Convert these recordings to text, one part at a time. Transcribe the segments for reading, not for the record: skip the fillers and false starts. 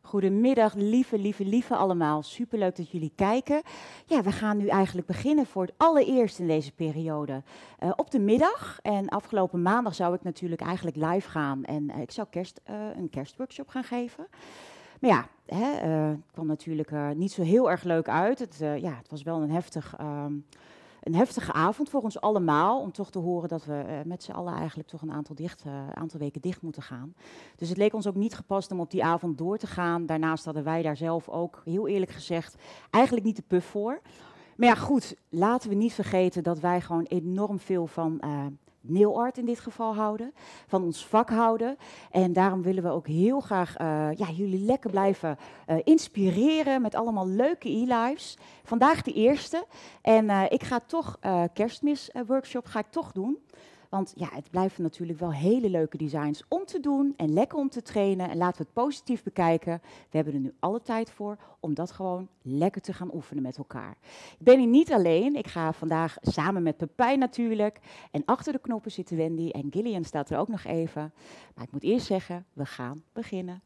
Goedemiddag, lieve allemaal. Superleuk dat jullie kijken. Ja, we gaan nu eigenlijk beginnen voor het allereerst in deze periode op de middag. En afgelopen maandag zou ik natuurlijk eigenlijk live gaan en ik zou een kerstworkshop gaan geven. Maar ja, het kwam natuurlijk niet zo heel erg leuk uit. Het was wel een heftige avond voor ons allemaal, om toch te horen dat we met z'n allen eigenlijk toch een aantal weken dicht moeten gaan. Dus het leek ons ook niet gepast om op die avond door te gaan. Daarnaast hadden wij daar zelf ook, heel eerlijk gezegd, eigenlijk niet de puf voor. Maar ja, goed, laten we niet vergeten dat wij gewoon enorm veel van nail art in dit geval houden, van ons vak houden. En daarom willen we ook heel graag jullie lekker blijven inspireren met allemaal leuke e-lives. Vandaag de eerste. En ik ga toch kerstmisworkshop ga ik toch doen. Want ja, het blijven natuurlijk wel hele leuke designs om te doen en lekker om te trainen. En laten we het positief bekijken. We hebben er nu alle tijd voor om dat gewoon lekker te gaan oefenen met elkaar. Ik ben hier niet alleen. Ik ga vandaag samen met Pepijn natuurlijk. En achter de knoppen zitten Wendy en Gillian staat er ook nog even. Maar ik moet eerst zeggen, we gaan beginnen.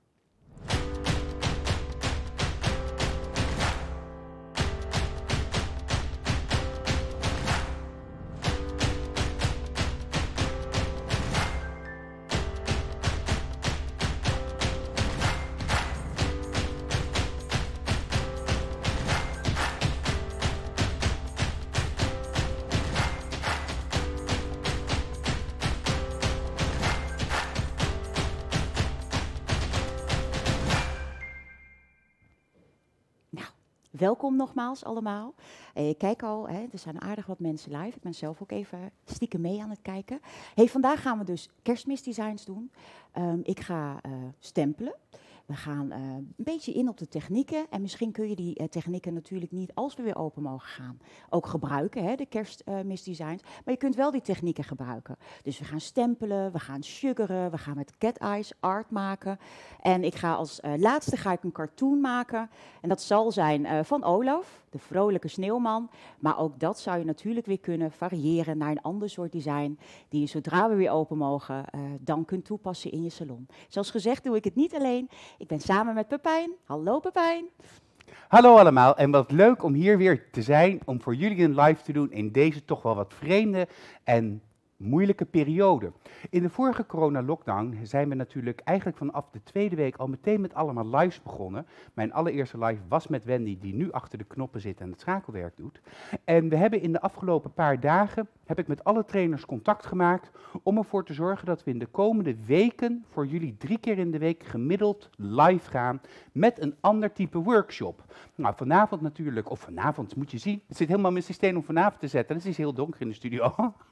Welkom nogmaals allemaal. Ik kijk al, er zijn aardig wat mensen live. Ik ben zelf ook even stiekem mee aan het kijken. Vandaag gaan we dus kerstmisdesigns doen. Ik ga stempelen. We gaan een beetje in op de technieken. En misschien kun je die technieken natuurlijk niet, als we weer open mogen gaan, ook gebruiken, de kerstmisdesigns. Maar je kunt wel die technieken gebruiken. Dus we gaan stempelen, we gaan suggeren, we gaan met cat eyes art maken. En ik ga als laatste een cartoon maken. En dat zal zijn van Olaf, de vrolijke sneeuwman. Maar ook dat zou je natuurlijk weer kunnen variëren naar een ander soort design, die je zodra we weer open mogen, dan kunt toepassen in je salon. Zoals gezegd doe ik het niet alleen. Ik ben samen met Pepijn. Hallo Pepijn. Hallo allemaal en wat leuk om hier weer te zijn, om voor jullie een live te doen in deze toch wel wat vreemde en moeilijke periode. In de vorige corona-lockdown zijn we natuurlijk eigenlijk vanaf de tweede week al meteen met allemaal lives begonnen. Mijn allereerste live was met Wendy, die nu achter de knoppen zit en het schakelwerk doet. En we hebben in de afgelopen paar dagen, heb ik met alle trainers contact gemaakt om ervoor te zorgen dat we in de komende weken voor jullie 3 keer in de week gemiddeld live gaan met een ander type workshop. Nou, vanavond natuurlijk, of vanavond moet je zien, het zit helemaal in mijn systeem om vanavond te zetten. Het is heel donker in de studio.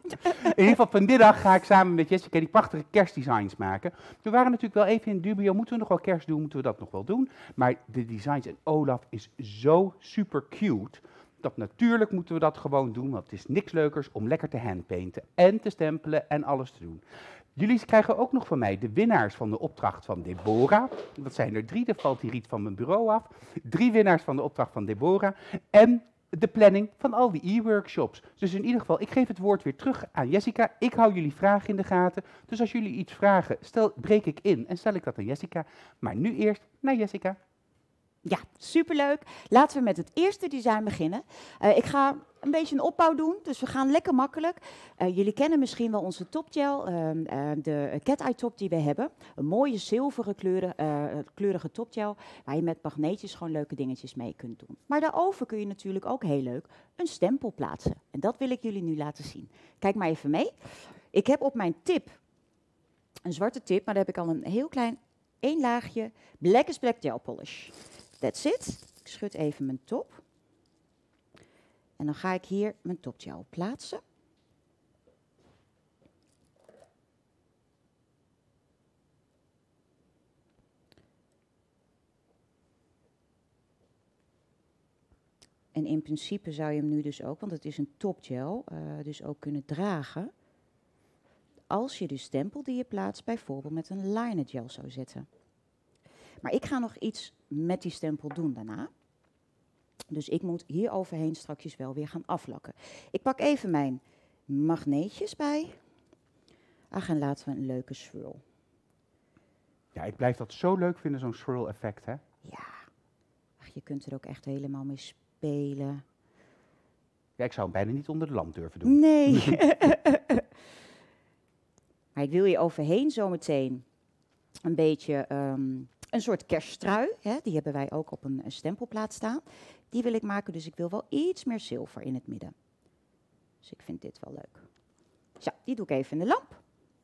In ieder geval vanmiddag ga ik samen met Jessica die prachtige kerstdesigns maken. We waren natuurlijk wel even in dubio, moeten we nog wel kerst doen, moeten we dat nog wel doen. Maar de designs en Olaf is zo super cute, dat natuurlijk moeten we dat gewoon doen, want het is niks leukers om lekker te handpainten en te stempelen en alles te doen. Jullie krijgen ook nog van mij de winnaars van de opdracht van Deborah. Dat zijn er 3, er valt die riet van mijn bureau af. 3 winnaars van de opdracht van Deborah en de planning van al die e-workshops. Dus in ieder geval, ik geef het woord weer terug aan Jessica. Ik hou jullie vragen in de gaten. Dus als jullie iets vragen, breek ik in en stel ik dat aan Jessica. Maar nu eerst naar Jessica. Ja, superleuk. Laten we met het eerste design beginnen. Ik ga een beetje een opbouw doen, dus we gaan lekker makkelijk. Jullie kennen misschien wel onze topgel, de cat eye top die we hebben. Een mooie zilveren kleurige topgel, waar je met magneetjes gewoon leuke dingetjes mee kunt doen. Maar daarover kun je natuurlijk ook heel leuk een stempel plaatsen. En dat wil ik jullie nu laten zien. Kijk maar even mee. Ik heb op mijn tip een zwarte tip, maar daar heb ik al een heel klein 1 laagje Black is Black gel polish. That's it. Ik schud even mijn top. En dan ga ik hier mijn topgel plaatsen. En in principe zou je hem nu dus ook, want het is een topgel, dus ook kunnen dragen. Als je de stempel die je plaatst bijvoorbeeld met een liner gel zou zetten. Maar ik ga nog iets met die stempel doen daarna. Dus ik moet hier overheen straks wel weer gaan aflakken. Ik pak even mijn magneetjes bij. Ach, en laten we een leuke swirl. Ja, ik blijf dat zo leuk vinden, zo'n swirl effect, hè? Ja, ach, je kunt er ook echt helemaal mee spelen. Ja, ik zou hem bijna niet onder de lamp durven doen. Nee. Maar ik wil hier overheen zometeen een beetje een soort kersttrui. Hè? Die hebben wij ook op een stempelplaat staan. Die wil ik maken, dus ik wil wel iets meer zilver in het midden. Dus ik vind dit wel leuk. Zo, die doe ik even in de lamp.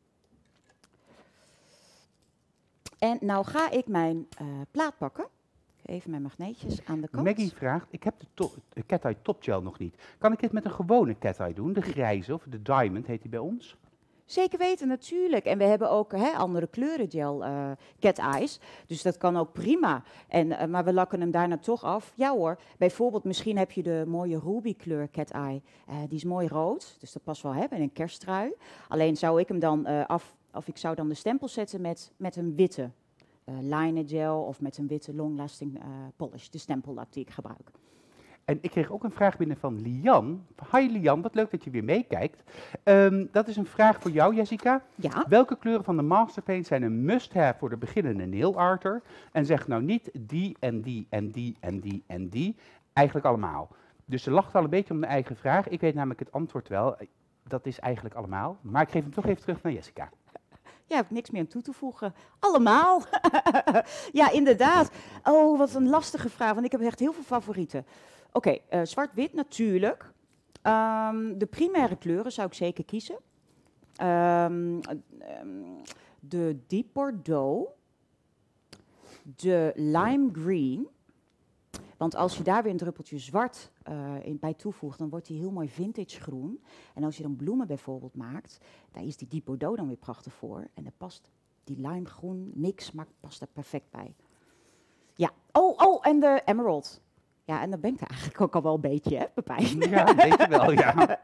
En nou ga ik mijn plaat pakken. Even mijn magneetjes aan de kant. Maggie vraagt, ik heb de Cat Eye Top Gel nog niet. Kan ik dit met een gewone Cat Eye doen? De grijze of de Diamond heet die bij ons? Zeker weten, natuurlijk. En we hebben ook andere kleuren gel cat eyes. Dus dat kan ook prima. Maar we lakken hem daarna toch af. Ja hoor, bijvoorbeeld misschien heb je de mooie ruby kleur cat eye. Die is mooi rood, dus dat past wel bij een kersttrui. Alleen zou ik hem dan ik zou dan de stempel zetten met een witte liner gel of met een witte long-lasting polish. De stempellak die ik gebruik. En ik kreeg ook een vraag binnen van Lian. Hi Lian, wat leuk dat je weer meekijkt. Dat is een vraag voor jou, Jessica. Ja. Welke kleuren van de Masterpaint zijn een must-have voor de beginnende nail arter? En zeg nou niet die en die en die en die en die. Eigenlijk allemaal. Dus ze lacht al een beetje om mijn eigen vraag. Ik weet namelijk het antwoord wel. Dat is eigenlijk allemaal. Maar ik geef hem toch even terug naar Jessica. Ja, heb ik niks meer aan toe te voegen. Allemaal. Ja, inderdaad. Oh, wat een lastige vraag, want ik heb echt heel veel favorieten. Oké, zwart-wit natuurlijk. De primaire kleuren zou ik zeker kiezen. De Deep Bordeaux. De Lime Green. Want als je daar weer een druppeltje zwart bij toevoegt, dan wordt die heel mooi vintage groen. En als je dan bloemen bijvoorbeeld maakt, daar is die Deep Bordeaux dan weer prachtig voor. En daar past die limegroen mix, past daar perfect bij. Ja, en de Emerald. Ja, en dan ben ik er eigenlijk ook al wel een beetje, hè, Pepijn? Ja, een beetje wel, ja.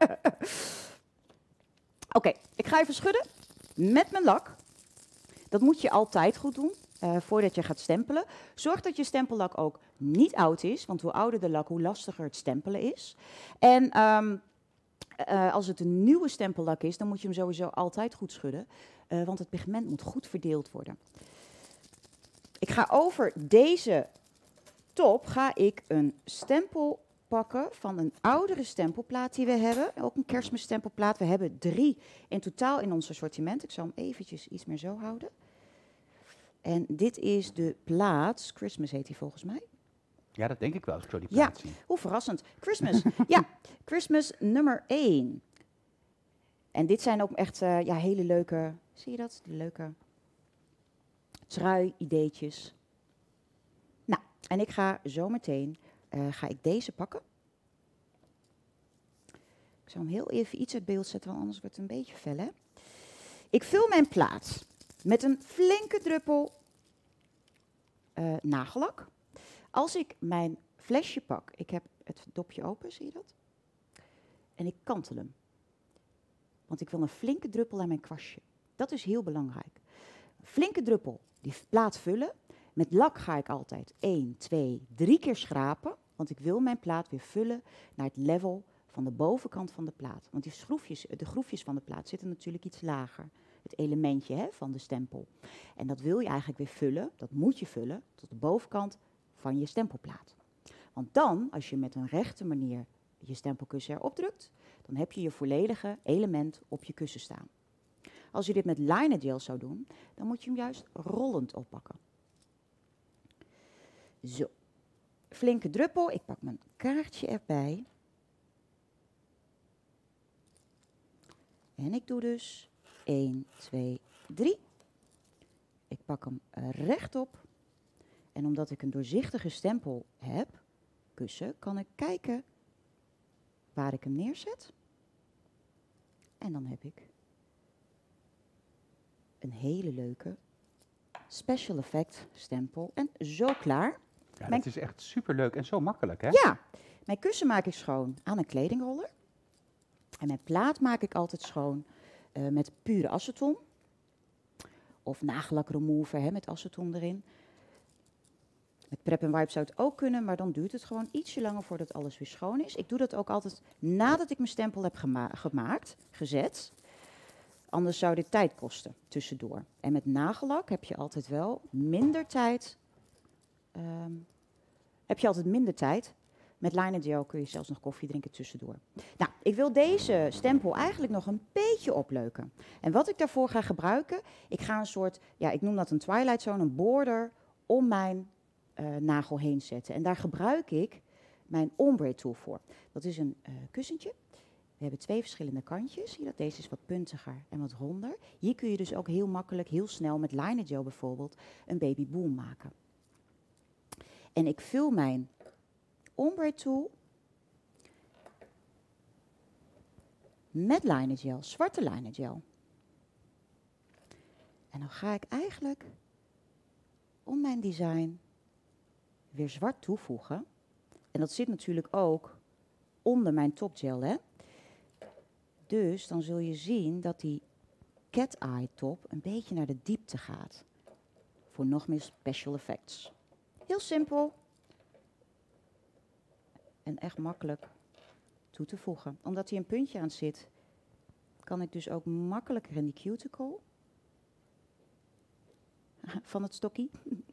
Oké, ik ga even schudden met mijn lak. Dat moet je altijd goed doen. Voordat je gaat stempelen. Zorg dat je stempellak ook niet oud is, want hoe ouder de lak, hoe lastiger het stempelen is. En als het een nieuwe stempellak is, dan moet je hem sowieso altijd goed schudden, want het pigment moet goed verdeeld worden. Ik ga over deze top een stempel pakken van een oudere stempelplaat die we hebben. Ook een kerstmisstempelplaat. We hebben 3 in totaal in ons assortiment. Ik zal hem eventjes iets meer zo houden. En dit is de plaat, Christmas heet die volgens mij. Ja, dat denk ik wel, als ik zo die plaat zie. Hoe verrassend. Christmas, ja, Christmas nummer 1. En dit zijn ook echt hele leuke, zie je dat? De leuke trui-ideetjes. Nou, en ik ga zometeen, deze pakken. Ik zal hem heel even iets uit beeld zetten, want anders wordt het een beetje fel, hè? Ik vul mijn plaat met een flinke druppel nagellak. Als ik mijn flesje pak, ik heb het dopje open, zie je dat? En ik kantel hem. Want ik wil een flinke druppel aan mijn kwastje. Dat is heel belangrijk. Een flinke druppel, die plaat vullen. Met lak ga ik altijd 1, 2, 3 keer schrapen. Want ik wil mijn plaat weer vullen naar het level van de bovenkant van de plaat. Want de groefjes van de plaat zitten natuurlijk iets lager. Het elementje van de stempel. En dat wil je eigenlijk weer vullen, dat moet je vullen, tot de bovenkant van je stempelplaat. Want dan, als je met een rechte manier je stempelkussen erop drukt, dan heb je je volledige element op je kussen staan. Als je dit met liner gel zou doen, dan moet je hem juist rollend oppakken. Zo, flinke druppel, ik pak mijn kaartje erbij. En ik doe dus 1, 2, 3. Ik pak hem rechtop. En omdat ik een doorzichtige stempel heb, kussen, kan ik kijken waar ik hem neerzet. En dan heb ik een hele leuke special effect stempel. En zo klaar. Ja, dat is echt superleuk en zo makkelijk, hè? Ja, mijn kussen maak ik schoon aan een kledingroller. En mijn plaat maak ik altijd schoon met pure aceton. Of nagellak remover met aceton erin. Met prep en wipe zou het ook kunnen, maar dan duurt het gewoon ietsje langer voordat alles weer schoon is. Ik doe dat ook altijd nadat ik mijn stempel heb gezet. Anders zou dit tijd kosten tussendoor. En met nagellak heb je altijd wel minder tijd. Met liner gel kun je zelfs nog koffie drinken tussendoor. Nou, ik wil deze stempel eigenlijk nog een beetje opleuken. En wat ik daarvoor ga gebruiken, ik ga een soort, ja, ik noem dat een twilight zone, een border om mijn nagel heen zetten. En daar gebruik ik mijn ombre tool voor. Dat is een kussentje. We hebben 2 verschillende kantjes. Zie je dat? Deze is wat puntiger en wat ronder. Hier kun je dus ook heel makkelijk, heel snel met liner gel bijvoorbeeld een baby boom maken. En ik vul mijn ombre tool met liner gel, zwarte liner gel. En dan ga ik eigenlijk om mijn design weer zwart toevoegen. En dat zit natuurlijk ook onder mijn topgel, hè. Dus dan zul je zien dat die cat eye top een beetje naar de diepte gaat. Voor nog meer special effects. Heel simpel. En echt makkelijk toe te voegen. Omdat hier een puntje aan zit, kan ik dus ook makkelijker in die cuticle van het stokkie.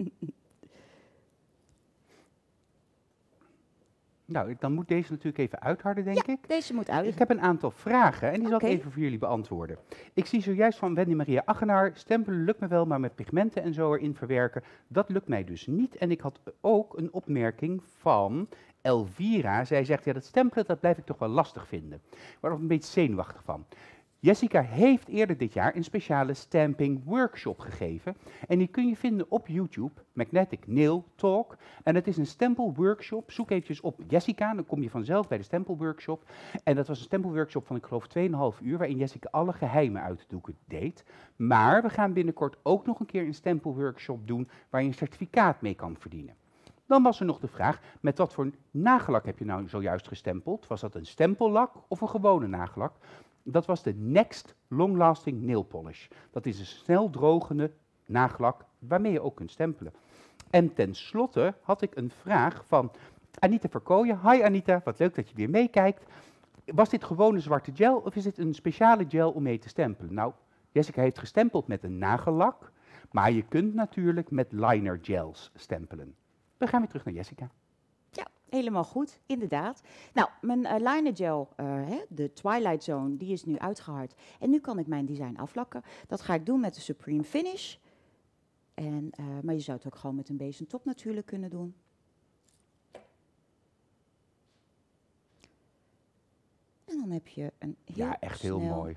Nou, dan moet deze natuurlijk even uitharden, denk ik. Deze moet uit. Ik heb een aantal vragen en die zal ik even voor jullie beantwoorden. Ik zie zojuist van Wendy Maria Aggenaar, stempelen lukt me wel, maar met pigmenten en zo erin verwerken, dat lukt mij dus niet. En ik had ook een opmerking van Elvira. Zij zegt, ja, dat stempelen, dat blijf ik toch wel lastig vinden. Ik word er een beetje zenuwachtig van. Jessica heeft eerder dit jaar een speciale stamping workshop gegeven. En die kun je vinden op YouTube, Magnetic Nail Talk. En het is een stempelworkshop. Zoek eventjes op Jessica, dan kom je vanzelf bij de stempelworkshop. En dat was een stempelworkshop van, ik geloof, 2,5 uur, waarin Jessica alle geheimen uit de doeken deed. Maar we gaan binnenkort ook nog een keer een stempelworkshop doen, waar je een certificaat mee kan verdienen. Dan was er nog de vraag, met wat voor nagellak heb je nou zojuist gestempeld? Was dat een stempellak of een gewone nagellak? Dat was de Next Long Lasting Nail Polish. Dat is een snel drogende nagellak waarmee je ook kunt stempelen. En tenslotte had ik een vraag van Anita Verkooyen. Hi Anita, wat leuk dat je weer meekijkt. Was dit gewone zwarte gel of is dit een speciale gel om mee te stempelen? Nou, Jessica heeft gestempeld met een nagellak, maar je kunt natuurlijk met liner gels stempelen. We gaan weer terug naar Jessica. Helemaal goed, inderdaad. Nou, mijn liner gel, de Twilight Zone, die is nu uitgehard. En nu kan ik mijn design aflakken. Dat ga ik doen met de Supreme Finish. Maar je zou het ook gewoon met een base top natuurlijk kunnen doen. En dan heb je een heel echt heel mooi.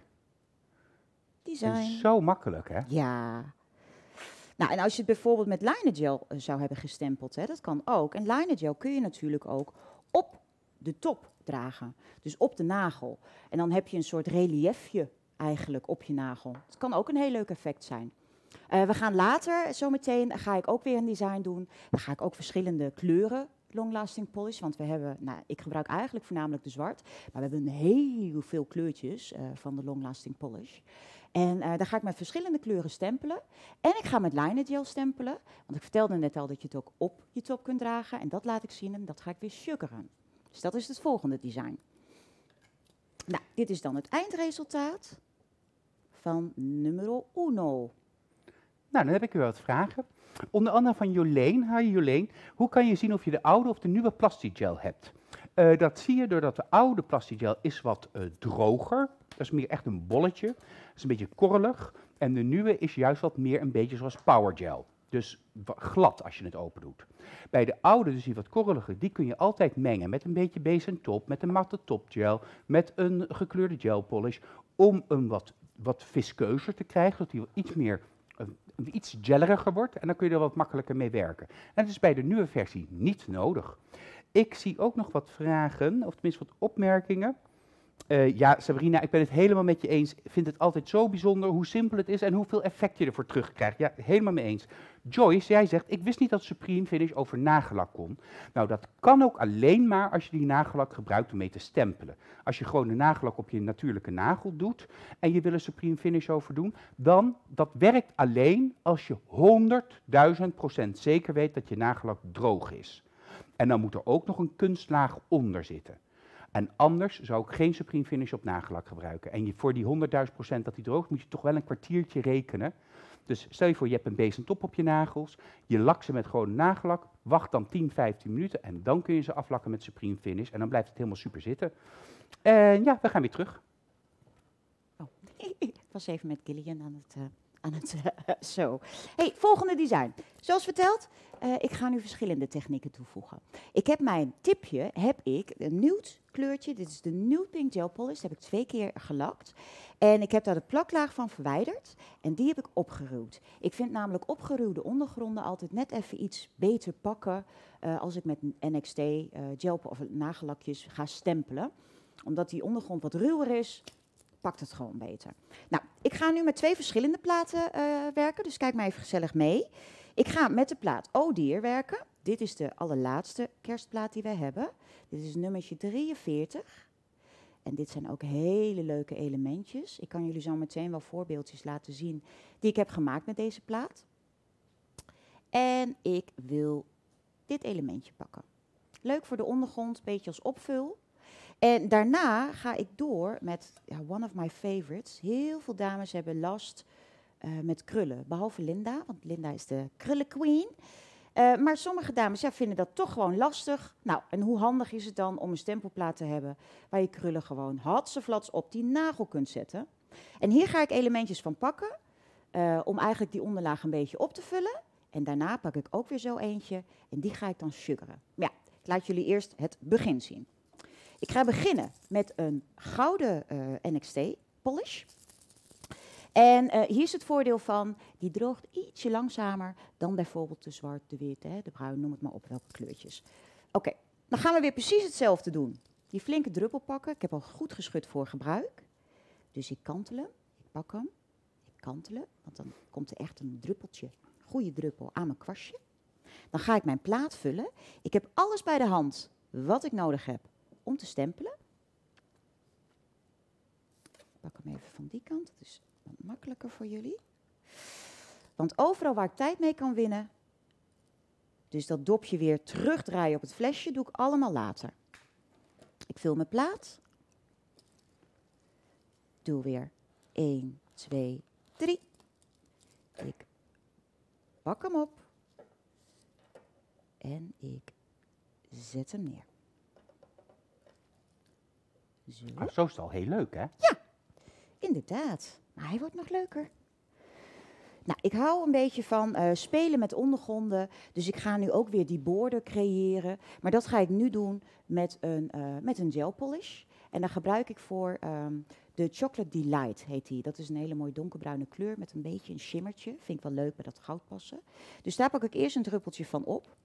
Design. En zo makkelijk, hè? Ja. Nou, en als je het bijvoorbeeld met liner gel zou hebben gestempeld, dat kan ook. En liner gel kun je natuurlijk ook op de top dragen. Dus op de nagel. En dan heb je een soort reliefje eigenlijk op je nagel. Het kan ook een heel leuk effect zijn. We gaan later, zometeen, ga ik ook weer een design doen. Dan ga ik ook verschillende kleuren long lasting polish. Want we hebben, ik gebruik eigenlijk voornamelijk de zwart. Maar we hebben heel veel kleurtjes van de long lasting polish. En daar ga ik met verschillende kleuren stempelen. En ik ga met liner gel stempelen. Want ik vertelde net al dat je het ook op je top kunt dragen. En dat laat ik zien en dat ga ik weer sugaren. Dus dat is het volgende design. Nou, dit is dan het eindresultaat van numero uno. Nou, dan heb ik weer wat vragen. Onder andere van Jolene. Hi Jolene. Hoe kan je zien of je de oude of de nieuwe plastic gel hebt? Dat zie je doordat de oude plastic gel is wat droger. Dat is meer echt een bolletje. Dat is een beetje korrelig. En de nieuwe is juist wat meer een beetje zoals power gel. Dus glad als je het open doet. Bij de oude, dus die wat korrelige, die kun je altijd mengen met een beetje base en top, met een matte topgel, met een gekleurde gel polish, om een wat viskeuzer te krijgen, zodat die iets meer iets gelleriger wordt en dan kun je er wat makkelijker mee werken. En dat is bij de nieuwe versie niet nodig. Ik zie ook nog wat vragen, of tenminste wat opmerkingen. Ja, Sabrina, ik ben het helemaal met je eens. Ik vind het altijd zo bijzonder hoe simpel het is en hoeveel effect je ervoor terugkrijgt. Ja, helemaal mee eens. Joyce, jij zegt, ik wist niet dat Supreme Finish over nagellak kon. Nou, dat kan ook alleen maar als je die nagellak gebruikt om mee te stempelen. Als je gewoon de nagellak op je natuurlijke nagel doet en je wil een Supreme Finish over doen, dan dat werkt alleen als je 100.000% zeker weet dat je nagellak droog is. En dan moet er ook nog een kunstlaag onder zitten. En anders zou ik geen Supreme Finish op nagellak gebruiken. En voor die 100.000% dat die droogt, moet je toch wel een kwartiertje rekenen. Dus stel je voor, je hebt een base en top op je nagels. Je lakt ze met gewoon nagellak. Wacht dan 10, 15 minuten en dan kun je ze aflakken met Supreme Finish. En dan blijft het helemaal super zitten. En ja, we gaan weer terug. Oh. Ik was even met Gillian aan het zo. Hey, volgende design. Zoals verteld, ik ga nu verschillende technieken toevoegen. Ik heb mijn tipje, een nude kleurtje. Dit is de Nude Pink Gel Polish. Dat heb ik 2 keer gelakt. En ik heb daar de plaklaag van verwijderd. En die heb ik opgeruwd. Ik vind namelijk opgeruwde ondergronden altijd net even iets beter pakken als ik met NXT gel of nagellakjes ga stempelen. Omdat die ondergrond wat ruwer is, pakt het gewoon beter. Nou, ik ga nu met 2 verschillende platen werken, dus kijk maar even gezellig mee. Ik ga met de plaat Oh Dear werken. Dit is de allerlaatste kerstplaat die wij hebben. Dit is nummertje 43. En dit zijn ook hele leuke elementjes. Ik kan jullie zo meteen wel voorbeeldjes laten zien die ik heb gemaakt met deze plaat. En ik wil dit elementje pakken. Leuk voor de ondergrond, een beetje als opvul. En daarna ga ik door met one of my favorites. Heel veel dames hebben last met krullen, behalve Linda, want Linda is de krullenqueen. Maar sommige dames vinden dat toch gewoon lastig. Nou, en hoe handig is het dan om een stempelplaat te hebben waar je krullen gewoon hatseflats op die nagel kunt zetten. En hier ga ik elementjes van pakken om eigenlijk die onderlaag een beetje op te vullen. En daarna pak ik ook weer zo eentje en die ga ik dan sugaren. Ja, ik laat jullie eerst het begin zien. Ik ga beginnen met een gouden NXT polish. En hier is het voordeel van, die droogt ietsje langzamer dan bijvoorbeeld de zwart, de wit, de bruin, noem het maar op, welke kleurtjes. Oké, dan gaan we weer precies hetzelfde doen. Die flinke druppel pakken, ik heb al goed geschud voor gebruik. Dus ik kantel hem, ik pak hem, ik kantel hem, want dan komt er echt een druppeltje, goede druppel aan mijn kwastje. Dan ga ik mijn plaat vullen. Ik heb alles bij de hand wat ik nodig heb om te stempelen. Ik pak hem even van die kant, dat is wat makkelijker voor jullie. Want overal waar ik tijd mee kan winnen, dus dat dopje weer terugdraaien op het flesje, doe ik allemaal later. Ik vul mijn plaat. Doe weer 1, 2, 3. Ik pak hem op. En ik zet hem neer. Zo. Ah, zo is het al heel leuk, hè? Ja, inderdaad. Maar hij wordt nog leuker. Nou, ik hou een beetje van spelen met ondergronden. Dus ik ga nu ook weer die border creëren. Maar dat ga ik nu doen met een gel polish. En daar gebruik ik voor de Chocolate Delight, heet die. Dat is een hele mooie donkerbruine kleur met een beetje een shimmertje. Vind ik wel leuk bij dat goud passen. Dus daar pak ik eerst een druppeltje van op.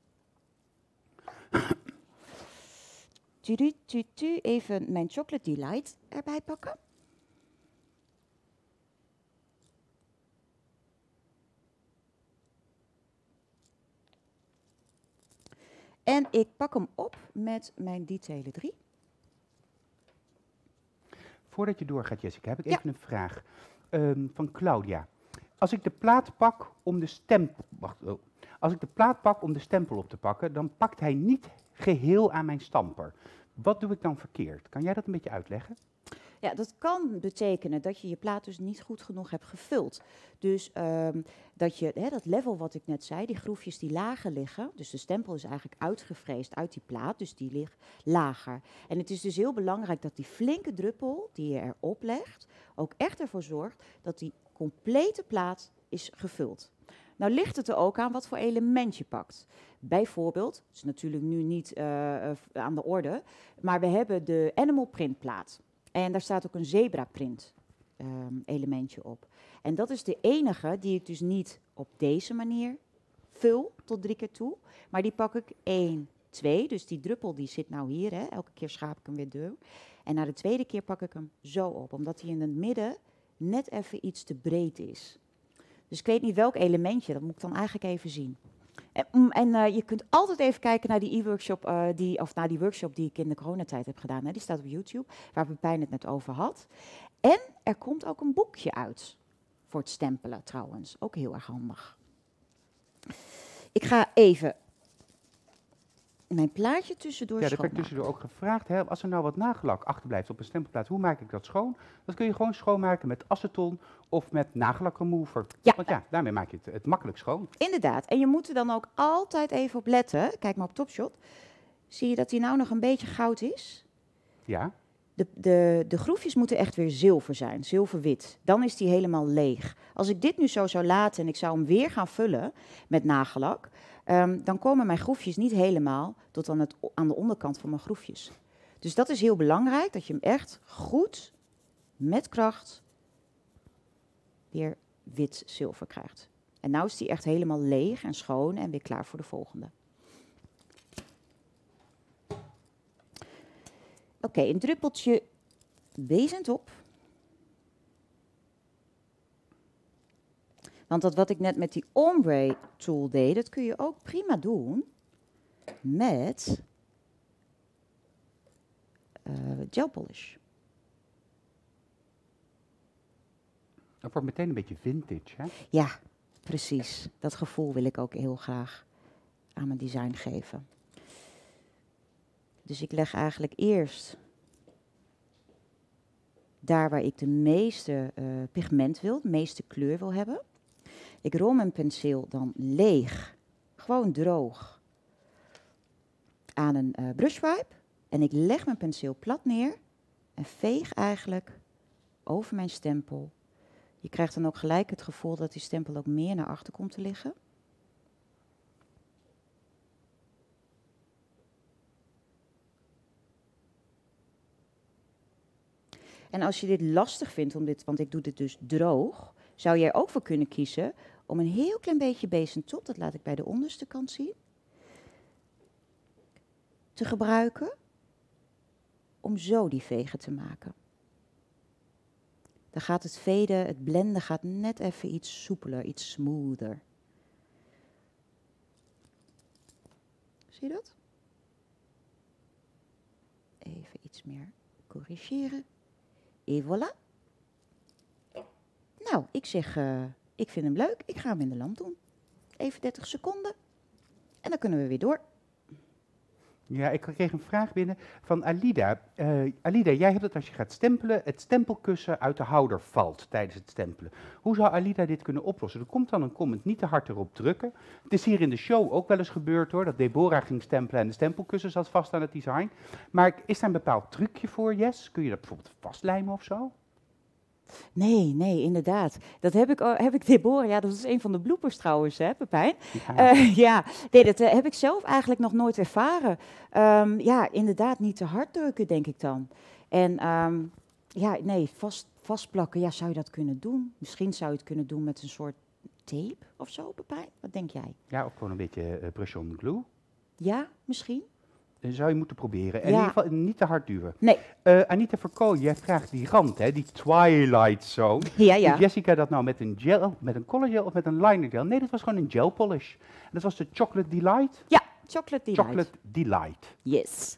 Even mijn Chocolate Delight erbij pakken. En ik pak hem op met mijn Detailer 3. Voordat je doorgaat, Jessica, heb ik even een vraag van Claudia. Als ik de plaat pak om de stempel... Als ik de plaat pak om de stempel op te pakken, dan pakt hij niet geheel aan mijn stamper. Wat doe ik dan verkeerd? Kan jij dat een beetje uitleggen? Ja, dat kan betekenen dat je je plaat dus niet goed genoeg hebt gevuld. Dus dat je, dat level wat ik net zei, die groefjes die lager liggen, dus de stempel is eigenlijk uitgevreesd uit die plaat, dus die ligt lager. En het is dus heel belangrijk dat die flinke druppel die je erop legt, ook echt ervoor zorgt dat die complete plaat is gevuld. Nou ligt het er ook aan wat voor element je pakt. Bijvoorbeeld, het is natuurlijk nu niet aan de orde, maar we hebben de Animal Print plaat. En daar staat ook een zebra print elementje op. En dat is de enige die ik dus niet op deze manier vul tot 3 keer toe. Maar die pak ik 1, 2. Dus die druppel die zit nou hier. Hè. Elke keer schaap ik hem weer door. En na de tweede keer pak ik hem zo op. Omdat hij in het midden net even iets te breed is. Dus ik weet niet welk elementje. Dat moet ik dan eigenlijk even zien. En je kunt altijd even kijken naar die e-workshop, naar die workshop die ik in de coronatijd heb gedaan. Hè. Die staat op YouTube, waar Pepijn het net over had. En er komt ook een boekje uit voor het stempelen trouwens. Ook heel erg handig. Ik ga even mijn plaatje tussendoor Ja, dat werd schoonmaken. tussendoor ook gevraagd. Hè, als er nou wat nagellak achterblijft op een stempelplaat, hoe maak ik dat schoon? Dat kun je gewoon schoonmaken met aceton of met nagellakremover. Ja. Want ja, daarmee maak je het makkelijk schoon. Inderdaad. En je moet er dan ook altijd even op letten. Kijk maar op Topshot. Zie je dat hij nou nog een beetje goud is? Ja, De groefjes moeten echt weer zilver zijn, zilverwit. Dan is die helemaal leeg. Als ik dit nu zo zou laten en ik zou hem weer gaan vullen met nagellak, dan komen mijn groefjes niet helemaal tot aan de onderkant van mijn groefjes. Dus dat is heel belangrijk, dat je hem echt goed, met kracht, weer wit-zilver krijgt. En nu is die echt helemaal leeg en schoon en weer klaar voor de volgende. Oké, een druppeltje bezentop. Want dat wat ik net met die ombre tool deed, dat kun je ook prima doen met gel polish. dat wordt meteen een beetje vintage, hè? Ja, precies. Dat gevoel wil ik ook heel graag aan mijn design geven. Dus ik leg eigenlijk eerst daar waar ik de meeste pigment wil, de meeste kleur wil hebben. Ik rol mijn penseel dan leeg, gewoon droog, aan een brushwipe. En ik leg mijn penseel plat neer en veeg eigenlijk over mijn stempel. Je krijgt dan ook gelijk het gevoel dat die stempel ook meer naar achter komt te liggen. En als je dit lastig vindt, want ik doe dit dus droog, zou je er ook voor kunnen kiezen om een heel klein beetje bezentop, dat laat ik bij de onderste kant zien, te gebruiken om zo die vegen te maken. Dan gaat het veden, het blenden gaat net even iets soepeler, iets smoother. Zie je dat? Even iets meer corrigeren. Et voilà. Nou, ik zeg, ik vind hem leuk. Ik ga hem in de lamp doen. Even 30 seconden. En dan kunnen we weer door. Ja, ik kreeg een vraag binnen van Alida. Alida, jij hebt het als je gaat stempelen, het stempelkussen uit de houder valt tijdens het stempelen. Hoe zou Alida dit kunnen oplossen? Er komt dan een comment, niet te hard erop drukken. Het is hier in de show ook wel eens gebeurd hoor, dat Deborah ging stempelen en de stempelkussen zat vast aan het design. Maar is daar een bepaald trucje voor, Jess? Kun je dat bijvoorbeeld vastlijmen of zo? Nee, inderdaad. Dat heb ik Deborah, ja, dat is een van de bloopers trouwens, hè, Pepijn? Ja. Ja, nee, dat heb ik zelf eigenlijk nog nooit ervaren. Ja, inderdaad, niet te hard drukken, denk ik dan. En ja, nee, vastplakken, ja, zou je dat kunnen doen? Misschien zou je het kunnen doen met een soort tape of zo, Pepijn? Wat denk jij? Ja, ook gewoon een beetje brush-on glue. Ja, misschien? Zou je moeten proberen. En Ja. in ieder geval niet te hard duwen. Nee. Anita Verkool, jij vraagt die rand, hè, die Twilight Zone. Ja. Doet Jessica dat nou met een gel, met een color gel of met een liner gel? Nee, dat was gewoon een gel polish. En dat was de Chocolate Delight. Ja, chocolate delight. Chocolate Delight. Yes.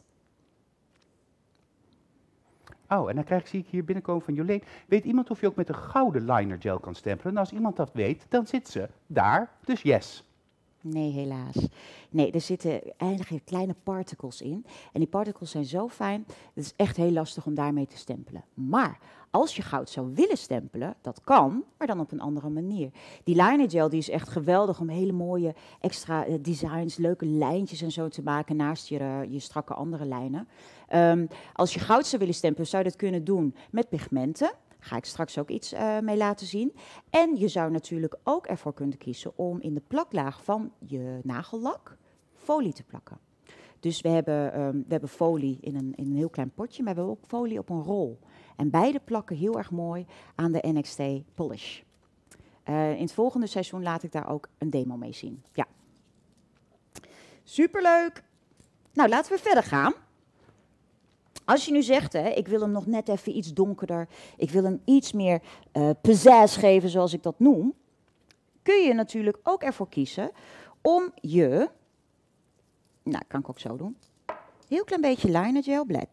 Oh, en dan zie ik hier binnenkomen van Jolene. Weet iemand of je ook met een gouden liner gel kan stempelen? Nou, als iemand dat weet, dan zit ze daar. Dus yes. Nee, helaas. Nee, er zitten eigenlijk kleine particles in. En die particles zijn zo fijn, het is echt heel lastig om daarmee te stempelen. Maar als je goud zou willen stempelen, dat kan, maar dan op een andere manier. Die liner gel die is echt geweldig om hele mooie extra designs, leuke lijntjes en zo te maken naast je strakke andere lijnen. Als je goud zou willen stempelen, zou je dat kunnen doen met pigmenten. Ga ik straks ook iets mee laten zien. En je zou natuurlijk ook ervoor kunnen kiezen om in de plaklaag van je nagellak folie te plakken. Dus we hebben folie in een heel klein potje, maar we hebben ook folie op een rol. En beide plakken heel erg mooi aan de NXT Polish. In het volgende seizoen laat ik daar ook een demo mee zien. Ja. Superleuk! Nou, laten we verder gaan. Als je nu zegt, hè, ik wil hem nog net even iets donkerder, ik wil hem iets meer pizzazz geven, zoals ik dat noem, kun je natuurlijk ook ervoor kiezen om je, nou, kan ik ook zo doen, heel klein beetje liner gel black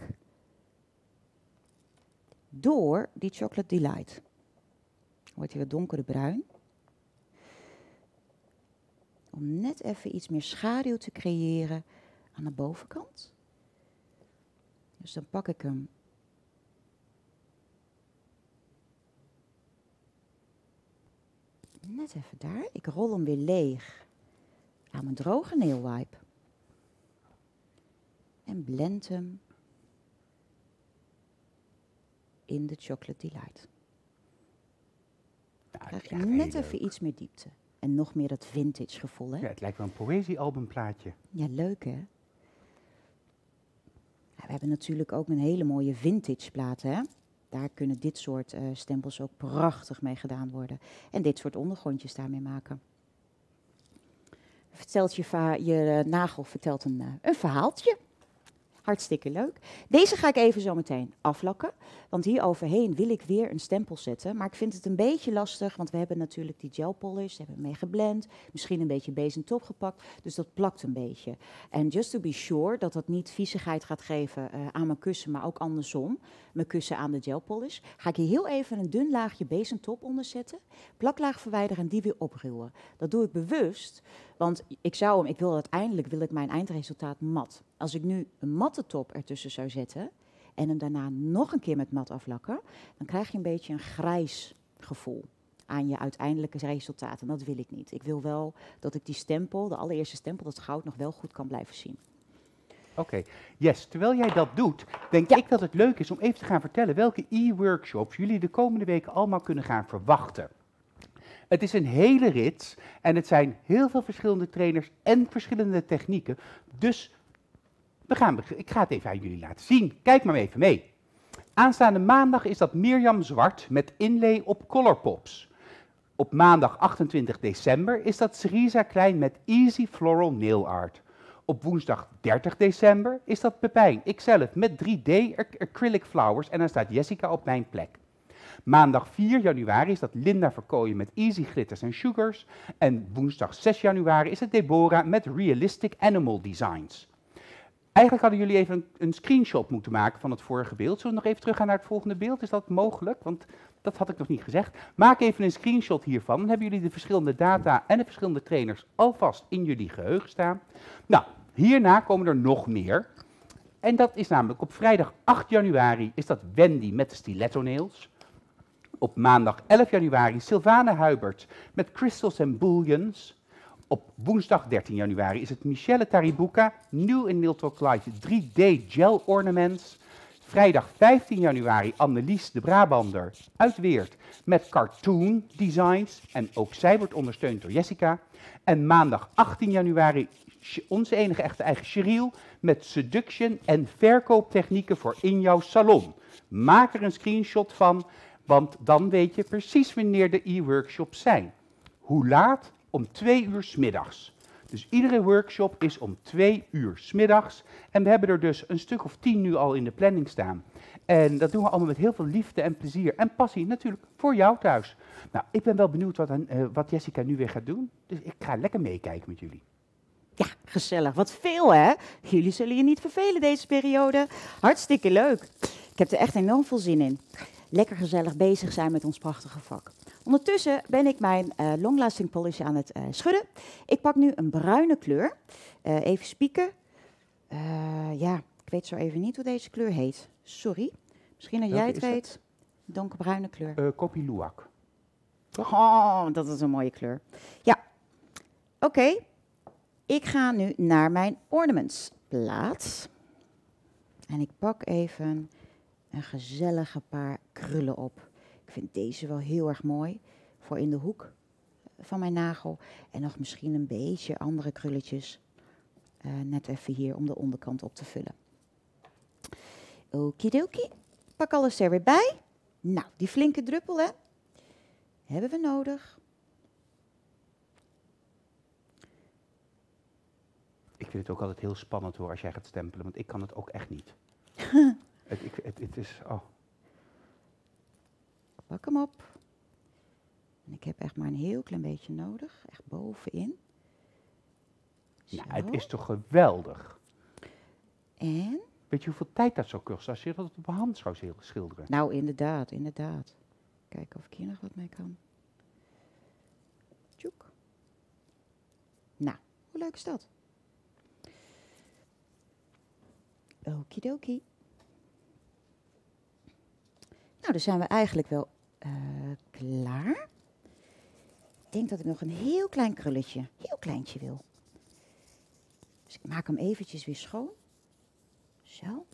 door die Chocolate Delight. Wordt hij wat donkerder bruin. Om net even iets meer schaduw te creëren aan de bovenkant. Dus dan pak ik hem net even daar. Ik rol hem weer leeg aan mijn droge nail wipe. En blend hem in de Chocolate Delight. Dan krijg je net even iets meer diepte. En nog meer dat vintage gevoel, hè? Ja, het lijkt wel een poëziealbumplaatje. Ja, leuk, hè? Ja, we hebben natuurlijk ook een hele mooie vintage plaat, hè? Daar kunnen dit soort stempels ook prachtig mee gedaan worden. En dit soort ondergrondjes daarmee maken. Je nagel vertelt een verhaaltje. Hartstikke leuk. Deze ga ik even zo meteen aflakken. Want hier overheen wil ik weer een stempel zetten. Maar ik vind het een beetje lastig. Want we hebben natuurlijk die gel polish. Daar hebben we mee geblend. Misschien een beetje base en top gepakt. Dus dat plakt een beetje. En just to be sure dat dat niet viezigheid gaat geven aan mijn kussen. Maar ook andersom. Mijn kussen aan de gel polish. Ga ik hier heel even een dun laagje base en top onder zetten. Plaklaag verwijderen en die weer opruwen. Dat doe ik bewust. Want uiteindelijk wil ik mijn eindresultaat mat. Als ik nu een matte top ertussen zou zetten en hem daarna nog een keer met mat aflakken, dan krijg je een beetje een grijs gevoel aan je uiteindelijke resultaat. En dat wil ik niet. Ik wil wel dat ik die stempel, de allereerste stempel, dat goud, nog wel goed kan blijven zien. Oké, Yes, terwijl jij dat doet, denk ik dat het leuk is om even te gaan vertellen welke e-workshops jullie de komende weken allemaal kunnen gaan verwachten. Het is een hele rit en het zijn heel veel verschillende trainers en verschillende technieken. Dus ik ga het even aan jullie laten zien. Kijk maar even mee. Aanstaande maandag is dat Mirjam Zwart met inlay op Colourpops. Op maandag 28 december is dat Cerisa Klein met Easy Floral Nail Art. Op woensdag 30 december is dat Pepijn, ikzelf, met 3D Acrylic Flowers en dan staat Jessica op mijn plek. Maandag 4 januari is dat Linda Verkooyen met Easy Glitters en Sugars. En woensdag 6 januari is het Deborah met Realistic Animal Designs. Eigenlijk hadden jullie even een screenshot moeten maken van het vorige beeld. Zullen we nog even teruggaan naar het volgende beeld? Is dat mogelijk? Want dat had ik nog niet gezegd. Maak even een screenshot hiervan. Dan hebben jullie de verschillende data en de verschillende trainers alvast in jullie geheugen staan. Nou, hierna komen er nog meer. En dat is namelijk op vrijdag 8 januari is dat Wendy met de Stiletto Nails. Op maandag 11 januari Sylvana Huibert met Crystals and Bullions. Op woensdag 13 januari is het Michelle Taribuca, nieuw in Nail Talk Live 3D Gel Ornaments. Vrijdag 15 januari Annelies de Brabander uit Weert met Cartoon Designs. En ook zij wordt ondersteund door Jessica. En maandag 18 januari onze enige echte eigen Cheryl met Seduction en verkooptechnieken voor in jouw salon. Maak er een screenshot van, want dan weet je precies wanneer de e-workshops zijn. Hoe laat? Om 2 uur 's middags. Dus iedere workshop is om 2 uur 's middags. En we hebben er dus een stuk of 10 nu al in de planning staan. En dat doen we allemaal met heel veel liefde en plezier en passie natuurlijk voor jou thuis. Nou, ik ben wel benieuwd wat Jessica nu weer gaat doen. Dus ik ga lekker meekijken met jullie. Ja, gezellig. Wat veel, hè? Jullie zullen je niet vervelen deze periode. Hartstikke leuk. Ik heb er echt enorm veel zin in. Lekker gezellig bezig zijn met ons prachtige vak. Ondertussen ben ik mijn long-lasting polish aan het schudden. Ik pak nu een bruine kleur. Even spieken. Ja, ik weet zo even niet hoe deze kleur heet. Sorry. Misschien dat jij het weet. Donkerbruine kleur. Kopi Luwak. Oh, dat is een mooie kleur. Ja. Oké. Ik ga nu naar mijn ornaments plaat. En ik pak even een gezellige paar krullen op. Ik vind deze wel heel erg mooi voor in de hoek van mijn nagel. En nog misschien een beetje andere krulletjes. Net even hier om de onderkant op te vullen. Okidoki. Pak alles er weer bij. Nou, die flinke druppel, hè, hebben we nodig. Ik vind het ook altijd heel spannend hoor als jij gaat stempelen, want ik kan het ook echt niet. Het is... Oh. Pak hem op. En ik heb echt maar een heel klein beetje nodig. Echt bovenin. Nou, het is toch geweldig. En? Weet je hoeveel tijd dat zou kosten als je dat op een hand zou schilderen? Nou, inderdaad, inderdaad. Kijken of ik hier nog wat mee kan. Tjoek. Nou, hoe leuk is dat? Okidoki. Nou, dan zijn we eigenlijk wel klaar. Ik denk dat ik nog een heel klein krulletje, heel kleintje wil. Dus ik maak hem eventjes weer schoon. Zo.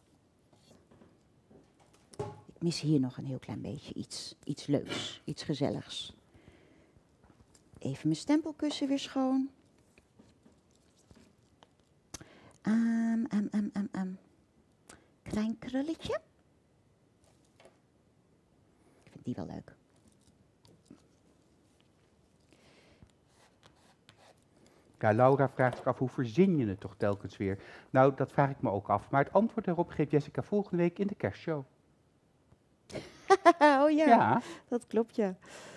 Ik mis hier nog een heel klein beetje iets leuks, iets gezelligs. Even mijn stempelkussen weer schoon. Klein krulletje. Ik vind die wel leuk. Ja, Laura vraagt zich af, hoe verzin je het toch telkens weer? Nou, dat vraag ik me ook af. Maar het antwoord daarop geeft Jessica volgende week in de kerstshow. Oh ja, Ja. dat klopt ja.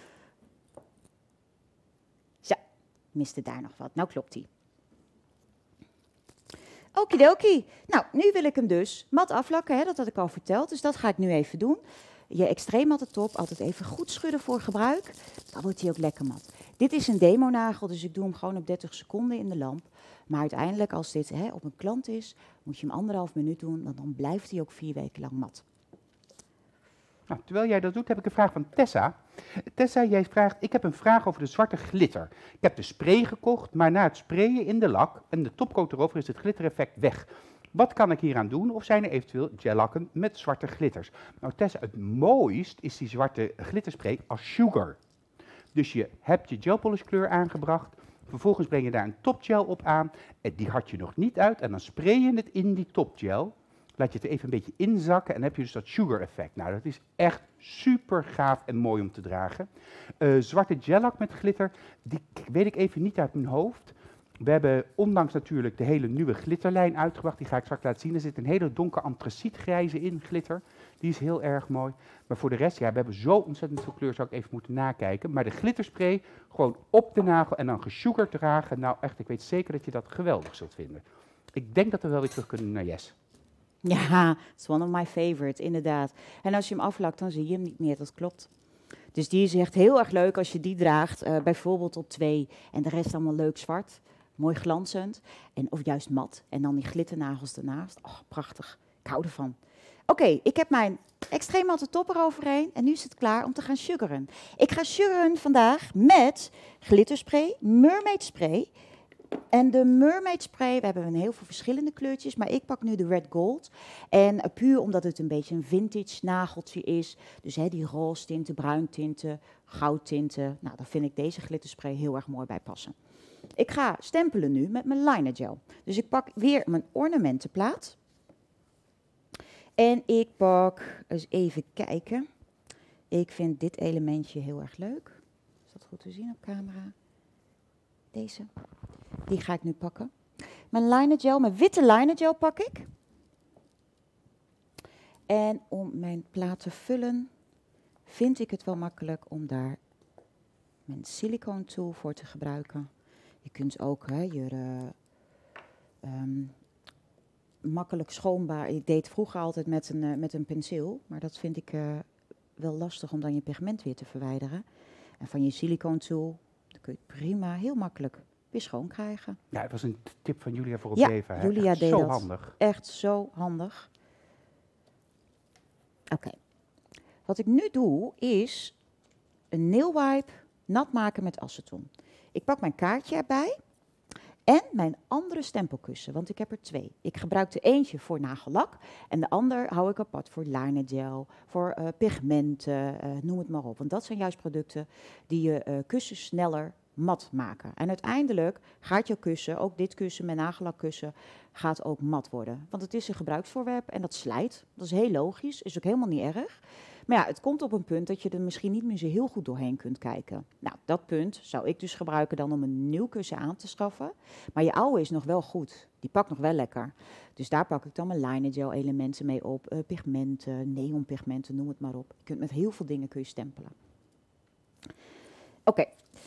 Zo, miste daar nog wat. Nou klopt die. Okidoki. Nou, nu wil ik hem dus mat aflakken, hè, dat had ik al verteld. Dus dat ga ik nu even doen. Je extreem matte top, altijd even goed schudden voor gebruik. Dan wordt hij ook lekker mat. Dit is een demo-nagel, dus ik doe hem gewoon op 30 seconden in de lamp. Maar uiteindelijk, als dit op een klant is, moet je hem 1,5 minuut doen, want dan blijft hij ook 4 weken lang mat. Nou, terwijl jij dat doet, heb ik een vraag van Tessa. Tessa, jij vraagt, ik heb een vraag over de zwarte glitter. Ik heb de spray gekocht, maar na het sprayen in de lak en de topcoat erover is het glittereffect weg. Wat kan ik hieraan doen? Of zijn er eventueel gellakken met zwarte glitters? Nou Tessa, het mooist is die zwarte glitterspray als sugar. Dus je hebt je gelpolishkleur aangebracht, vervolgens breng je daar een topgel op aan. En die had je nog niet uit en dan spray je het in die topgel. Laat je het even een beetje inzakken en dan heb je dus dat sugar effect. Nou, dat is echt super gaaf en mooi om te dragen. Zwarte gellak met glitter, die weet ik even niet uit mijn hoofd. We hebben onlangs natuurlijk de hele nieuwe glitterlijn uitgebracht. Die ga ik straks laten zien. Er zit een hele donker antracietgrijze in glitter. Die is heel erg mooi. Maar voor de rest, ja, we hebben zo ontzettend veel kleur, zou ik even moeten nakijken. Maar de glitterspray, gewoon op de nagel en dan gesugard dragen. Nou echt, ik weet zeker dat je dat geweldig zult vinden. Ik denk dat we wel weer terug kunnen naar Jess. Ja, it's one of my favorites, inderdaad. En als je hem aflakt, dan zie je hem niet meer, dat klopt. Dus die is echt heel erg leuk als je die draagt, bijvoorbeeld op 2 en de rest allemaal leuk zwart. Mooi glanzend, of juist mat. En dan die glitternagels ernaast. Oh, prachtig. Ik hou ervan. Oké, ik heb mijn extreem matte top eroverheen en nu is het klaar om te gaan sugaren. Ik ga sugaren vandaag met glitterspray, mermaid spray. En de mermaid spray, we hebben heel veel verschillende kleurtjes, maar ik pak nu de red gold. En puur omdat het een beetje een vintage nageltje is, dus die roze tinten, bruin tinten, goud tinten. Nou, dan vind ik deze glitterspray heel erg mooi bij passen. Ik ga stempelen nu met mijn liner gel. Dus ik pak weer mijn ornamentenplaat. En ik pak, eens even kijken. Ik vind dit elementje heel erg leuk. Is dat goed te zien op camera? Deze. Die ga ik nu pakken. Mijn liner gel, mijn witte liner gel pak ik. En om mijn plaat te vullen, vind ik het wel makkelijk om daar mijn silicone tool voor te gebruiken. Je kunt ook makkelijk schoonbaar. Ik deed vroeger altijd met een penseel, maar dat vind ik wel lastig om dan je pigment weer te verwijderen. En van je silicone tool, dan kun je het prima, heel makkelijk weer schoon krijgen. Ja, het was een tip van Julia voor op Ja, leven. Hè? Julia echt deed zo dat. handig. Echt zo handig. Oké. Wat ik nu doe is een nail wipe nat maken met aceton. Ik pak mijn kaartje erbij en mijn andere stempelkussen, want ik heb er 2. Ik gebruik er eentje voor nagellak en de ander hou ik apart voor liner gel, voor pigmenten, noem het maar op. Want dat zijn juist producten die je kussen sneller mat maken. En uiteindelijk gaat jouw kussen, ook dit kussen, mijn nagellakkussen, gaat ook mat worden. Want het is een gebruiksvoorwerp en dat slijt. Dat is heel logisch, is ook helemaal niet erg. Maar ja, het komt op een punt dat je er misschien niet meer zo heel goed doorheen kunt kijken. Nou, dat punt zou ik dus gebruiken dan om een nieuw kussen aan te schaffen. Maar je oude is nog wel goed. Die pakt nog wel lekker. Dus daar pak ik dan mijn liner gel elementen mee op. Pigmenten, neonpigmenten, noem het maar op. Je kunt met heel veel dingen kun je stempelen. Oké.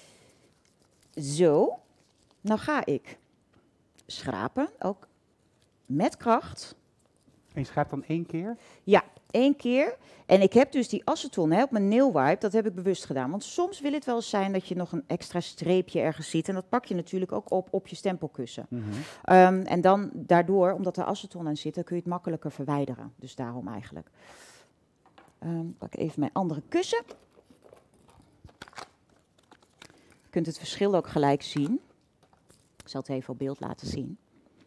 Zo. Nou ga ik schrapen, ook met kracht. En je schrijft dan 1 keer? Ja, 1 keer. En ik heb dus die aceton op mijn nail wipe, dat heb ik bewust gedaan. Want soms wil het wel eens zijn dat je nog een extra streepje ergens ziet. En dat pak je natuurlijk ook op je stempelkussen. En dan daardoor, omdat er aceton aan zit, dan kun je het makkelijker verwijderen. Dus daarom eigenlijk. Pak even mijn andere kussen. Je kunt het verschil ook gelijk zien. Ik zal het even op beeld laten zien.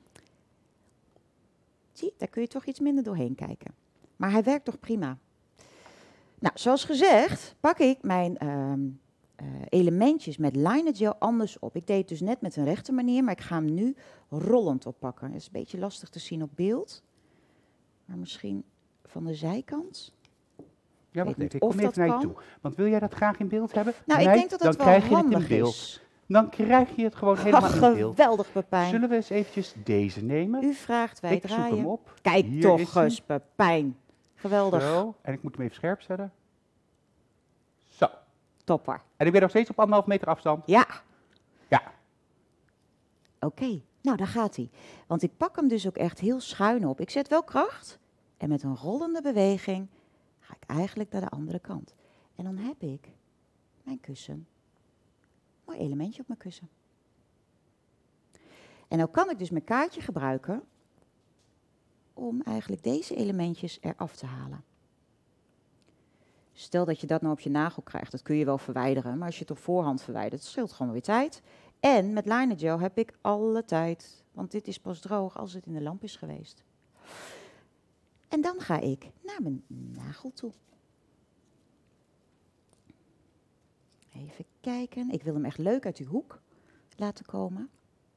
Zie, daar kun je toch iets minder doorheen kijken. Maar hij werkt toch prima. Nou, zoals gezegd, pak ik mijn elementjes met liner gel anders op. Ik deed het dus net met een rechte manier, maar ik ga hem nu rollend oppakken. Dat is een beetje lastig te zien op beeld. Maar misschien van de zijkant. Ja, wacht even. Ik kom even naar je toe. Want wil jij dat graag in beeld hebben? Nou, ik denk dat dat wel handig is. Dan krijg je het gewoon helemaal in beeld. Geweldig, Pepijn. Zullen we eens eventjes deze nemen? U vraagt, wij draaien. Ik zoek hem op. Kijk Hier toch eens, Pepijn. Geweldig. Zo, en ik moet hem even scherp zetten. Zo. Topper. En ik ben nog steeds op 1,5 meter afstand. Ja. Ja. Oké, nou daar gaat hij. Want ik pak hem dus ook echt heel schuin op. Ik zet wel kracht en met een rollende beweging ga ik eigenlijk naar de andere kant. En dan heb ik mijn kussen. Mooi elementje op mijn kussen. En dan kan ik dus mijn kaartje gebruiken om eigenlijk deze elementjes eraf te halen. Stel dat je dat nou op je nagel krijgt, dat kun je wel verwijderen, maar als je het op voorhand verwijdert, scheelt gewoon weer tijd. En met liner gel heb ik alle tijd, want dit is pas droog als het in de lamp is geweest. En dan ga ik naar mijn nagel toe. Even kijken, ik wil hem echt leuk uit die hoek laten komen.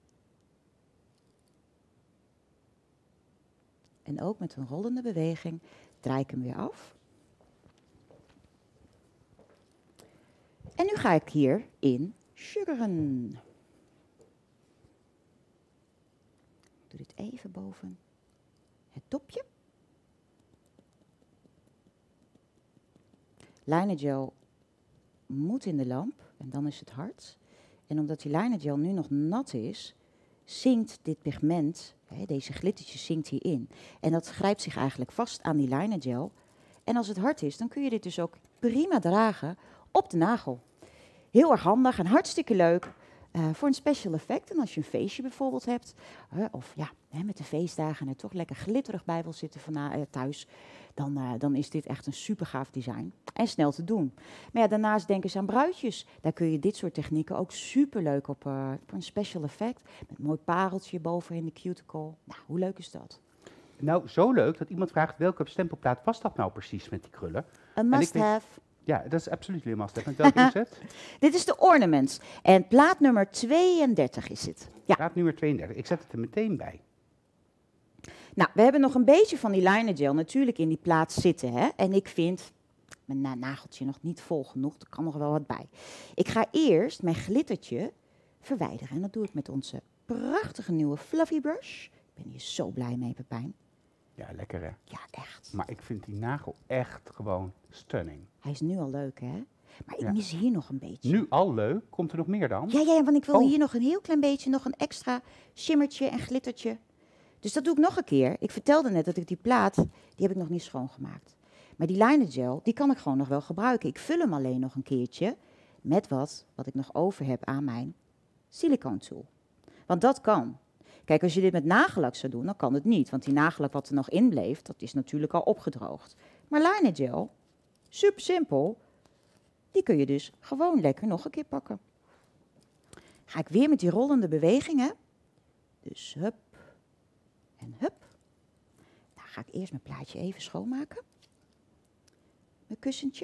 En ook met een rollende beweging draai ik hem weer af. En nu ga ik hier in sugaren. Ik doe dit even boven het dopje. Liner gel moet in de lamp en dan is het hard. En omdat die liner gel nu nog nat is, zinkt dit pigment, deze glittertjes zinkt hierin. En dat grijpt zich eigenlijk vast aan die liner gel. En als het hard is, dan kun je dit dus ook prima dragen op de nagel. Heel erg handig en hartstikke leuk voor een special effect. En als je een feestje bijvoorbeeld hebt, of ja, met de feestdagen en er toch lekker glitterig bij wil zitten thuis, dan is dit echt een super gaaf design. En snel te doen. Maar ja, daarnaast denk eens aan bruidjes. Daar kun je dit soort technieken ook super leuk op voor een special effect. Met een mooi pareltje boven in de cuticle. Nou, hoe leuk is dat? Nou, zo leuk dat iemand vraagt welke stempelplaat was dat nou precies met die krullen. Een must-have. Ja, dat is absoluut weer must-have. Met welke is het? Dit is de Ornaments. En plaat nummer 32 is het. Ja. Plaat nummer 32. Ik zet het er meteen bij. Nou, we hebben nog een beetje van die liner gel natuurlijk in die plaat zitten. Hè? En ik vind mijn nageltje nog niet vol genoeg. Er kan nog wel wat bij. Ik ga eerst mijn glittertje verwijderen. En dat doe ik met onze prachtige nieuwe Fluffy Brush. Ik ben hier zo blij mee, Pepijn. Ja, lekker hè? Ja, echt. Maar ik vind die nagel echt gewoon stunning. Hij is nu al leuk, hè? Maar ik mis hier nog een beetje. Nu al leuk? Komt er nog meer dan? Ja, want ik wil hier nog een heel klein beetje, nog een extra shimmertje en glittertje. Dus dat doe ik nog een keer. Ik vertelde net dat ik die plaat, die heb ik nog niet schoongemaakt. Maar die liner gel, die kan ik gewoon nog wel gebruiken. Ik vul hem alleen nog een keertje met wat ik nog over heb aan mijn silicone tool. Want dat kan. Kijk, als je dit met nagellak zou doen, dan kan het niet. Want die nagellak wat er nog in bleef, dat is natuurlijk al opgedroogd. Maar liner gel, super simpel, die kun je dus gewoon lekker nog een keer pakken. Ga ik weer met die rollende bewegingen. Dus hup en hup. Nou ga ik eerst mijn plaatje even schoonmaken. Mijn kussentje.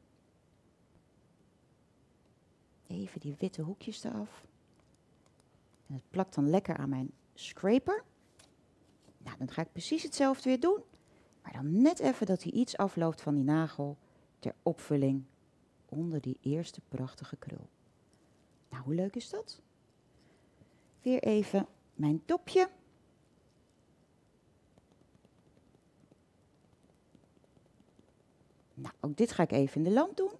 Even die witte hoekjes eraf. En het plakt dan lekker aan mijn scraper. Nou, dan ga ik precies hetzelfde weer doen. Maar dan net even dat hij iets afloopt van die nagel ter opvulling onder die eerste prachtige krul. Nou, hoe leuk is dat? Weer even mijn dopje. Nou, ook dit ga ik even in de lamp doen.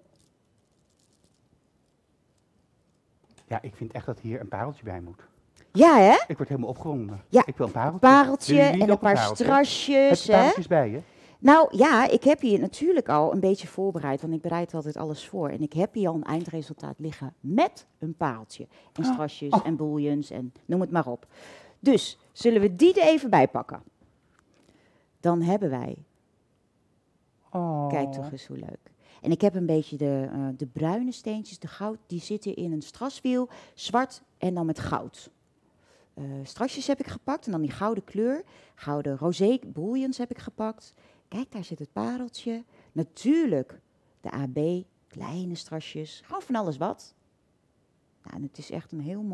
Ja, ik vind echt dat hier een pareltje bij moet. Ja, hè? Ik word helemaal opgewonden. Ja, Ik wil een pareltje. Pareltje Willen jullie en een ook paar pareltje? strasjes. Heb je Hè? pareltjes bij je? Nou ja, ik heb hier natuurlijk al een beetje voorbereid, want ik bereid altijd alles voor. En ik heb hier al een eindresultaat liggen met een pareltje. En strasjes en bouillons en noem het maar op. Dus, zullen we die er even bij pakken? Dan hebben wij, Oh. kijk toch eens hoe leuk. En ik heb een beetje de bruine steentjes, de goud, die zitten in een straswiel, zwart en dan met goud. Strasjes heb ik gepakt en dan die gouden kleur. Gouden rosé bouillons heb ik gepakt. Kijk, daar zit het pareltje. Natuurlijk de AB, kleine strasjes. Gewoon van alles wat. Nou, en het is echt een hele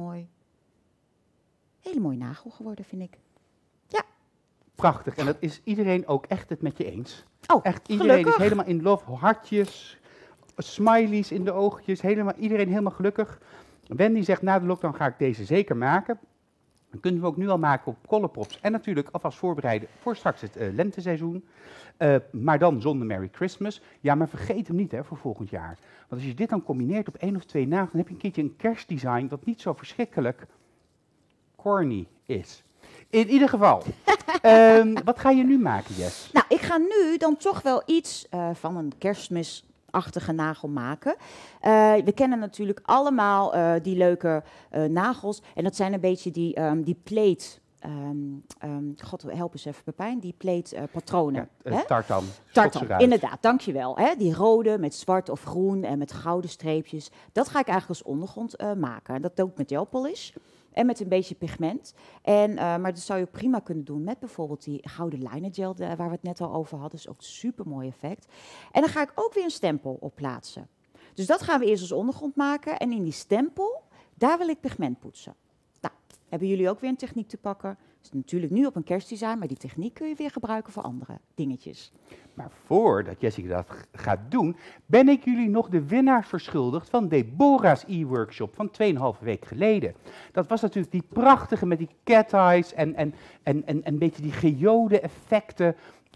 mooie nagel geworden, vind ik. Ja. Prachtig. En dat is iedereen ook echt het met je eens. Oh, Echt, iedereen gelukkig. is helemaal in love. Hartjes, smileys in de oogjes. Iedereen helemaal gelukkig. Wendy zegt, na de lockdown ga ik deze zeker maken. Dan kunnen we ook nu al maken op Colourpops. En natuurlijk alvast voorbereiden voor straks het lenteseizoen. Maar dan zonder Merry Christmas. Ja, maar vergeet hem niet hè, voor volgend jaar. Want als je dit dan combineert op 1 of 2 nachten, dan heb je een keertje een kerstdesign dat niet zo verschrikkelijk corny is. In ieder geval, wat ga je nu maken, Jess? Nou, ik ga nu dan toch wel iets van een kerstmisachtige nagel maken. We kennen natuurlijk allemaal die leuke nagels. En dat zijn een beetje die plate... God, help eens even Pepijn, die plate patronen. Ja, tartan. Tartan, inderdaad, dankjewel. Hè? Die rode met zwart of groen en met gouden streepjes. Dat ga ik eigenlijk als ondergrond maken. Dat doe ik met gelpolish en met een beetje pigment. Maar dat zou je prima kunnen doen met bijvoorbeeld die gouden liner gel waar we het net al over hadden. Dat is ook een super mooi effect. En dan ga ik ook weer een stempel op plaatsen. Dus dat gaan we eerst als ondergrond maken. En in die stempel, daar wil ik pigment poetsen. Nou, hebben jullie ook weer een techniek te pakken? Dat is natuurlijk nu op een kerstdesign, maar die techniek kun je weer gebruiken voor andere dingetjes. Maar voordat Jessica dat gaat doen, ben ik jullie nog de winnaars verschuldigd van Deborah's e-workshop van 2,5 week geleden. Dat was natuurlijk die prachtige met die cat eyes en een beetje die geode effecten.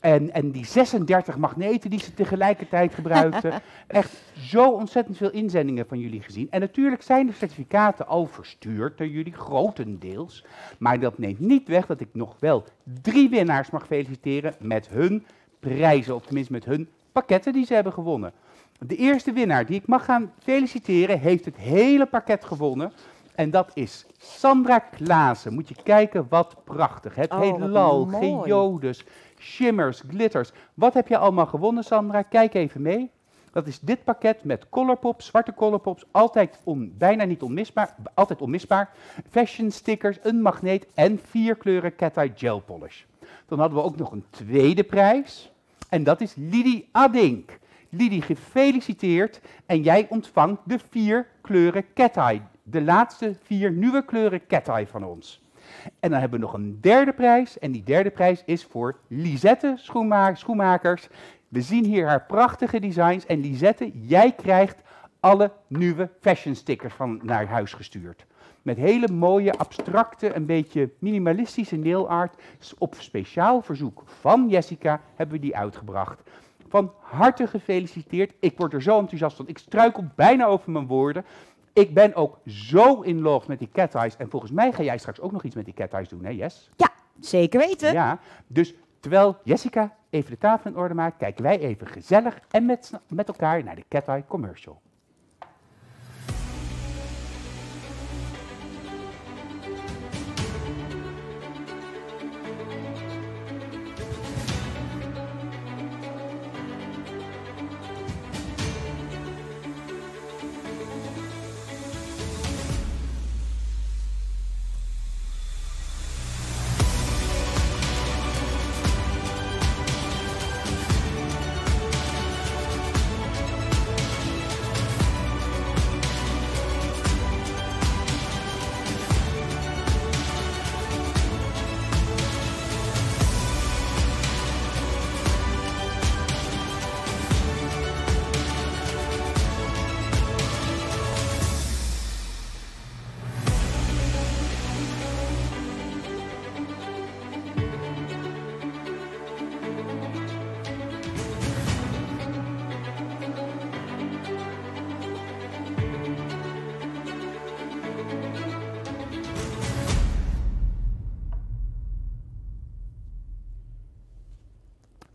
En die 36 magneten die ze tegelijkertijd gebruikten. Echt zo ontzettend veel inzendingen van jullie gezien. En natuurlijk zijn de certificaten al verstuurd door jullie, grotendeels. Maar dat neemt niet weg dat ik nog wel 3 winnaars mag feliciteren met hun prijzen. Of tenminste met hun pakketten die ze hebben gewonnen. De eerste winnaar die ik mag gaan feliciteren heeft het hele pakket gewonnen. En dat is Sandra Klaassen. Moet je kijken wat prachtig. Het heelal, geodes, shimmers, glitters. Wat heb je allemaal gewonnen, Sandra? Kijk even mee. Dat is dit pakket met Colourpops, zwarte Colourpops, bijna niet onmisbaar, altijd onmisbaar. Fashion stickers, een magneet en 4 kleuren Cat Eye Gel Polish. Dan hadden we ook nog een tweede prijs. En dat is Lidie Adink. Lidie, gefeliciteerd. En jij ontvangt de 4 kleuren Cat Eye. De laatste 4 nieuwe kleuren Cat Eye van ons. En dan hebben we nog een derde prijs. En die derde prijs is voor Lisette Schoenmakers. We zien hier haar prachtige designs. En Lisette, jij krijgt alle nieuwe fashion stickers naar huis gestuurd. Met hele mooie, abstracte, een beetje minimalistische nail art. Op speciaal verzoek van Jessica hebben we die uitgebracht. Van harte gefeliciteerd. Ik word er zo enthousiast van. Ik struikel bijna over mijn woorden. Ik ben ook zo in love met die cat eyes. En volgens mij ga jij straks ook nog iets met die cat eyes doen, hè Jess? Ja, zeker weten. Ja, dus terwijl Jessica even de tafel in orde maakt, kijken wij even gezellig en met elkaar naar de Cat Eye commercial.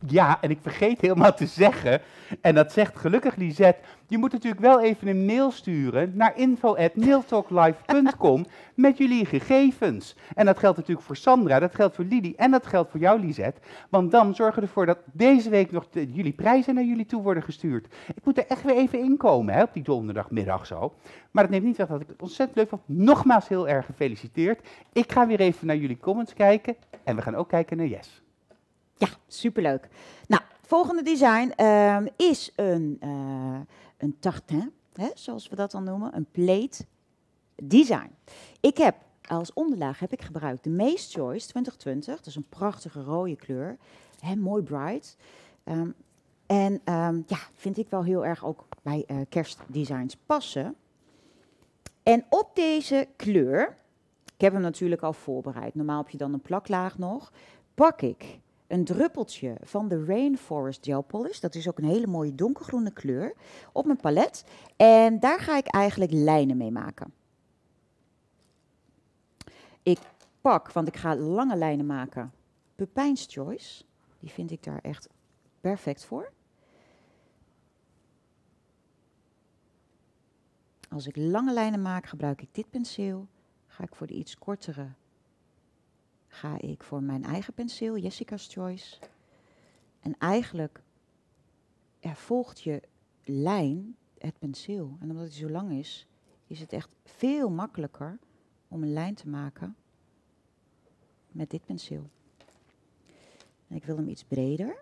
Ja, en ik vergeet helemaal te zeggen, en dat zegt gelukkig Lisette, je moet natuurlijk wel even een mail sturen naar info@nailtalklive.com met jullie gegevens. En dat geldt natuurlijk voor Sandra, dat geldt voor Lili en dat geldt voor jou Lisette. Want dan zorgen we ervoor dat deze week nog jullie prijzen naar jullie toe worden gestuurd. Ik moet er echt weer even inkomen hè, op die donderdagmiddag zo. Maar dat neemt niet weg dat ik het ontzettend leuk vond. Nogmaals heel erg gefeliciteerd. Ik ga weer even naar jullie comments kijken en we gaan ook kijken naar Jess. Ja, superleuk. Nou, volgende design is een tartin, hè, zoals we dat dan noemen, een plate design. Ik heb als onderlaag gebruikt de Maze Choice 2020. Dat is een prachtige rode kleur, hè, mooi bright. Ja, vind ik wel heel erg ook bij kerstdesigns passen. En op deze kleur, ik heb hem natuurlijk al voorbereid, normaal heb je dan een plaklaag nog, pak ik een druppeltje van de Rainforest Gel Polish. Dat is ook een hele mooie donkergroene kleur op mijn palet. En daar ga ik eigenlijk lijnen mee maken. Ik pak, want ik ga lange lijnen maken, Pepijn's Choice. Die vind ik daar echt perfect voor. Als ik lange lijnen maak, gebruik ik dit penseel. Ga ik voor de iets kortere, ga ik voor mijn eigen penseel, Jessica's Choice. En eigenlijk volgt je lijn het penseel. En omdat hij zo lang is, is het echt veel makkelijker om een lijn te maken met dit penseel. En ik wil hem iets breder.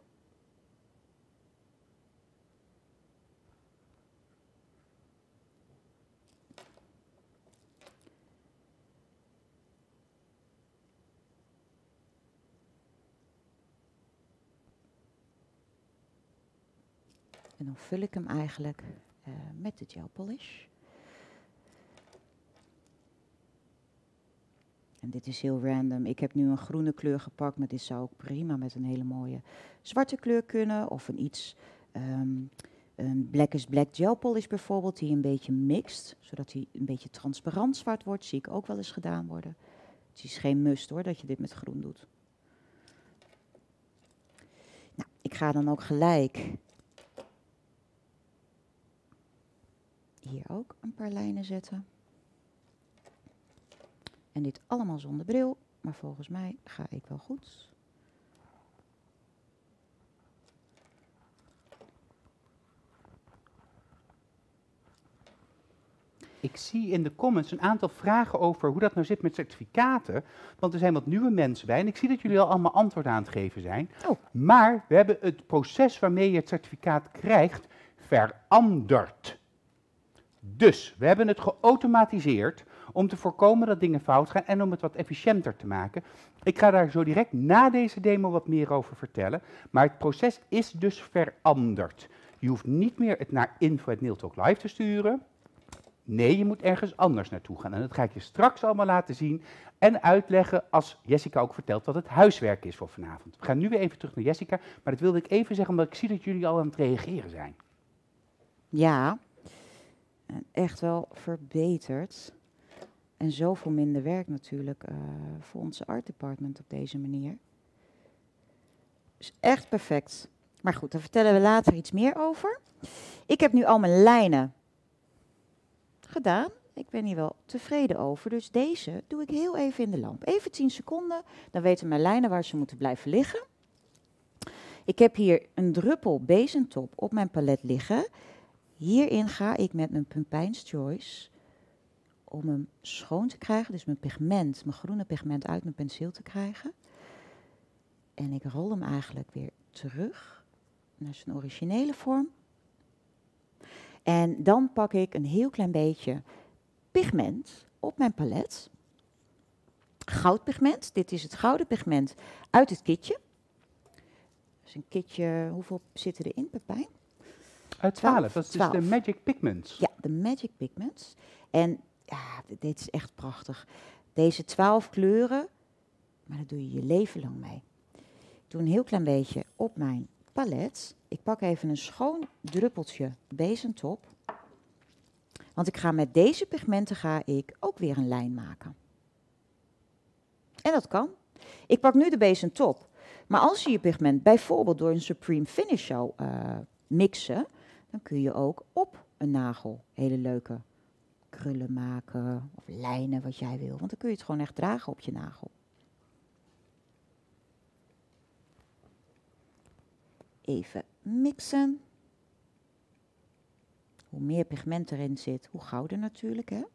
En dan vul ik hem eigenlijk met de gel polish. En dit is heel random. Ik heb nu een groene kleur gepakt, maar dit zou ook prima met een hele mooie zwarte kleur kunnen. Of een iets, een black is black gel polish bijvoorbeeld, die een beetje mixt. Zodat hij een beetje transparant zwart wordt. Zie ik ook wel eens gedaan worden. Het is geen must hoor, dat je dit met groen doet. Nou, ik ga dan ook gelijk hier ook een paar lijnen zetten. En dit allemaal zonder bril, maar volgens mij ga ik wel goed. Ik zie in de comments een aantal vragen over hoe dat nou zit met certificaten. Want er zijn wat nieuwe mensen bij en ik zie dat jullie al allemaal antwoord aan het geven zijn. Oh. Maar we hebben het proces waarmee je het certificaat krijgt veranderd. Dus we hebben het geautomatiseerd om te voorkomen dat dingen fout gaan en om het wat efficiënter te maken. Ik ga daar zo direct na deze demo wat meer over vertellen. Maar het proces is dus veranderd. Je hoeft niet meer het naar info@nailtalklive te sturen. Nee, je moet ergens anders naartoe gaan. En dat ga ik je straks allemaal laten zien en uitleggen als Jessica ook vertelt wat het huiswerk is voor vanavond. We gaan nu weer even terug naar Jessica, maar dat wilde ik even zeggen omdat ik zie dat jullie al aan het reageren zijn. Ja, en echt wel verbeterd. En zoveel minder werk natuurlijk voor onze art department op deze manier. Dus echt perfect. Maar goed, daar vertellen we later iets meer over. Ik heb nu al mijn lijnen gedaan. Ik ben hier wel tevreden over. Dus deze doe ik heel even in de lamp. Even 10 seconden. Dan weten mijn lijnen waar ze moeten blijven liggen. Ik heb hier een druppel bezentop op mijn palet liggen. Hierin ga ik met mijn Pepijn's Choice, om hem schoon te krijgen, dus mijn pigment, mijn groene pigment uit mijn penseel te krijgen. En ik rol hem eigenlijk weer terug naar zijn originele vorm. En dan pak ik een heel klein beetje pigment op mijn palet. Goudpigment, dit is het gouden pigment uit het kitje. Dus een kitje, hoeveel zitten erin, Pepijn? 12, dat is dus de Magic Pigments. Ja, de Magic Pigments. En ja, dit is echt prachtig. Deze 12 kleuren, maar daar doe je je leven lang mee. Ik doe een heel klein beetje op mijn palet. Ik pak even een schoon druppeltje bezentop. Want ik ga met deze pigmenten ook weer een lijn maken. En dat kan. Ik pak nu de bezentop. Maar als je je pigment bijvoorbeeld door een Supreme Finish zou mixen, dan kun je ook op een nagel hele leuke krullen maken of lijnen wat jij wil. Want dan kun je het gewoon echt dragen op je nagel. Even mixen. Hoe meer pigment erin zit, hoe gouder natuurlijk, hè?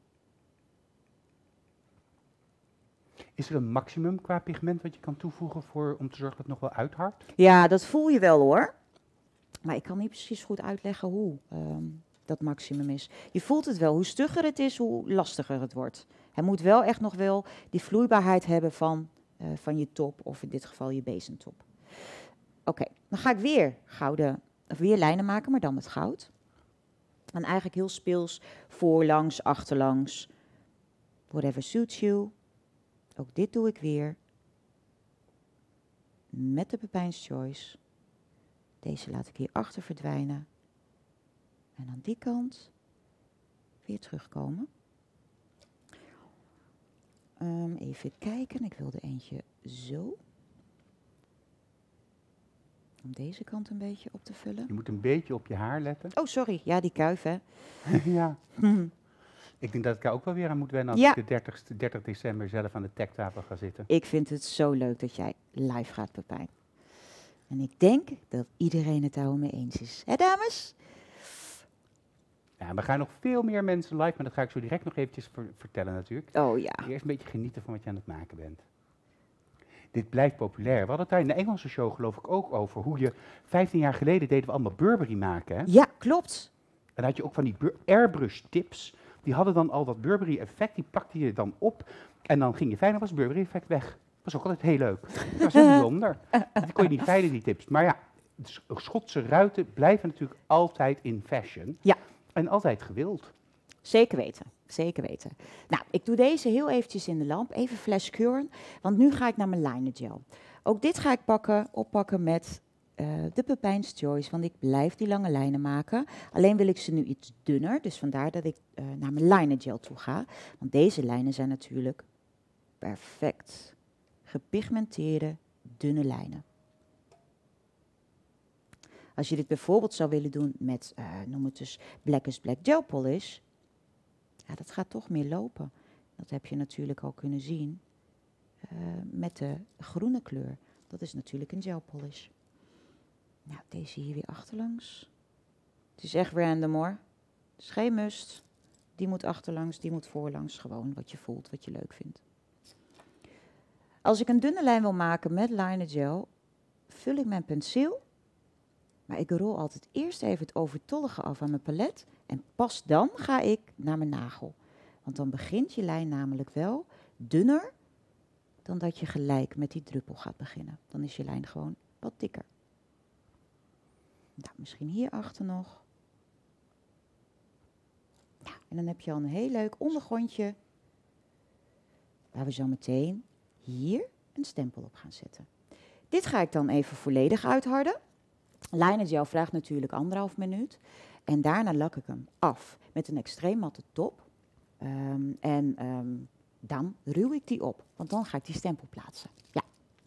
Is er een maximum qua pigment wat je kan toevoegen om te zorgen dat het nog wel uithardt? Ja, dat voel je wel hoor. Maar ik kan niet precies goed uitleggen hoe dat maximum is. Je voelt het wel. Hoe stugger het is, hoe lastiger het wordt. Hij moet wel echt nog wel die vloeibaarheid hebben van je top, of in dit geval je bezemtop. Oké, dan ga ik weer lijnen maken, maar dan met goud. En eigenlijk heel speels, voorlangs, achterlangs, whatever suits you. Ook dit doe ik weer met de Pepijns Choice. Deze laat ik hier achter verdwijnen. En aan die kant weer terugkomen. Even kijken, ik wilde eentje zo. Om deze kant een beetje op te vullen. Je moet een beetje op je haar letten. Oh, sorry. Ja, die kuif, hè. Ja. Ik denk dat ik daar ook wel weer aan moet wennen als ik de 30 december zelf aan de techtafel ga zitten. Ik vind het zo leuk dat jij live gaat, Pepijn. En ik denk dat iedereen het daar mee eens is. Hè, dames? Ja, we gaan nog veel meer mensen live, maar dat ga ik zo direct nog eventjes vertellen natuurlijk. Oh ja. Eerst een beetje genieten van wat je aan het maken bent. Dit blijft populair. We hadden het daar in de Engelse show geloof ik ook over hoe je 15 jaar geleden deden we allemaal Burberry maken. Hè? Ja, klopt. En dan had je ook van die airbrush tips. Die hadden dan al dat Burberry effect, die pakte je dan op. En dan ging je fijn, dan was het Burberry effect weg. Dat was ook altijd heel leuk. Dat was heel bijzonder. Die kon je niet veilen, die tips. Maar ja, Schotse ruiten blijven natuurlijk altijd in fashion. Ja. En altijd gewild. Zeker weten, zeker weten. Nou, ik doe deze heel eventjes in de lamp, even flash curen, want nu ga ik naar mijn liner gel. Ook dit ga ik oppakken met de Pepijns Choice, want ik blijf die lange lijnen maken. Alleen wil ik ze nu iets dunner, dus vandaar dat ik naar mijn liner gel toe ga. Want deze lijnen zijn natuurlijk perfect gepigmenteerde, dunne lijnen. Als je dit bijvoorbeeld zou willen doen met, noem het dus Blackest Black Gel Polish, ja, dat gaat toch meer lopen. Dat heb je natuurlijk al kunnen zien met de groene kleur. Dat is natuurlijk een gel polish. Nou, deze hier weer achterlangs. Het is echt random hoor. Het is geen must. Die moet achterlangs, die moet voorlangs. Gewoon wat je voelt, wat je leuk vindt. Als ik een dunne lijn wil maken met liner gel, vul ik mijn penseel. Maar ik rol altijd eerst even het overtollige af aan mijn palet. En pas dan ga ik naar mijn nagel. Want dan begint je lijn namelijk wel dunner dan dat je gelijk met die druppel gaat beginnen. Dan is je lijn gewoon wat dikker. Nou, misschien hierachter nog. Ja, en dan heb je al een heel leuk ondergrondje. Waar we zo meteen hier een stempel op gaan zetten. Dit ga ik dan even volledig uitharden. Liner gel vraagt natuurlijk 1,5 minuut. En daarna lak ik hem af met een extreem matte top. Dan ruw ik die op, want dan ga ik die stempel plaatsen. Ja.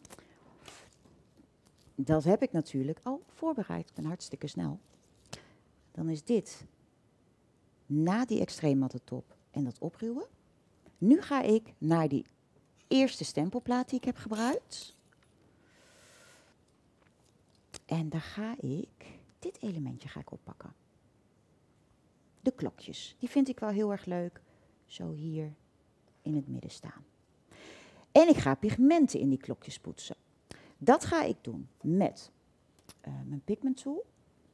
Dat heb ik natuurlijk al voorbereid. Ik ben hartstikke snel. Dan is dit na die extreem matte top en dat opruwen. Nu ga ik naar die eerste stempelplaat die ik heb gebruikt. En daar ga ik, dit elementje ga ik oppakken. De klokjes, die vind ik wel heel erg leuk. Zo hier in het midden staan. En ik ga pigmenten in die klokjes poetsen. Dat ga ik doen met mijn pigment tool.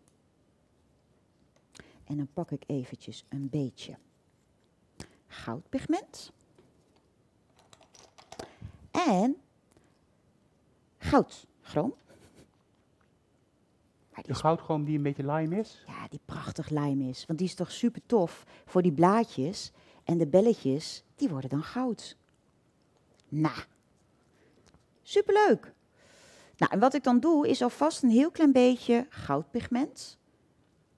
En dan pak ik eventjes een beetje goudpigment. En goudchroom. De goudchroom die een beetje lime is? Ja, die prachtig lime is. Want die is toch super tof voor die blaadjes. En de belletjes, die worden dan goud. Nou, superleuk. Nou, en wat ik dan doe, is alvast een heel klein beetje goudpigment.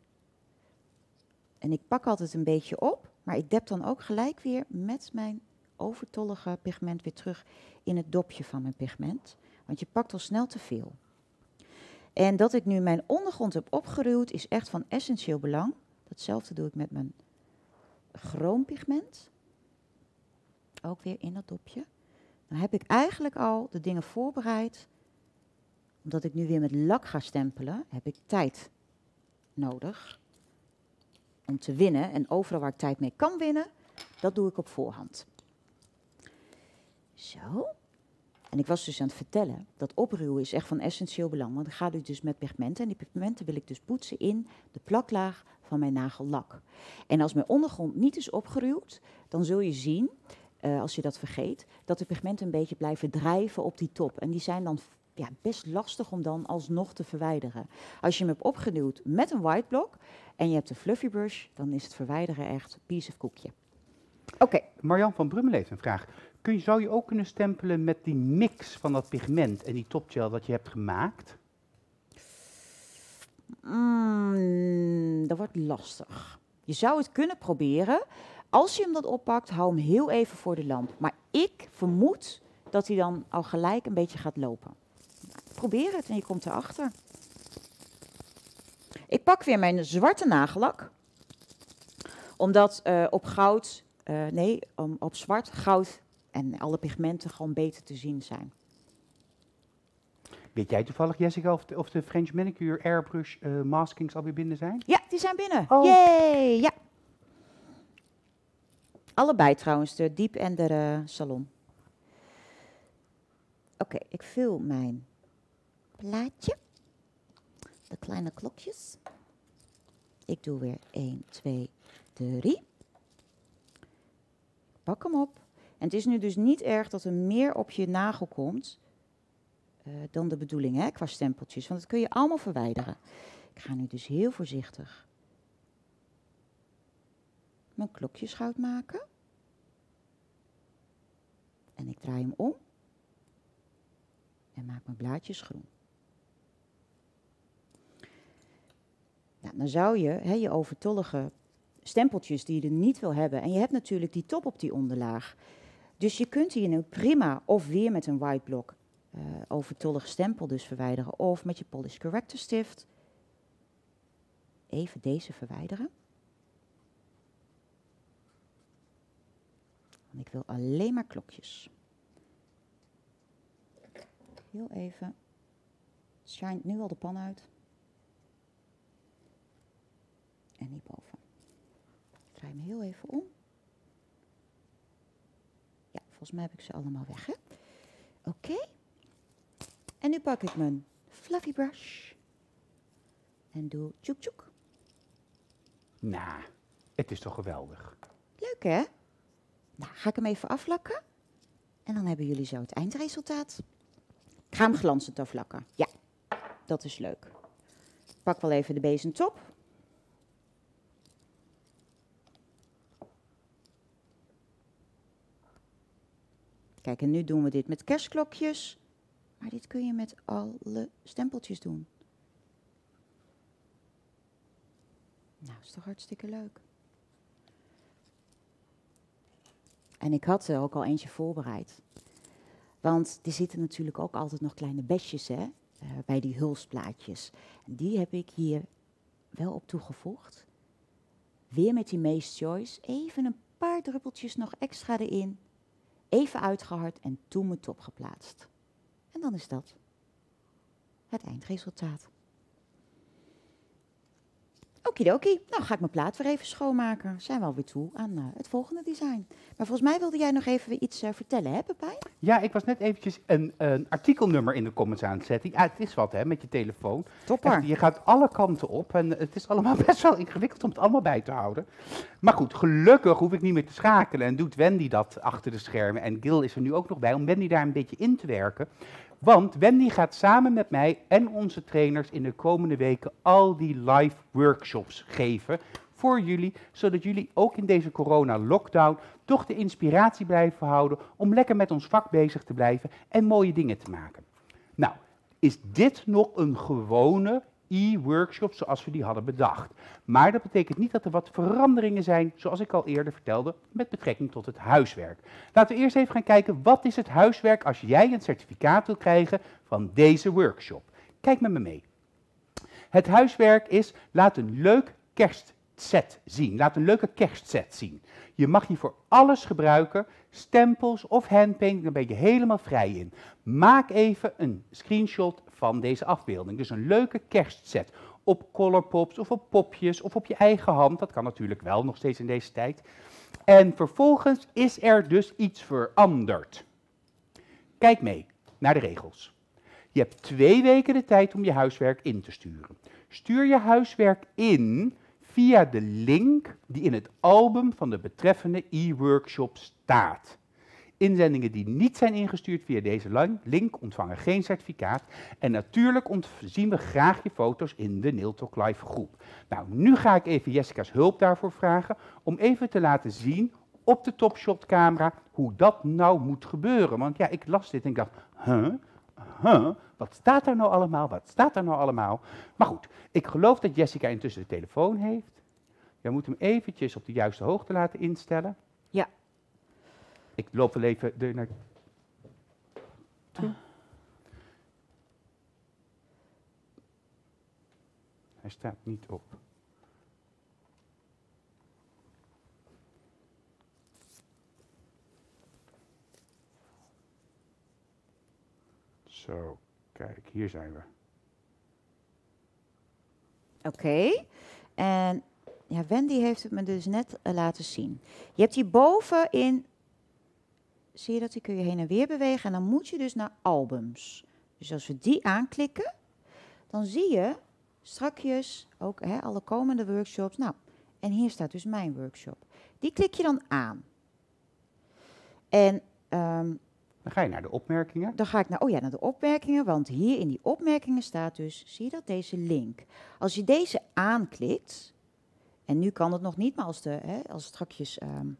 En ik pak altijd een beetje op, maar ik dep dan ook gelijk weer met mijn overtollige pigment weer terug in het dopje van mijn pigment. Want je pakt al snel te veel. En dat ik nu mijn ondergrond heb opgeruwd is echt van essentieel belang. Datzelfde doe ik met mijn chroompigment. Ook weer in dat dopje. Dan heb ik eigenlijk al de dingen voorbereid. Omdat ik nu weer met lak ga stempelen, heb ik tijd nodig om te winnen. En overal waar ik tijd mee kan winnen, dat doe ik op voorhand. Zo. En ik was dus aan het vertellen, dat opruwen is echt van essentieel belang. Want dan ga ik dus met pigmenten. En die pigmenten wil ik dus poetsen in de plaklaag van mijn nagellak. En als mijn ondergrond niet is opgeruwd, dan zul je zien, als je dat vergeet, dat de pigmenten een beetje blijven drijven op die top. En die zijn dan best lastig om dan alsnog te verwijderen. Als je hem hebt opgeduwd met een white block en je hebt een fluffy brush, dan is het verwijderen echt piece of koekje. Oké. Marjan van Brummel heeft een vraag. Zou je ook kunnen stempelen met die mix van dat pigment en die topgel dat je hebt gemaakt? Dat wordt lastig. Je zou het kunnen proberen. Als je hem dat oppakt, hou hem heel even voor de lamp. Maar ik vermoed dat hij dan al gelijk een beetje gaat lopen. Probeer het en je komt erachter. Ik pak weer mijn zwarte nagellak. Omdat op zwart, goud en alle pigmenten gewoon beter te zien zijn. Weet jij toevallig, Jessica, of de French Manicure Airbrush maskings alweer binnen zijn? Ja, die zijn binnen. Oh. Yay! Ja. Allebei trouwens, de Diep en de Salon. Oké, ik vul mijn plaatje. De kleine klokjes. Ik doe weer 1, 2, 3. Pak hem op. En het is nu dus niet erg dat er meer op je nagel komt dan de bedoeling, hè, qua stempeltjes. Want dat kun je allemaal verwijderen. Ik ga nu dus heel voorzichtig mijn klokjes goud maken. En ik draai hem om. En maak mijn blaadjes groen. Nou, dan zou je je overtollige stempeltjes die je er niet wil hebben. En je hebt natuurlijk die top op die onderlaag. Dus je kunt hier nu prima of weer met een white block overtollig stempel dus verwijderen. Of met je Polish Corrector stift. Even deze verwijderen. Want ik wil alleen maar klokjes. Heel even. Het schijnt nu al de pan uit. En hierboven. Ik draai hem heel even om. Ja, volgens mij heb ik ze allemaal weg, hè? Oké. En nu pak ik mijn fluffy brush. En doe tjoek tjoek. Nou, het is toch geweldig. Leuk, hè? Nou, ga ik hem even aflakken. En dan hebben jullie zo het eindresultaat. Ik ga hem glanzend aflakken. Ja, dat is leuk. Ik pak wel even de bezemtop. Kijk, en nu doen we dit met kerstklokjes. Maar dit kun je met alle stempeltjes doen. Nou, is toch hartstikke leuk. En ik had er ook al eentje voorbereid. Want er zitten natuurlijk ook altijd nog kleine besjes bij die hulsplaatjes. En die heb ik hier wel op toegevoegd. Weer met die Maze Choice. Even een paar druppeltjes nog extra erin. Even uitgehard en toen mijn top geplaatst. En dan is dat het eindresultaat. Okidoki, nou ga ik mijn plaat weer even schoonmaken. Zijn we alweer toe aan het volgende design. Maar volgens mij wilde jij nog even iets vertellen, hè Pepijn? Ja, ik was net eventjes een artikelnummer in de comments aan het zetten. Ja, het is wat hè, met je telefoon. Topper. Echt, je gaat alle kanten op en het is allemaal best wel ingewikkeld om het allemaal bij te houden. Maar goed, gelukkig hoef ik niet meer te schakelen en doet Wendy dat achter de schermen. En Gil is er nu ook nog bij om Wendy daar een beetje in te werken. Want Wendy gaat samen met mij en onze trainers in de komende weken al die live workshops geven voor jullie, zodat jullie ook in deze corona-lockdown toch de inspiratie blijven houden om lekker met ons vak bezig te blijven en mooie dingen te maken. Nou, is dit nog een gewone e-workshops zoals we die hadden bedacht. Maar dat betekent niet dat er wat veranderingen zijn, zoals ik al eerder vertelde, met betrekking tot het huiswerk. Laten we eerst even gaan kijken, wat is het huiswerk als jij een certificaat wil krijgen van deze workshop? Kijk met me mee. Het huiswerk is, laat een leuk kerstset zien. Laat een leuke kerstset zien. Je mag hier voor alles gebruiken, stempels of handpainting, daar ben je helemaal vrij in. Maak even een screenshot van deze afbeelding. Dus een leuke kerstset op Colourpops of op popjes of op je eigen hand. Dat kan natuurlijk wel nog steeds in deze tijd. En vervolgens is er dus iets veranderd. Kijk mee naar de regels. Je hebt 2 weken de tijd om je huiswerk in te sturen. Stuur je huiswerk in via de link die in het album van de betreffende e-workshop staat. Inzendingen die niet zijn ingestuurd via deze link ontvangen geen certificaat. En natuurlijk zien we graag je foto's in de Nail Talk Live groep. Nou, nu ga ik even Jessica's hulp daarvoor vragen om even te laten zien op de Topshot camera hoe dat nou moet gebeuren. Want ja, ik las dit en ik dacht, wat staat er nou allemaal? Wat staat er nou allemaal? Maar goed, ik geloof dat Jessica intussen de telefoon heeft. Je moet hem eventjes op de juiste hoogte laten instellen. Ja. Ik loop wel even er naar toe. Hij staat niet op. Zo, kijk, hier zijn we. Oké. En ja, Wendy heeft het me dus net laten zien. Je hebt hierboven in, zie je dat, die kun je heen en weer bewegen en dan moet je dus naar albums. Dus als we die aanklikken, dan zie je strakjes ook alle komende workshops. Nou, en hier staat dus mijn workshop. Die klik je dan aan. En dan ga je naar de opmerkingen. dan ga ik naar de opmerkingen, want hier in die opmerkingen staat dus, zie je dat, deze link. Als je deze aanklikt, en nu kan het nog niet, maar als strakjes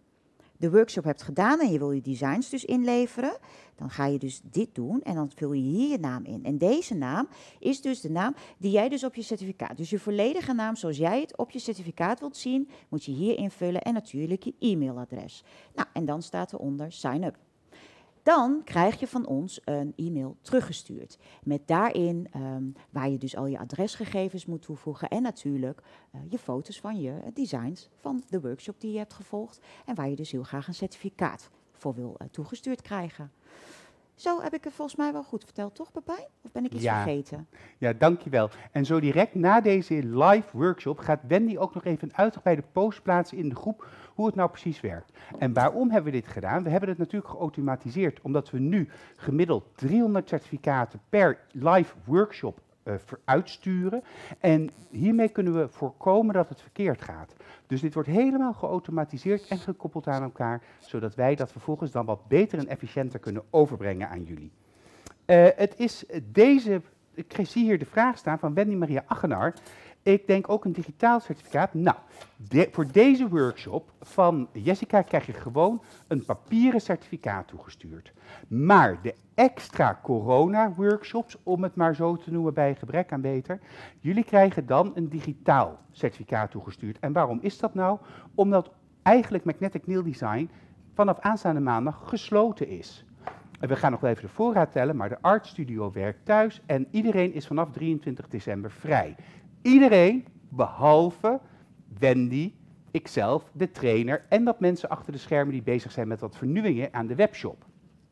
de workshop hebt gedaan en je wil je designs dus inleveren, dan ga je dus dit doen en dan vul je hier je naam in. En deze naam is dus de naam die jij dus op je certificaat, dus je volledige naam zoals jij het op je certificaat wilt zien, moet je hier invullen en natuurlijk je e-mailadres. Nou, en dan staat eronder sign up. Dan krijg je van ons een e-mail teruggestuurd. Met daarin waar je dus al je adresgegevens moet toevoegen. En natuurlijk je foto's van je designs van de workshop die je hebt gevolgd. En waar je dus heel graag een certificaat voor wil toegestuurd krijgen. Zo heb ik het volgens mij wel goed verteld, toch Pepijn? Of ben ik iets vergeten? Ja, dankjewel. En zo direct na deze live workshop gaat Wendy ook nog even een uitgebreide post plaatsen in de groep hoe het nou precies werkt. En waarom hebben we dit gedaan? We hebben het natuurlijk geautomatiseerd, omdat we nu gemiddeld 300 certificaten per live workshop uitsturen. En hiermee kunnen we voorkomen dat het verkeerd gaat. Dus dit wordt helemaal geautomatiseerd en gekoppeld aan elkaar, zodat wij dat vervolgens dan wat beter en efficiënter kunnen overbrengen aan jullie. Het is deze, ik zie hier de vraag staan van Wendy Maria Achenaar. Ik denk ook een digitaal certificaat. Nou, voor deze workshop van Jessica krijg je gewoon een papieren certificaat toegestuurd. Maar de extra corona-workshops, om het maar zo te noemen bij gebrek aan beter, jullie krijgen dan een digitaal certificaat toegestuurd. En waarom is dat nou? Omdat eigenlijk Magnetic Nail Design vanaf aanstaande maandag gesloten is. We gaan nog wel even de voorraad tellen, maar de Art Studio werkt thuis en iedereen is vanaf 23 december vrij. Iedereen, behalve Wendy, ikzelf, de trainer en dat mensen achter de schermen die bezig zijn met wat vernieuwingen aan de webshop.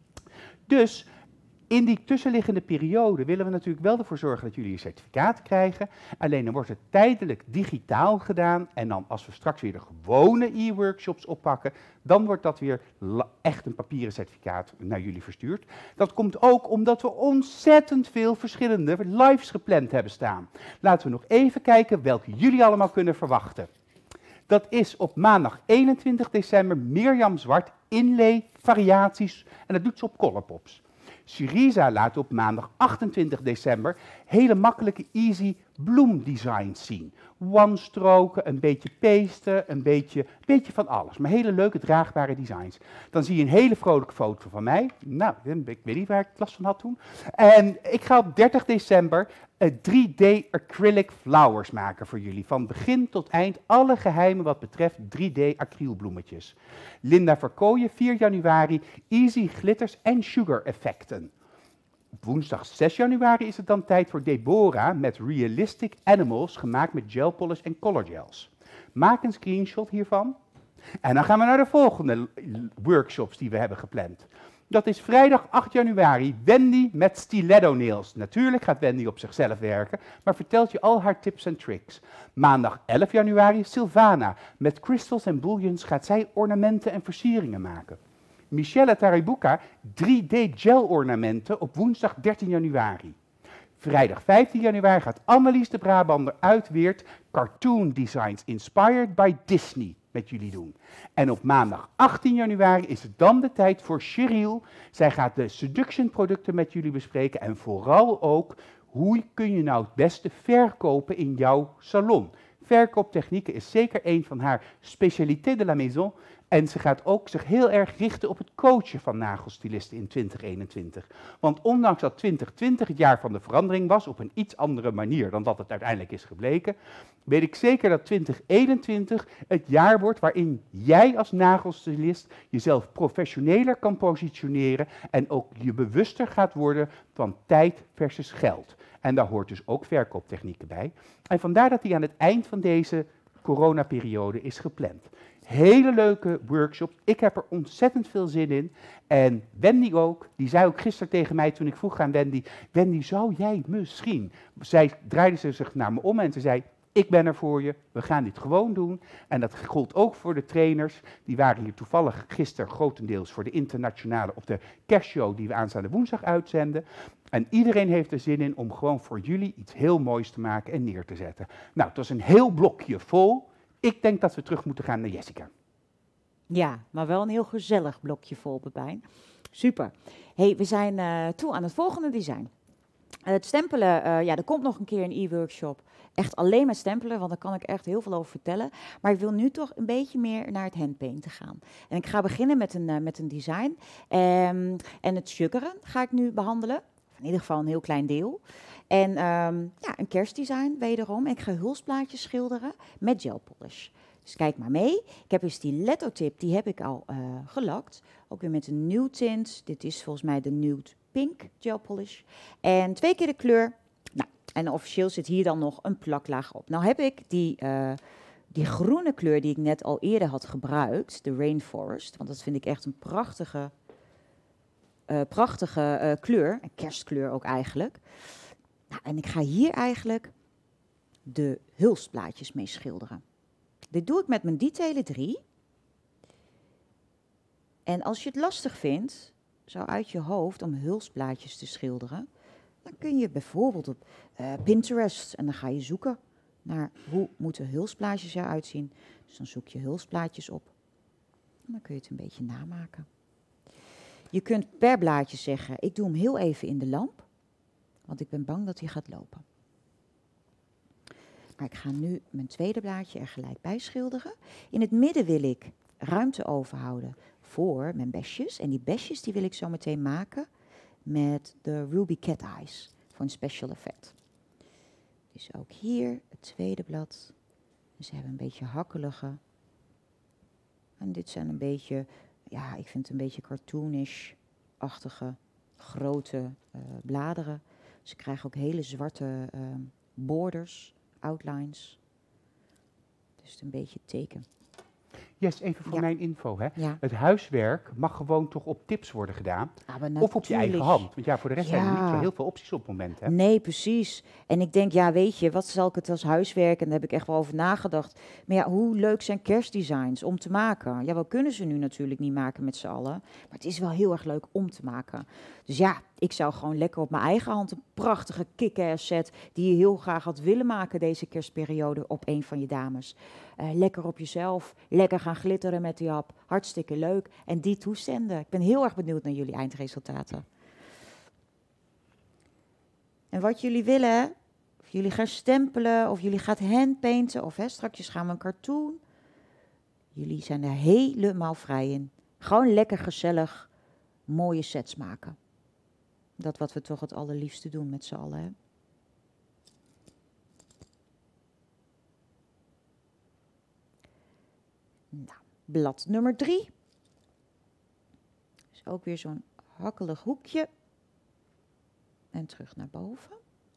Dus in die tussenliggende periode willen we natuurlijk wel ervoor zorgen dat jullie je certificaat krijgen. Alleen dan wordt het tijdelijk digitaal gedaan en dan als we straks weer de gewone e-workshops oppakken, dan wordt dat weer echt een papieren certificaat naar jullie verstuurd. Dat komt ook omdat we ontzettend veel verschillende lives gepland hebben staan. Laten we nog even kijken welke jullie allemaal kunnen verwachten. Dat is op maandag 21 december Mirjam Zwart, inlay, variaties en dat doet ze op Colourpops. Syriza laat op maandag 28 december hele makkelijke, easy bloemdesigns zien. One-stroken, een beetje pasten, een beetje van alles. Maar hele leuke, draagbare designs. Dan zie je een hele vrolijke foto van mij. Nou, ik weet niet waar ik last van had toen. En ik ga op 30 december 3D acrylic flowers maken voor jullie. Van begin tot eind alle geheimen wat betreft 3D acrylbloemetjes. Linda Verkooyen, 4 januari, easy glitters en sugar effecten. Op woensdag 6 januari is het dan tijd voor Deborah met realistic animals gemaakt met gel polish en color gels. Maak een screenshot hiervan. En dan gaan we naar de volgende workshops die we hebben gepland. Dat is vrijdag 8 januari, Wendy met stiletto nails. Natuurlijk gaat Wendy op zichzelf werken, maar vertelt je al haar tips en tricks. Maandag 11 januari, Sylvana. Met crystals en bullions gaat zij ornamenten en versieringen maken. Michelle Taribuka, 3D gel ornamenten op woensdag 13 januari. Vrijdag 15 januari gaat Annelies de Brabander uit Weert cartoon designs inspired by Disney met jullie doen. En op maandag 18 januari is het dan de tijd voor Cheryl. Zij gaat de seduction producten met jullie bespreken en vooral ook hoe kun je nou het beste verkopen in jouw salon. Verkooptechnieken is zeker een van haar spécialités de la maison. En ze gaat ook zich heel erg richten op het coachen van nagelstilisten in 2021. Want ondanks dat 2020 het jaar van de verandering was, op een iets andere manier dan dat het uiteindelijk is gebleken, weet ik zeker dat 2021 het jaar wordt waarin jij als nagelstilist jezelf professioneler kan positioneren en ook je bewuster gaat worden van tijd versus geld. En daar hoort dus ook verkooptechnieken bij. En vandaar dat die aan het eind van deze coronaperiode is gepland. Hele leuke workshops. Ik heb er ontzettend veel zin in. En Wendy ook. Die zei ook gisteren tegen mij toen ik vroeg aan Wendy. Wendy, zou jij misschien... Zij draaide zich naar me om en ze zei... Ik ben er voor je, we gaan dit gewoon doen. En dat gold ook voor de trainers. Die waren hier toevallig gisteren grotendeels voor de internationale... op de kerstshow die we aanstaande woensdag uitzenden. En iedereen heeft er zin in om gewoon voor jullie iets heel moois te maken en neer te zetten. Nou, het was een heel blokje vol... Ik denk dat we terug moeten gaan naar Jessica. Ja, maar wel een heel gezellig blokje vol, Pepijn. Super. Hey, we zijn toe aan het volgende design. Het stempelen, er komt nog een keer een e-workshop. Echt alleen met stempelen, want daar kan ik echt heel veel over vertellen. Maar ik wil nu toch een beetje meer naar het handpainten gaan. En ik ga beginnen met een design. En het suggaren ga ik nu behandelen. In ieder geval een heel klein deel. En een kerstdesign wederom. Ik ga hulsplaatjes schilderen met gel polish. Dus kijk maar mee. Ik heb een stiletto tip, die heb ik al gelakt. Ook weer met een nude tint. Dit is volgens mij de nude pink gel polish. En 2 keer de kleur. Nou, en officieel zit hier dan nog een plaklaag op. Nou heb ik die groene kleur die ik net al eerder had gebruikt. De Rainforest. Want dat vind ik echt een prachtige kleur. Een kerstkleur ook eigenlijk. Nou, en ik ga hier eigenlijk de hulsplaatjes mee schilderen. Dit doe ik met mijn Detailer 3. En als je het lastig vindt, zo uit je hoofd, om hulsplaatjes te schilderen, dan kun je bijvoorbeeld op Pinterest en dan ga je zoeken naar hoe moeten hulsplaatjes eruit zien. Dus dan zoek je hulsplaatjes op. En dan kun je het een beetje namaken. Je kunt per blaadje zeggen, ik doe hem heel even in de lamp. Want ik ben bang dat hij gaat lopen. Maar ik ga nu mijn tweede blaadje er gelijk bij schilderen. In het midden wil ik ruimte overhouden voor mijn besjes. En die besjes die wil ik zo meteen maken met de Ruby Cat Eyes voor een special effect. Dus ook hier het tweede blad. Dus ze hebben een beetje hakkelige. En dit zijn een beetje, ja, ik vind het een beetje cartoonish-achtige grote bladeren. Ze krijgen ook hele zwarte borders, outlines. Dus het een beetje teken. Yes, even voor mijn info. Hè. Ja. Het huiswerk mag gewoon toch op tips worden gedaan. Of op je eigen hand. Want ja, voor de rest zijn er niet zo heel veel opties op het moment. Hè. Nee, precies. En ik denk, ja, weet je, wat zal ik het als huiswerk? En daar heb ik echt wel over nagedacht. Maar ja, hoe leuk zijn kerstdesigns om te maken? Ja, we kunnen ze nu natuurlijk niet maken met z'n allen. Maar het is wel heel erg leuk om te maken. Dus ja, ik zou gewoon lekker op mijn eigen hand een prachtige kick-ass set die je heel graag had willen maken deze kerstperiode op een van je dames. Lekker op jezelf, lekker gaan glitteren met die hap. Hartstikke leuk. En die toezenden. Ik ben heel erg benieuwd naar jullie eindresultaten. En wat jullie willen Of jullie gaan stempelen, of jullie gaan handpainten, of straks gaan we een cartoon. Jullie zijn er helemaal vrij in. Gewoon lekker gezellig mooie sets maken. Dat wat we toch het allerliefste doen met z'n allen, hè? Nou, blad nummer 3. Dus ook weer zo'n hakkelig hoekje. En terug naar boven.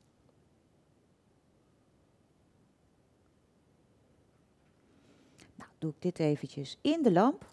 Nou, doe ik dit eventjes in de lamp.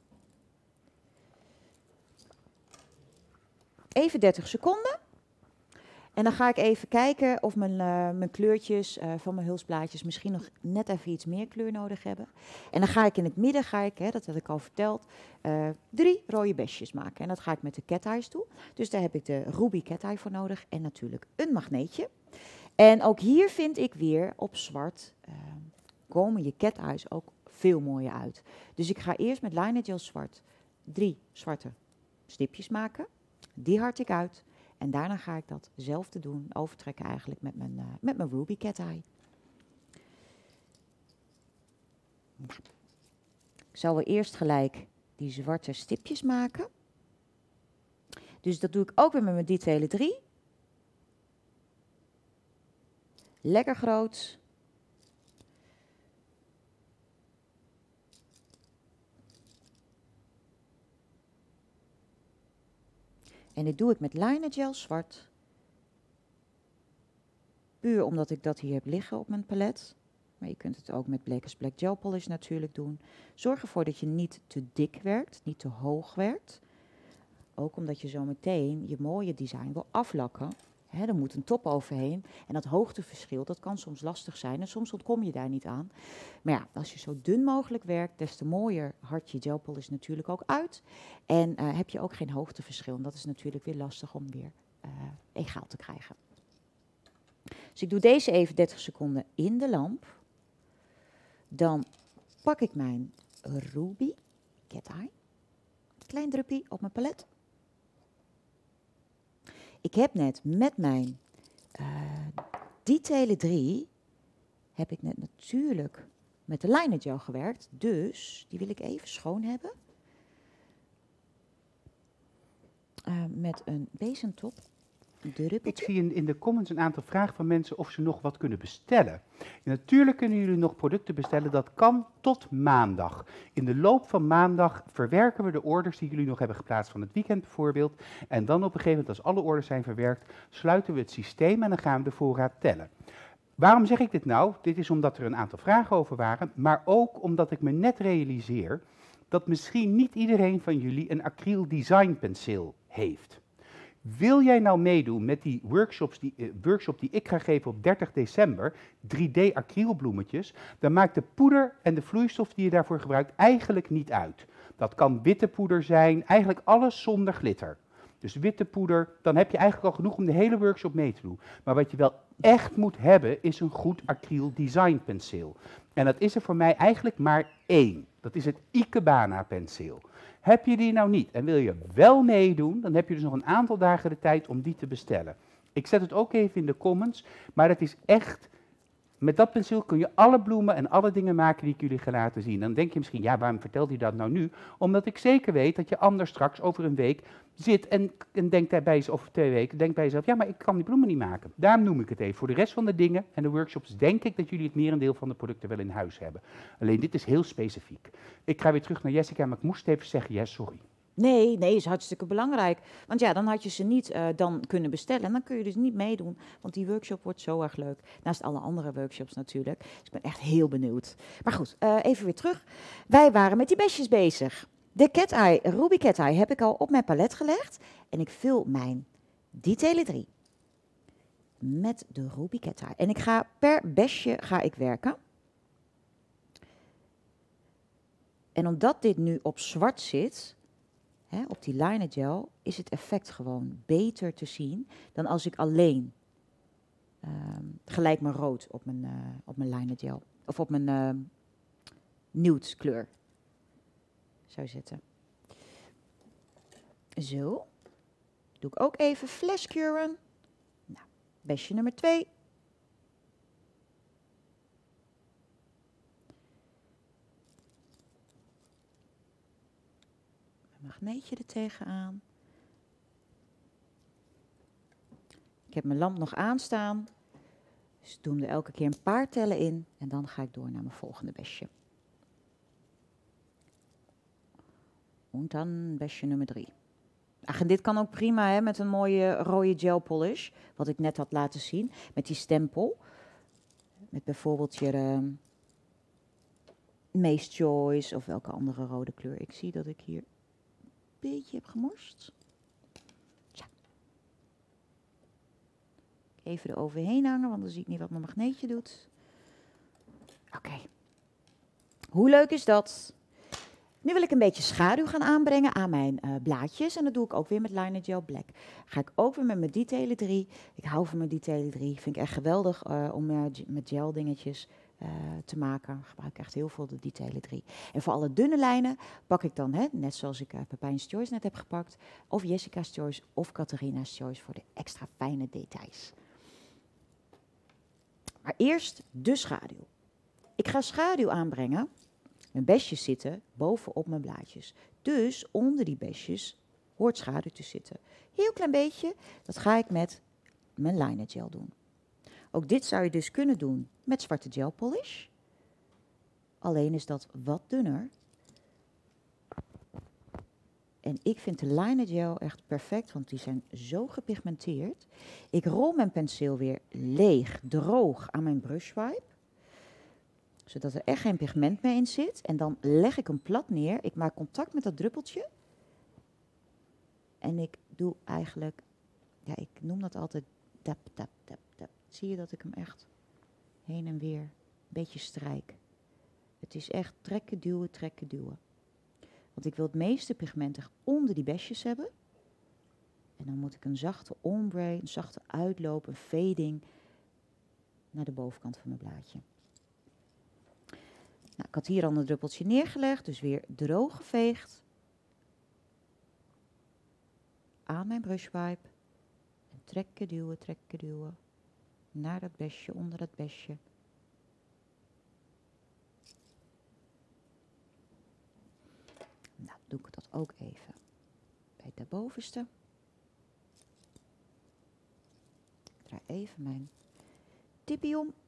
Even 30 seconden. En dan ga ik even kijken of mijn kleurtjes van mijn hulsblaadjes misschien nog net even iets meer kleur nodig hebben. En dan ga ik in het midden, dat had ik al verteld, 3 rode besjes maken. En dat ga ik met de cat eyes doen. Dus daar heb ik de Ruby cat eye voor nodig en natuurlijk een magneetje. En ook hier vind ik weer op zwart komen je cat eyes ook veel mooier uit. Dus ik ga eerst met Liner Gel zwart 3 zwarte stipjes maken. Die hard ik uit. En daarna ga ik datzelfde doen, overtrekken eigenlijk met mijn Ruby cat eye. Nou, ik zal weer eerst gelijk die zwarte stipjes maken. Dus dat doe ik ook weer met mijn detailen 3. Lekker groot. En dit doe ik met Liner Gel zwart. Puur omdat ik dat hier heb liggen op mijn palet. Maar je kunt het ook met Black is Black Gel Polish natuurlijk doen. Zorg ervoor dat je niet te dik werkt, niet te hoog werkt. Ook omdat je zo meteen je mooie design wil aflakken. Er moet een top overheen. En dat hoogteverschil, dat kan soms lastig zijn. En soms ontkom je daar niet aan. Maar ja, als je zo dun mogelijk werkt, des te mooier hard je gel polish natuurlijk ook uit. En heb je ook geen hoogteverschil. En dat is natuurlijk weer lastig om weer egaal te krijgen. Dus ik doe deze even 30 seconden in de lamp. Dan pak ik mijn Ruby cat eye. Klein druppie op mijn palet. Ik heb net met mijn detailen 3, heb ik net natuurlijk met de Liner Gel gewerkt. Dus die wil ik even schoon hebben. Met een bezemtop. Ik zie in de comments een aantal vragen van mensen of ze nog wat kunnen bestellen. En natuurlijk kunnen jullie nog producten bestellen, dat kan tot maandag. In de loop van maandag verwerken we de orders die jullie nog hebben geplaatst van het weekend bijvoorbeeld. En dan op een gegeven moment, als alle orders zijn verwerkt, sluiten we het systeem en dan gaan we de voorraad tellen. Waarom zeg ik dit nou? Dit is omdat er een aantal vragen over waren, maar ook omdat ik me net realiseer dat misschien niet iedereen van jullie een acryl design penseel heeft. Wil jij nou meedoen met die workshop die ik ga geven op 30 december, 3D acrylbloemetjes, dan maakt de poeder en de vloeistof die je daarvoor gebruikt eigenlijk niet uit. Dat kan witte poeder zijn, eigenlijk alles zonder glitter. Dus witte poeder, dan heb je eigenlijk al genoeg om de hele workshop mee te doen. Maar wat je wel echt moet hebben, is een goed acryl design penseel. En dat is er voor mij eigenlijk maar 1. Dat is het Ikebana penseel. Heb je die nou niet en wil je wel meedoen, dan heb je dus nog een aantal dagen de tijd om die te bestellen. Ik zet het ook even in de comments, maar het is echt, met dat penseel kun je alle bloemen en alle dingen maken die ik jullie ga laten zien. Dan denk je misschien, ja, waarom vertelt hij dat nou nu? Omdat ik zeker weet dat je anders straks over een week zit en denkt bij jezelf, of 2 weken, denkt bij jezelf, ja, maar ik kan die bloemen niet maken. Daarom noem ik het even. Voor de rest van de dingen en de workshops denk ik dat jullie het merendeel van de producten wel in huis hebben. Alleen dit is heel specifiek. Ik ga weer terug naar Jessica, maar ik moest even zeggen, yes, sorry. Nee, is hartstikke belangrijk. Want ja, dan had je ze niet dan kunnen bestellen. En dan kun je dus niet meedoen, want die workshop wordt zo erg leuk. Naast alle andere workshops natuurlijk. Dus ik ben echt heel benieuwd. Maar goed, even weer terug. Wij waren met die besjes bezig. De cat eye, Ruby cat eye, heb ik al op mijn palet gelegd. En ik vul mijn detailen 3 met de Ruby cat eye. En ik ga per besje werken. En omdat dit nu op zwart zit, op die Liner Gel, is het effect gewoon beter te zien dan als ik alleen gelijk maar rood op mijn Liner Gel of op mijn nude kleur zou zetten. Zo. Doe ik ook even flashcuren. Nou, besje nummer 2. magneetje er tegenaan. Ik heb mijn lamp nog aanstaan. Dus ik doe er elke keer een paar tellen in. En dan ga ik door naar mijn volgende besje. En dan besje nummer 3. Ach, en dit kan ook prima hè, met een mooie rode gel polish. Wat ik net had laten zien. Met die stempel. Met bijvoorbeeld je Mace Choice of welke andere rode kleur. Ik zie dat ik hier een beetje heb gemorst. Tja. Even eroverheen hangen, want dan zie ik niet wat mijn magneetje doet. Oké. Hoe leuk is dat? Nu wil ik een beetje schaduw gaan aanbrengen aan mijn blaadjes. En dat doe ik ook weer met Liner Gel Black. Ga ik ook weer met mijn Detailer 3. Ik hou van mijn Detailer 3. Vind ik echt geweldig om met gel dingetjes te maken. Ik gebruik echt heel veel de Detailer 3. En voor alle dunne lijnen pak ik dan, net zoals ik Pepijn's Choice net heb gepakt. Of Jessica's Choice of Catharina's Choice voor de extra fijne details. Maar eerst de schaduw. Ik ga schaduw aanbrengen. Mijn besjes zitten bovenop mijn blaadjes. Dus onder die besjes hoort schaduw te zitten. Heel klein beetje, dat ga ik met mijn liner gel doen. Ook dit zou je dus kunnen doen met zwarte gel polish. Alleen is dat wat dunner. En ik vind de liner gel echt perfect, want die zijn zo gepigmenteerd. Ik rol mijn penseel weer leeg, droog aan mijn brush wipe. Zodat er echt geen pigment meer in zit. En dan leg ik hem plat neer. Ik maak contact met dat druppeltje. En ik doe eigenlijk, ja, ik noem dat altijd tap, tap, tap, tap. Zie je dat ik hem echt heen en weer een beetje strijk. Het is echt trekken, duwen, trekken, duwen. Want ik wil het meeste pigment echt onder die besjes hebben. En dan moet ik een zachte ombre, een zachte uitloop, een fading naar de bovenkant van mijn blaadje. Nou, ik had hier al een druppeltje neergelegd, dus weer droog geveegd. Aan mijn brushwipe. En trekken, duwen. Naar dat besje, onder dat besje. Nou, doe ik dat ook even bij het daarbovenste. Ik draai even mijn tippie om.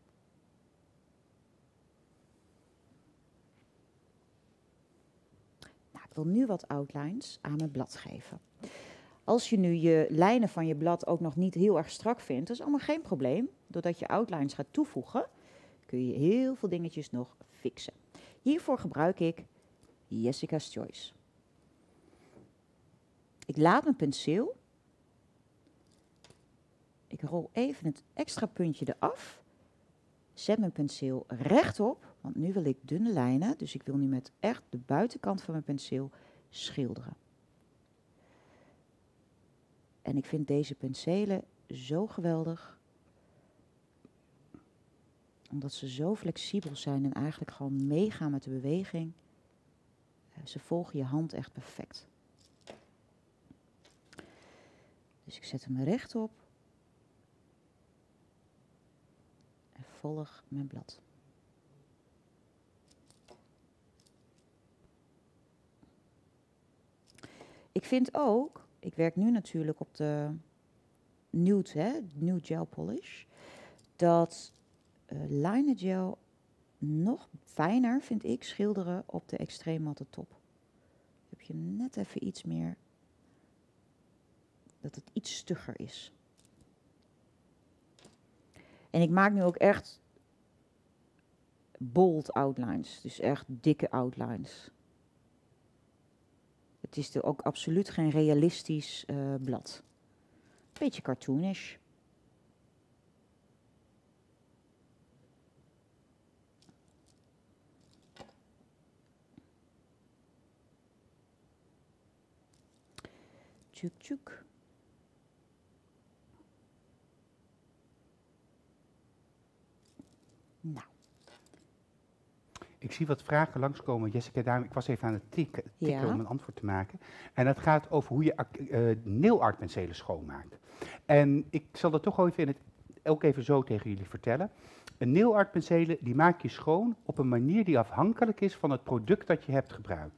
Ik wil nu wat outlines aan mijn blad geven. Als je nu je lijnen van je blad ook nog niet heel erg strak vindt, dat is allemaal geen probleem. Doordat je outlines gaat toevoegen, kun je heel veel dingetjes nog fixen. Hiervoor gebruik ik Jessica's Choice. Ik laat mijn penseel. Ik rol even het extra puntje eraf. Zet mijn penseel rechtop, want nu wil ik dunne lijnen. Dus ik wil nu met echt de buitenkant van mijn penseel schilderen. En ik vind deze penselen zo geweldig. Omdat ze zo flexibel zijn en eigenlijk gewoon meegaan met de beweging. Ze volgen je hand echt perfect. Dus ik zet hem rechtop. En volg mijn blad. Ik vind ook, ik werk nu natuurlijk op de nude, nude gel polish, dat liner gel nog fijner, vind ik, schilderen op de extreem matte top. Heb je net even iets meer, dat het iets stugger is. En ik maak nu ook echt bold outlines, dus echt dikke outlines. Het is er ook absoluut geen realistisch blad. Beetje cartoonish. Tjuk, tjuk. Nou. Ik zie wat vragen langskomen, Jessica. Daarom, ik was even aan het tikken Ja. om een antwoord te maken. En dat gaat over hoe je nail art penselen schoonmaakt. En ik zal dat toch ook even zo tegen jullie vertellen. Een nail art penselen die maak je schoon op een manier die afhankelijk is van het product dat je hebt gebruikt.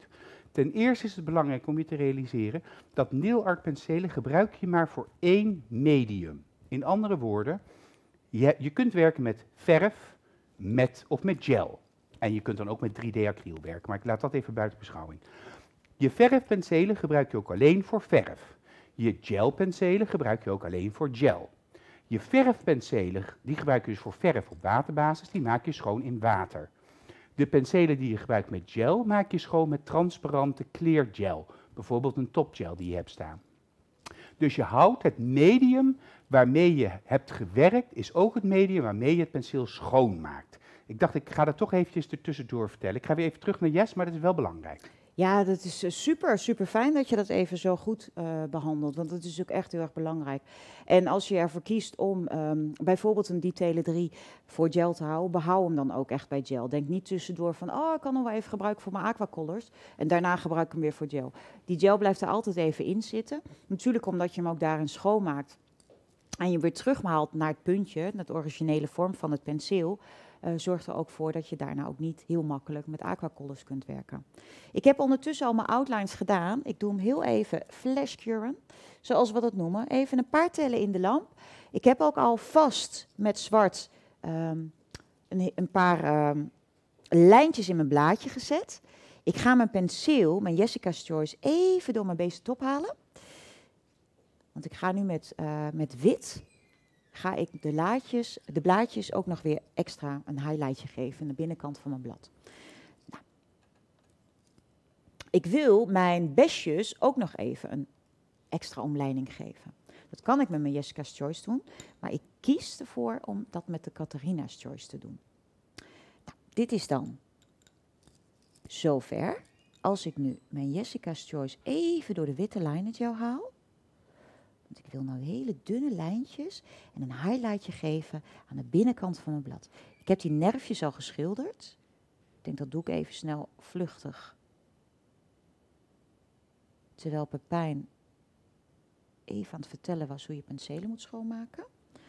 Ten eerste is het belangrijk om je te realiseren dat nail art penselen gebruik je maar voor één medium. In andere woorden, je kunt werken met verf, of met gel. En je kunt dan ook met 3D-acryl werken, maar ik laat dat even buiten beschouwing. Je verfpenselen gebruik je ook alleen voor verf. Je gelpenselen gebruik je ook alleen voor gel. Je verfpenselen, die gebruik je dus voor verf op waterbasis, die maak je schoon in water. De penselen die je gebruikt met gel, maak je schoon met transparante kleergel. Bijvoorbeeld een topgel die je hebt staan. Dus je houdt het medium waarmee je hebt gewerkt, is ook het medium waarmee je het penseel schoonmaakt. Ik dacht, ik ga dat toch eventjes ertussendoor vertellen. Ik ga weer even terug naar Jess, maar dat is wel belangrijk. Ja, dat is super, super fijn dat je dat even zo goed behandelt. Want dat is ook echt heel erg belangrijk. En als je ervoor kiest om bijvoorbeeld een Detailer 3 voor gel te houden, behoud hem dan ook echt bij gel. Denk niet tussendoor van, oh, ik kan hem wel even gebruiken voor mijn aquacolors. En daarna gebruik ik hem weer voor gel. Die gel blijft er altijd even in zitten. Natuurlijk omdat je hem ook daarin schoonmaakt. En je weer terughaalt naar het puntje, naar de originele vorm van het penseel. Zorgt er ook voor dat je daarna ook niet heel makkelijk met aquacolors kunt werken. Ik heb ondertussen al mijn outlines gedaan. Ik doe hem heel even flash curen, zoals we dat noemen. Even een paar tellen in de lamp. Ik heb ook al vast met zwart een paar lijntjes in mijn blaadje gezet. Ik ga mijn penseel, mijn Jessica's Choice, even door mijn beestentop halen. Want ik ga nu met wit, ga ik de blaadjes ook nog weer extra een highlightje geven aan de binnenkant van mijn blad. Nou. Ik wil mijn besjes ook nog even een extra omlijning geven. Dat kan ik met mijn Jessica's Choice doen, maar ik kies ervoor om dat met de Catharina's Choice te doen. Nou, dit is dan zover. Als ik nu mijn Jessica's Choice even door de witte liner gel haal. Want ik wil nou hele dunne lijntjes en een highlightje geven aan de binnenkant van mijn blad. Ik heb die nerfjes al geschilderd. Ik denk dat doe ik even snel vluchtig. Terwijl Pepijn even aan het vertellen was hoe je penselen moet schoonmaken.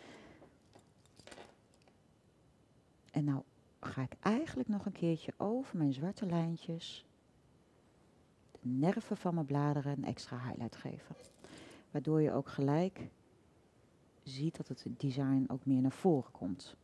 En nou ga ik eigenlijk nog een keertje over mijn zwarte lijntjes, de nerven van mijn bladeren, een extra highlight geven. Waardoor je ook gelijk ziet dat het design ook meer naar voren komt.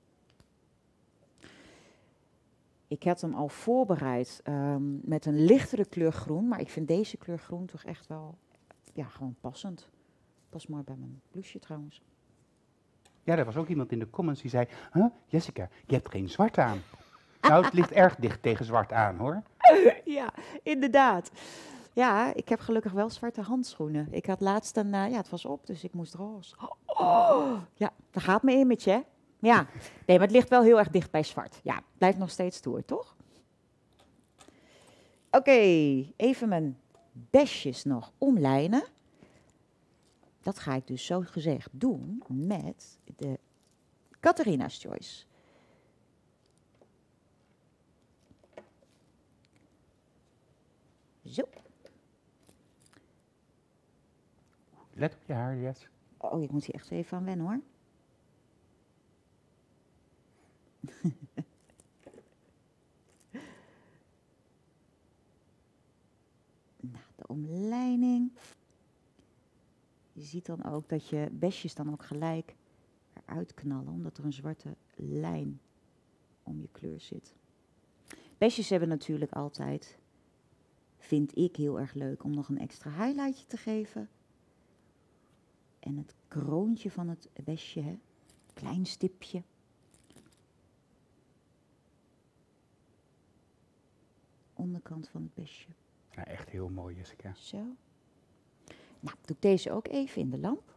Ik had hem al voorbereid met een lichtere kleur groen, maar ik vind deze kleur groen toch echt wel gewoon passend. Past mooi bij mijn blouseje trouwens. Ja, er was ook iemand in de comments die zei, huh, Jessica, je hebt geen zwart aan. Nou, het ligt erg dicht tegen zwart aan, hoor. Ja, inderdaad. Ja, ik heb gelukkig wel zwarte handschoenen. Ik had laatst het was op, dus ik moest roze. Ja, daar gaat mijn image, hè? Ja, nee, maar het ligt wel heel erg dicht bij zwart. Ja, blijft nog steeds stoer, toch? Oké, even mijn besjes nog omlijnen. Dat ga ik dus zo gezegd doen met de Catharina's Choice. Zo. Let op je haar, Jess. Oh, ik moet hier echt even aan wennen, hoor. Nou, de omlijning. Je ziet dan ook dat je besjes dan ook gelijk eruit knallen, omdat er een zwarte lijn om je kleur zit. Besjes hebben natuurlijk altijd, vind ik heel erg leuk, om nog een extra highlightje te geven. En het kroontje van het besje, hè? Klein stipje. Onderkant van het besje. Ja, echt heel mooi, Jessica. Zo. Nou, doe ik deze ook even in de lamp.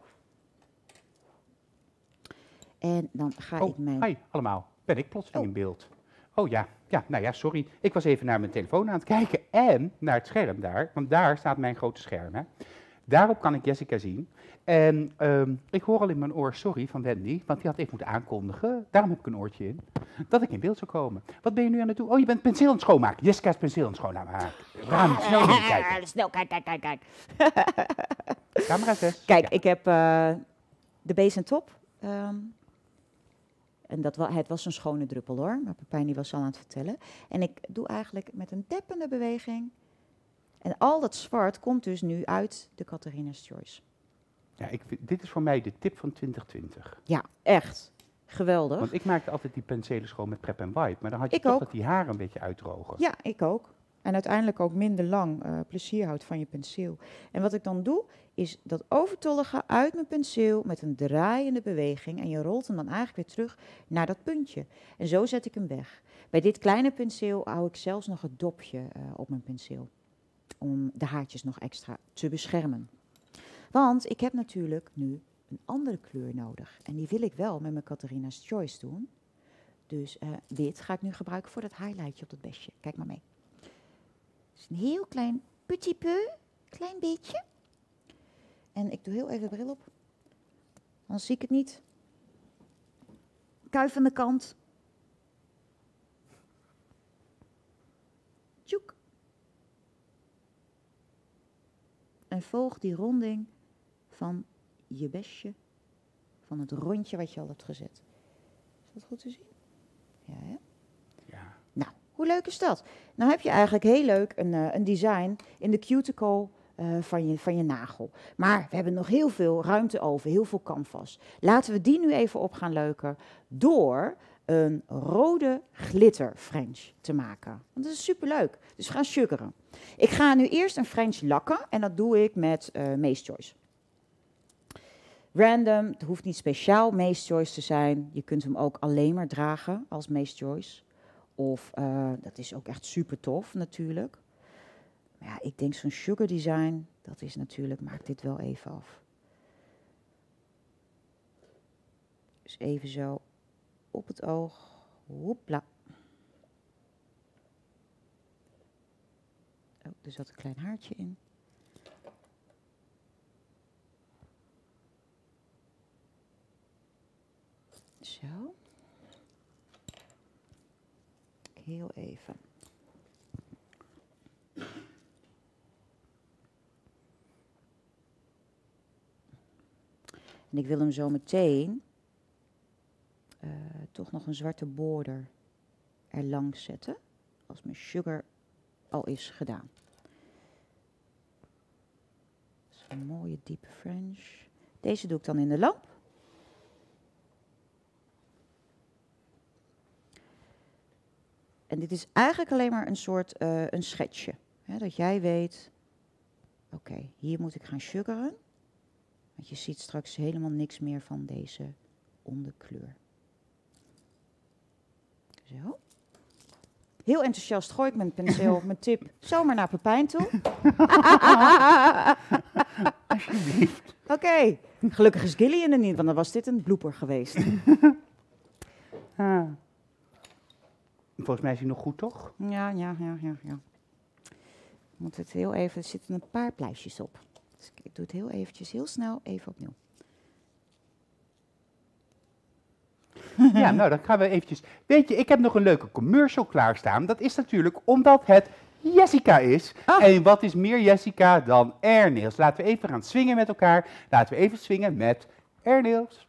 En dan ga ik mijn... Hi allemaal. Ben ik plotseling in beeld? Oh ja. Ja, nou ja, sorry. Ik was even naar mijn telefoon aan het kijken en naar het scherm daar, want daar staat mijn grote scherm, hè. Daarop kan ik Jessica zien. En ik hoor al in mijn oor, sorry, van Wendy, want die had even moeten aankondigen, daarom heb ik een oortje in, dat ik in beeld zou komen. Wat ben je nu aan het doen? Oh, je bent penseel aan het schoonmaken. Jessica's penseel aan het schoonmaken. Ruim, snel niet kijken. Snel, kijk. Camera 6. Kijk, ik heb de base en top. En het was een schone druppel, hoor. Maar Pepijn die was al aan het vertellen. En ik doe eigenlijk met een deppende beweging, En al dat zwart komt dus nu uit de Catharina's Choice. Ja, dit is voor mij de tip van 2020. Ja, echt. Geweldig. Want ik maakte altijd die penselen schoon met Prep and Wipe. Maar dan had je Ik toch ook. dat die haren een beetje uitdrogen. Ja, ik ook. En uiteindelijk ook minder lang plezier houdt van je penseel. En wat ik dan doe, is dat overtollige uit mijn penseel met een draaiende beweging. En je rolt hem dan eigenlijk weer terug naar dat puntje. En zo zet ik hem weg. Bij dit kleine penseel hou ik zelfs nog het dopje op mijn penseel. Om de haartjes nog extra te beschermen. Want ik heb natuurlijk nu een andere kleur nodig. En die wil ik wel met mijn Catharina's Choice doen. Dus wit ga ik nu gebruiken voor dat highlightje op dat besje. Kijk maar mee. Het is een heel klein petit peu, klein beetje. En ik doe heel even de bril op. Anders zie ik het niet. Kuif aan de kant. Tjoek. En volg die ronding van je besje. Van het rondje wat je al hebt gezet. Is dat goed te zien? Ja, hè? Ja. Nou, hoe leuk is dat? Nou heb je eigenlijk heel leuk een design in de cuticle van je nagel. Maar we hebben nog heel veel ruimte over, heel veel canvas. Laten we die nu even op gaan leuken door een rode glitter French te maken. Want dat is superleuk. Dus we gaan suggeren. Ik ga nu eerst een French lakken en dat doe ik met Mace Choice. Random, het hoeft niet speciaal Mace Choice te zijn. Je kunt hem ook alleen maar dragen als Mace Choice. Of, dat is ook echt super tof natuurlijk. Maar ja, ik denk zo'n sugar design, dat is natuurlijk, maak dit wel even af. Dus even zo op het oog. Hoepla. Oh, er zat een klein haartje in. Zo. Heel even. En ik wil hem zo meteen toch nog een zwarte border erlangs zetten. Als mijn sugar al is gedaan. Zo'n mooie diepe French. Deze doe ik dan in de lamp. En dit is eigenlijk alleen maar een soort een schetsje. Hè, dat jij weet, oké, hier moet ik gaan sugaren. Want je ziet straks helemaal niks meer van deze onderkleur. Zo. Heel enthousiast gooi ik mijn penseel, mijn tip, zomaar naar Pepijn toe. Alsjeblieft. Oké, gelukkig is Gillian er niet, want dan was dit een blooper geweest. Volgens mij is hij nog goed, toch? Ja. Moet het heel even, er zitten een paar pleistjes op. Dus ik doe het heel eventjes, heel snel, even opnieuw. Ja, nou, dan gaan we eventjes... Weet je, ik heb nog een leuke commercial klaarstaan. Dat is natuurlijk omdat het Jessica is. Ah. En wat is meer Jessica dan Airnails? Laten we even gaan swingen met elkaar. Laten we even swingen met Airnails.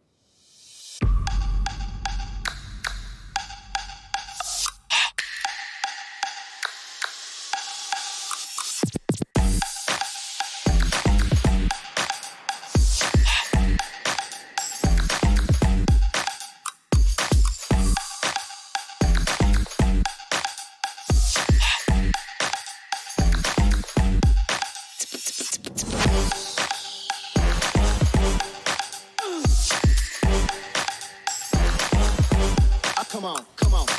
Come on.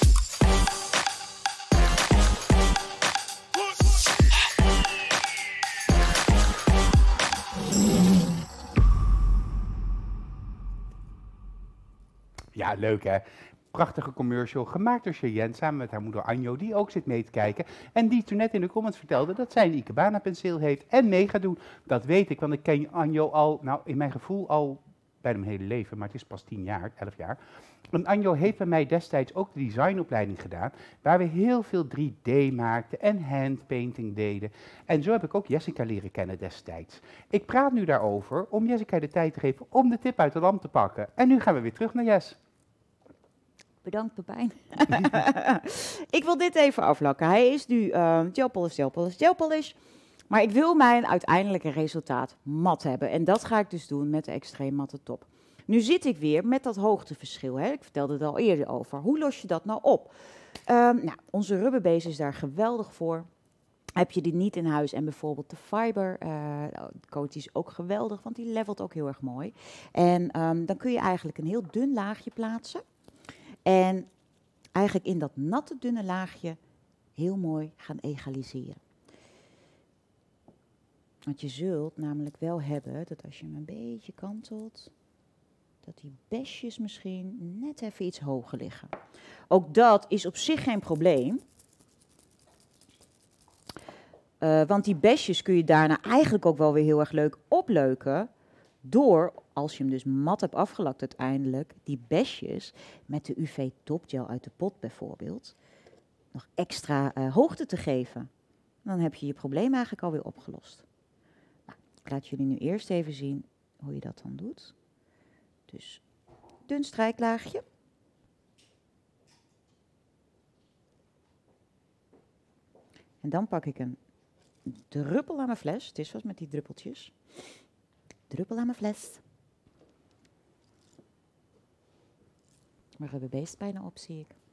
Ja, leuk hè. Prachtige commercial, gemaakt door Cheyenne samen met haar moeder Anjo, die ook zit mee te kijken. En die toen net in de comments vertelde dat zij een Ikebana penseel heeft en mee gaat doen. Dat weet ik, want ik ken Anjo al, nou in mijn gevoel al bijna mijn hele leven, maar het is pas 10 jaar, 11 jaar. En Anjo heeft bij mij destijds ook de designopleiding gedaan, waar we heel veel 3D maakten en handpainting deden. En zo heb ik ook Jessica leren kennen destijds. Ik praat nu daarover om Jessica de tijd te geven om de tip uit de lamp te pakken. En nu gaan we weer terug naar Jess. bedankt Pepijn. Ik wil dit even aflakken. Hij is nu gel polish, gel polish, gel polish. Maar ik wil mijn uiteindelijke resultaat mat hebben. En dat ga ik dus doen met de extreem matte top. Nu zit ik weer met dat hoogteverschil. Hè? Ik vertelde het al eerder over. Hoe los je dat nou op? Nou, onze rubberbase is daar geweldig voor. Heb je die niet in huis en bijvoorbeeld de fiber coat is ook geweldig, want die levelt ook heel erg mooi. En dan kun je eigenlijk een heel dun laagje plaatsen. En eigenlijk in dat natte dunne laagje heel mooi gaan egaliseren. Want je zult namelijk wel hebben dat als je hem een beetje kantelt, dat die besjes misschien net even iets hoger liggen. Ook dat is op zich geen probleem. Want die besjes kun je daarna eigenlijk ook wel weer heel erg leuk opleuken. Door, als je hem dus mat hebt afgelakt uiteindelijk, die besjes met de UV topgel uit de pot bijvoorbeeld, nog extra hoogte te geven. Dan heb je je probleem eigenlijk alweer opgelost. Nou, ik laat jullie nu eerst even zien hoe je dat dan doet. Dus dun strijklaagje. En dan pak ik een druppel aan mijn fles. Het is wat met die druppeltjes. Druppel aan mijn fles. Mijn rubberbeest bijna op, zie ik.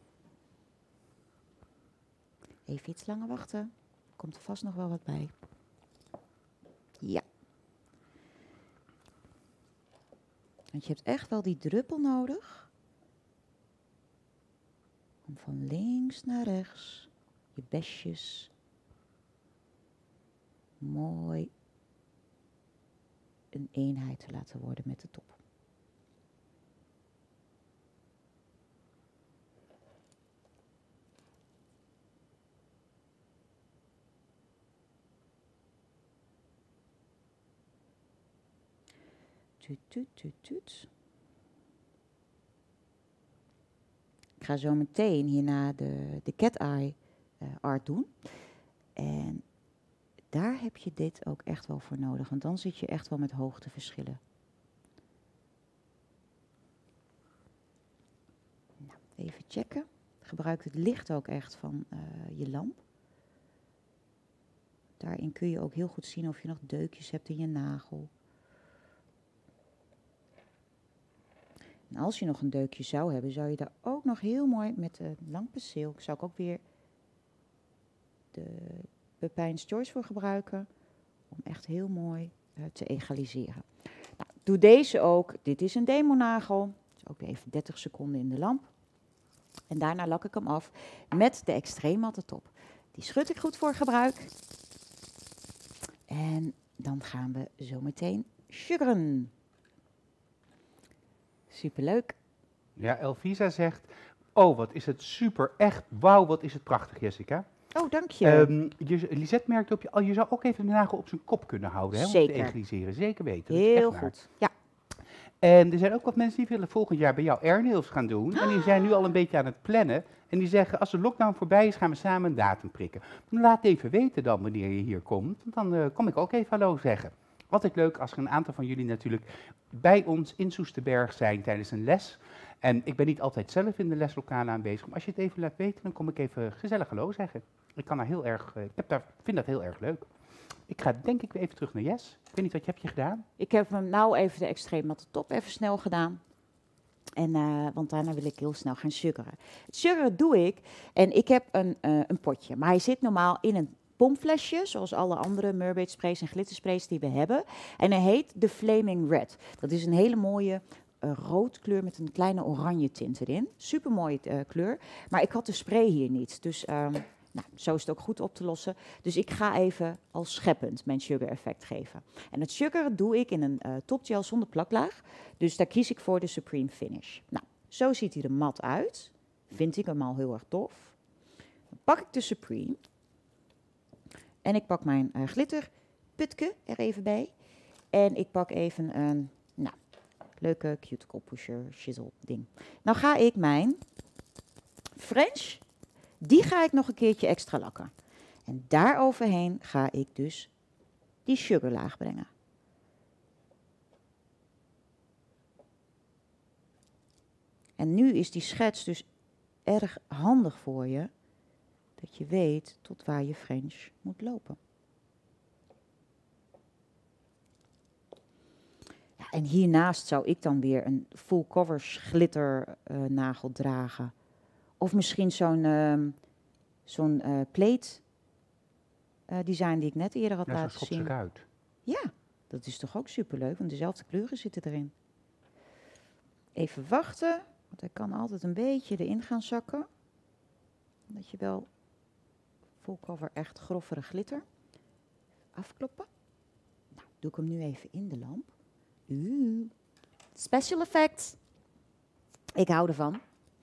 Even iets langer wachten. Komt er vast nog wel wat bij. Ja. Want je hebt echt wel die druppel nodig. Om van links naar rechts je besjes mooi een eenheid te laten worden met de top. Tuut, tuut, tuut, tuut. Ik ga zo meteen hierna de cat eye art doen. En daar heb je dit ook echt wel voor nodig, want dan zit je echt wel met hoogteverschillen. Nou, even checken. Gebruik het licht ook echt van je lamp. Daarin kun je ook heel goed zien of je nog deukjes hebt in je nagel. En als je nog een deukje zou hebben, zou je daar ook nog heel mooi met een lang penseel, zou ik ook weer de Pepijn's Choice voor gebruiken, om echt heel mooi te egaliseren. Nou, doe deze ook. Dit is een demo-nagel. Dus ook weer even 30 seconden in de lamp. En daarna lak ik hem af met de extreem matte top. Die schud ik goed voor gebruik. En dan gaan we zo meteen sugaren. Superleuk. Ja, Elvisa zegt, oh wat is het super, echt, wauw wat is het prachtig Jessica. Oh, dank je. Lisette merkte op je zou ook even de nagel op zijn kop kunnen houden, hè, om Zeker. te egaliseren. Zeker weten. Heel goed. Ja. En er zijn ook wat mensen die willen volgend jaar bij jou airnails gaan doen. En die zijn nu al een beetje aan het plannen. En die zeggen, als de lockdown voorbij is, gaan we samen een datum prikken. Laat even weten dan wanneer je hier komt. Want dan kom ik ook even hallo zeggen. Altijd leuk als er een aantal van jullie natuurlijk bij ons in Soesterberg zijn tijdens een les. En ik ben niet altijd zelf in de leslokalen aanwezig. Maar als je het even laat weten, dan kom ik even gezellig hallo zeggen. Ik kan daar heel erg, vind dat heel erg leuk. Ik ga denk ik weer even terug naar Jess. Ik weet niet, wat heb je gedaan? Ik heb hem nou even de extreem matte top even snel gedaan. En, want daarna wil ik heel snel gaan suggeren. Het suggeren doe ik en ik heb een potje. Maar hij zit normaal in een pompflesje, zoals alle andere mermaid sprays en glittersprays die we hebben. En hij heet de Flaming Red. Dat is een hele mooie rood kleur met een kleine oranje tint erin. Super mooie kleur. Maar ik had de spray hier niet. Dus nou, zo is het ook goed op te lossen. Dus ik ga even als scheppend mijn sugar effect geven. En het sugar doe ik in een topgel zonder plaklaag. Dus daar kies ik voor de Supreme Finish. Nou, zo ziet hij er mat uit. Vind ik hem al heel erg tof. Dan pak ik de Supreme. En ik pak mijn glitterputje er even bij. En ik pak even een leuke cuticle pusher shizzle ding. Nou ga ik mijn French, die ga ik nog een keertje extra lakken. En daaroverheen ga ik dus die sugarlaag brengen. En nu is die schets dus erg handig voor je, dat je weet tot waar je French moet lopen. Ja, en hiernaast zou ik dan weer een full covers glitter nagel dragen. Of misschien zo'n plate design die ik net eerder had Ja, zo laten schopt zien. zich uit. Ja, dat is toch ook superleuk, want dezelfde kleuren zitten erin. Even wachten, want hij kan altijd een beetje erin gaan zakken. Dat je wel full cover echt groffere glitter. Afkloppen. Nou, doe ik hem nu even in de lamp. Special effect. Ik hou ervan.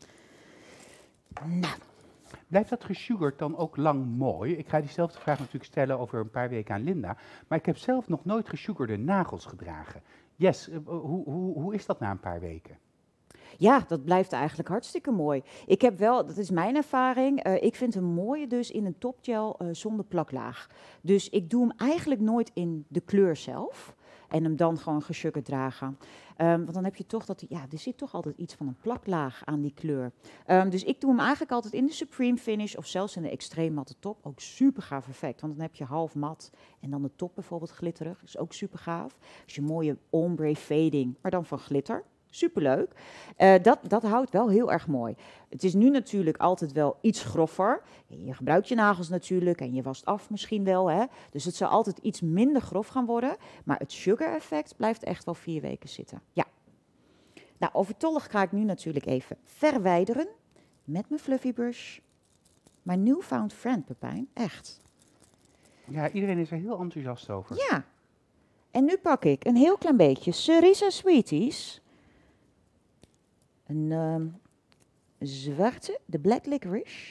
Nou, Blijft dat gesugard dan ook lang mooi? Ik ga diezelfde vraag natuurlijk stellen over een paar weken aan Linda. Maar ik heb zelf nog nooit gesugerde nagels gedragen. Yes, hoe is dat na een paar weken? ja, dat blijft eigenlijk hartstikke mooi. Ik heb wel, dat is mijn ervaring, ik vind hem mooie dus in een topgel zonder plaklaag. Dus ik doe hem eigenlijk nooit in de kleur zelf. En hem dan gewoon gesuggerd dragen. Want dan heb je toch dat, ja, er zit toch altijd iets van een plaklaag aan die kleur. Dus ik doe hem eigenlijk altijd in de Supreme Finish of zelfs in de extreem matte top. Ook super gaaf effect, want dan heb je half mat en dan de top bijvoorbeeld glitterig. Is ook super gaaf. Dus je mooie ombre fading, maar dan van glitter. Superleuk. Dat houdt wel heel erg mooi. Het is nu natuurlijk altijd wel iets groffer. Je gebruikt je nagels natuurlijk en je wast af misschien wel. Hè? Dus het zal altijd iets minder grof gaan worden. Maar het sugar effect blijft echt wel 4 weken zitten. Ja. Nou, overtollig ga ik nu natuurlijk even verwijderen met mijn fluffy brush. Mijn newfound friend, Pepijn. Echt. Ja, iedereen is er heel enthousiast over. Ja. En nu pak ik een heel klein beetje Cerisa Sweeties. Een zwarte, de Black Licorice.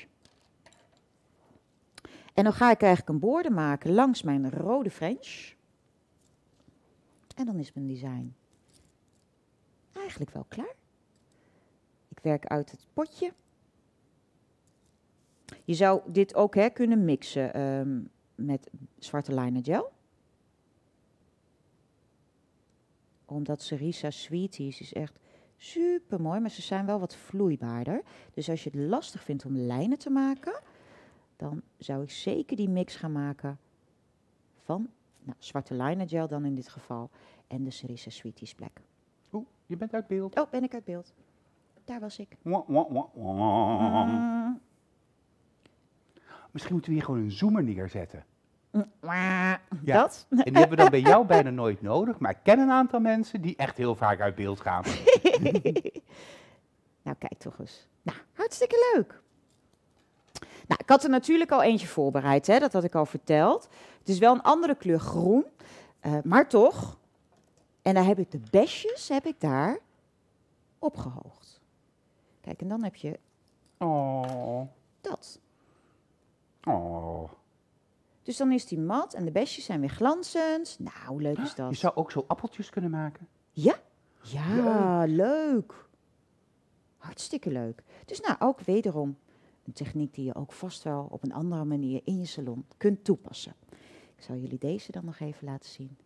En dan ga ik eigenlijk een borden maken langs mijn rode French. En dan is mijn design eigenlijk wel klaar. Ik werk uit het potje. Je zou dit ook kunnen mixen met zwarte liner gel. Omdat Cerisa Sweeties is echt super mooi, maar ze zijn wel wat vloeibaarder. Dus als je het lastig vindt om lijnen te maken, dan zou ik zeker die mix gaan maken van zwarte liner gel dan in dit geval en de Cerisa Sweeties Black. Oeh, je bent uit beeld. Oh, ben ik uit beeld? Daar was ik. Misschien moeten we hier gewoon een zoomer neerzetten. Ja. Dat? En die hebben we dan bij jou bijna nooit nodig. Maar ik ken een aantal mensen die echt heel vaak uit beeld gaan. Nou, kijk toch eens. Nou, hartstikke leuk. Nou, ik had er natuurlijk al eentje voorbereid, hè? Dat had ik al verteld. Het is wel een andere kleur groen, maar toch. En daar heb ik de besjes daar opgehoogd. Kijk, en dan heb je dat. Oh. Dus dan is die mat en de besjes zijn weer glanzend. Nou, hoe leuk is dat? Je zou ook zo appeltjes kunnen maken. Ja? Ja, leuk. Hartstikke leuk. Dus nou, ook wederom een techniek die je ook vast wel op een andere manier in je salon kunt toepassen. Ik zal jullie deze dan nog even laten zien.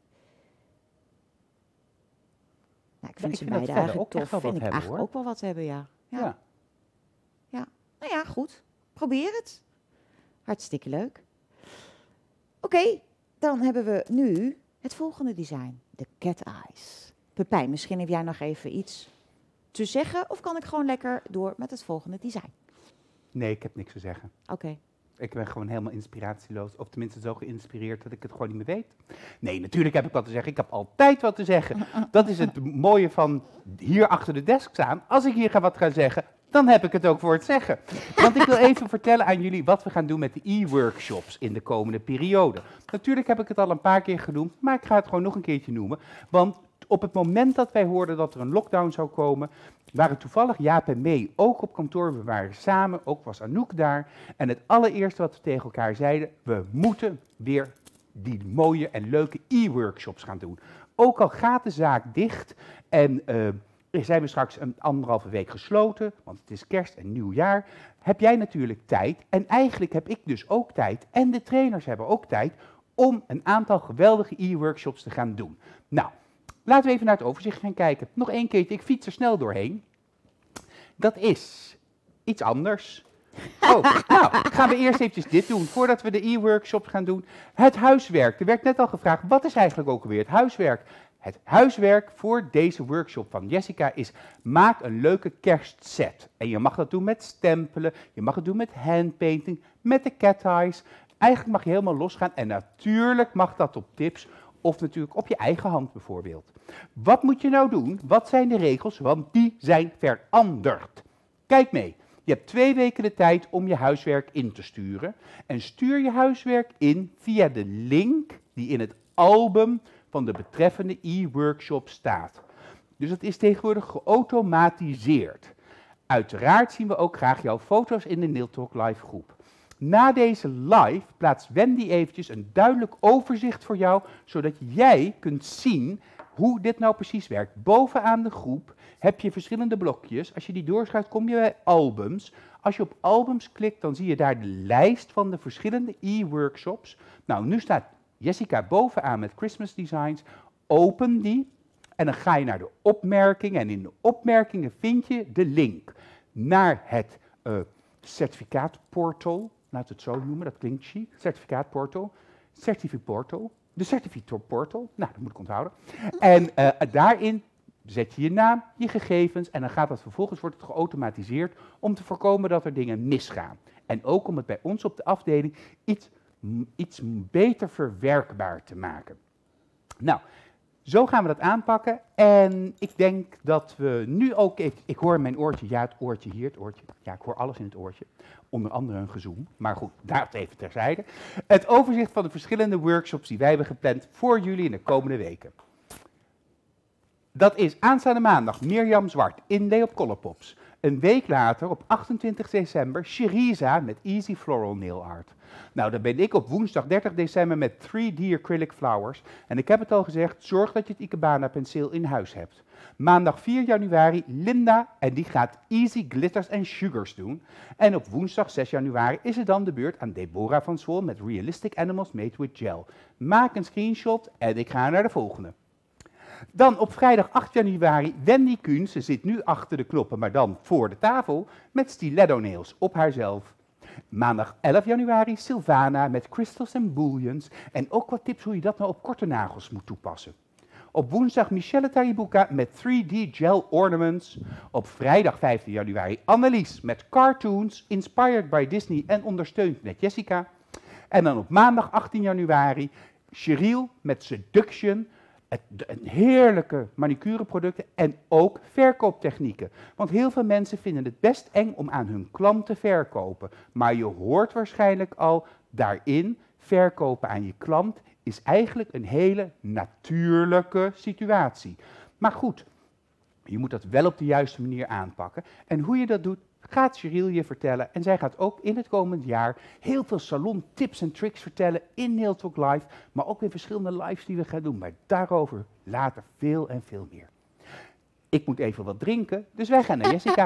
Nou, ik vind ze beide eigenlijk tof. Vind ik eigenlijk ook wel wat hebben, ja. Ja. Nou ja, goed. Probeer het. Hartstikke leuk. Oké, dan hebben we nu het volgende design. De cat eyes. Pepijn, misschien heb jij nog even iets te zeggen of kan ik gewoon lekker door met het volgende design? Nee, ik heb niks te zeggen. Oké. Ik ben gewoon helemaal inspiratieloos. Of tenminste zo geïnspireerd dat ik het gewoon niet meer weet. Nee, natuurlijk heb ik wat te zeggen. Ik heb altijd wat te zeggen. Dat is het mooie van hier achter de desk staan. Als ik hier wat ga zeggen, dan heb ik het ook voor het zeggen. Want ik wil even vertellen aan jullie wat we gaan doen met de e-workshops in de komende periode. Natuurlijk heb ik het al een paar keer genoemd, maar ik ga het gewoon nog een keertje noemen. Want op het moment dat wij hoorden dat er een lockdown zou komen, waren toevallig Jaap en Mee ook op kantoor. We waren samen, ook was Anouk daar. En het allereerste wat we tegen elkaar zeiden, we moeten weer die mooie en leuke e-workshops gaan doen. Ook al gaat de zaak dicht en zijn we straks een 1,5 week gesloten, want het is kerst en nieuwjaar, heb jij natuurlijk tijd. En eigenlijk heb ik dus ook tijd en de trainers hebben ook tijd om een aantal geweldige e-workshops te gaan doen. Nou, laten we even naar het overzicht gaan kijken. Nog één keertje, ik fiets er snel doorheen. Dat is iets anders. Oh, nou, gaan we eerst eventjes dit doen, voordat we de e-workshops gaan doen. Het huiswerk. Er werd net al gevraagd, wat is eigenlijk ook alweer het huiswerk? Het huiswerk voor deze workshop van Jessica is, maak een leuke kerstset. En je mag dat doen met stempelen, je mag het doen met handpainting, met de cat eyes. Eigenlijk mag je helemaal losgaan en natuurlijk mag dat op tips of natuurlijk op je eigen hand bijvoorbeeld. Wat moet je nou doen? Wat zijn de regels? Want die zijn veranderd. Kijk mee. Je hebt 2 weken de tijd om je huiswerk in te sturen. En stuur je huiswerk in via de link die in het album van de betreffende e-workshop staat. Dus dat is tegenwoordig geautomatiseerd. Uiteraard zien we ook graag jouw foto's in de Nail Talk Live groep. Na deze live plaatst Wendy eventjes een duidelijk overzicht voor jou, zodat jij kunt zien hoe dit nou precies werkt. Bovenaan de groep heb je verschillende blokjes. Als je die doorschuift, kom je bij albums. Als je op albums klikt, dan zie je daar de lijst van de verschillende e-workshops. Nou, nu staat Jessica bovenaan met Christmas Designs. Open die en dan ga je naar de opmerkingen. En in de opmerkingen vind je de link naar het certificaatportal. Laten we het zo noemen, dat klinkt chic. Certificaatportal. Certificaatportal. De certificaatportal. Nou, dat moet ik onthouden. En daarin zet je je naam, je gegevens en dan gaat dat vervolgens, wordt het geautomatiseerd om te voorkomen dat er dingen misgaan. En ook om het bij ons op de afdeling iets beter verwerkbaar te maken. Nou, zo gaan we dat aanpakken en ik denk dat we nu ook even, ik hoor mijn oortje, ja het oortje hier, het oortje, ja ik hoor alles in het oortje, onder andere een gezoem, maar goed, daar even terzijde. Het overzicht van de verschillende workshops die wij hebben gepland voor jullie in de komende weken. Dat is aanstaande maandag Mirjam Zwart in Day op Colourpops. Een week later, op 28 december, Sheriza met Easy Floral Nail Art. Nou, dan ben ik op woensdag 30 december met 3D Acrylic Flowers. En ik heb het al gezegd, zorg dat je het Ikebana penseel in huis hebt. Maandag 4 januari Linda en die gaat Easy Glitters and Sugars doen. En op woensdag 6 januari is het dan de beurt aan Deborah van Zwol met Realistic Animals Made with Gel. Maak een screenshot en ik ga naar de volgende. Dan op vrijdag 8 januari Wendy Kuhn, ze zit nu achter de knoppen, maar dan voor de tafel, met stiletto nails op haarzelf. Maandag 11 januari Sylvana met crystals en bullions en ook wat tips hoe je dat nou op korte nagels moet toepassen. Op woensdag Michelle Taribuka met 3D gel ornaments. Op vrijdag 15 januari Annelies met cartoons, inspired by Disney en ondersteund met Jessica. En dan op maandag 18 januari Cheryl met Seduction. Een heerlijke manicureproducten en ook verkooptechnieken. Want heel veel mensen vinden het best eng om aan hun klant te verkopen. Maar je hoort waarschijnlijk al daarin, verkopen aan je klant is eigenlijk een hele natuurlijke situatie. Maar goed, je moet dat wel op de juiste manier aanpakken. En hoe je dat doet, gaat Cheryl je vertellen. En zij gaat ook in het komend jaar heel veel salon tips en tricks vertellen in Nail Talk Live. Maar ook weer verschillende lives die we gaan doen. Maar daarover later veel en veel meer. Ik moet even wat drinken, dus wij gaan naar Jessica.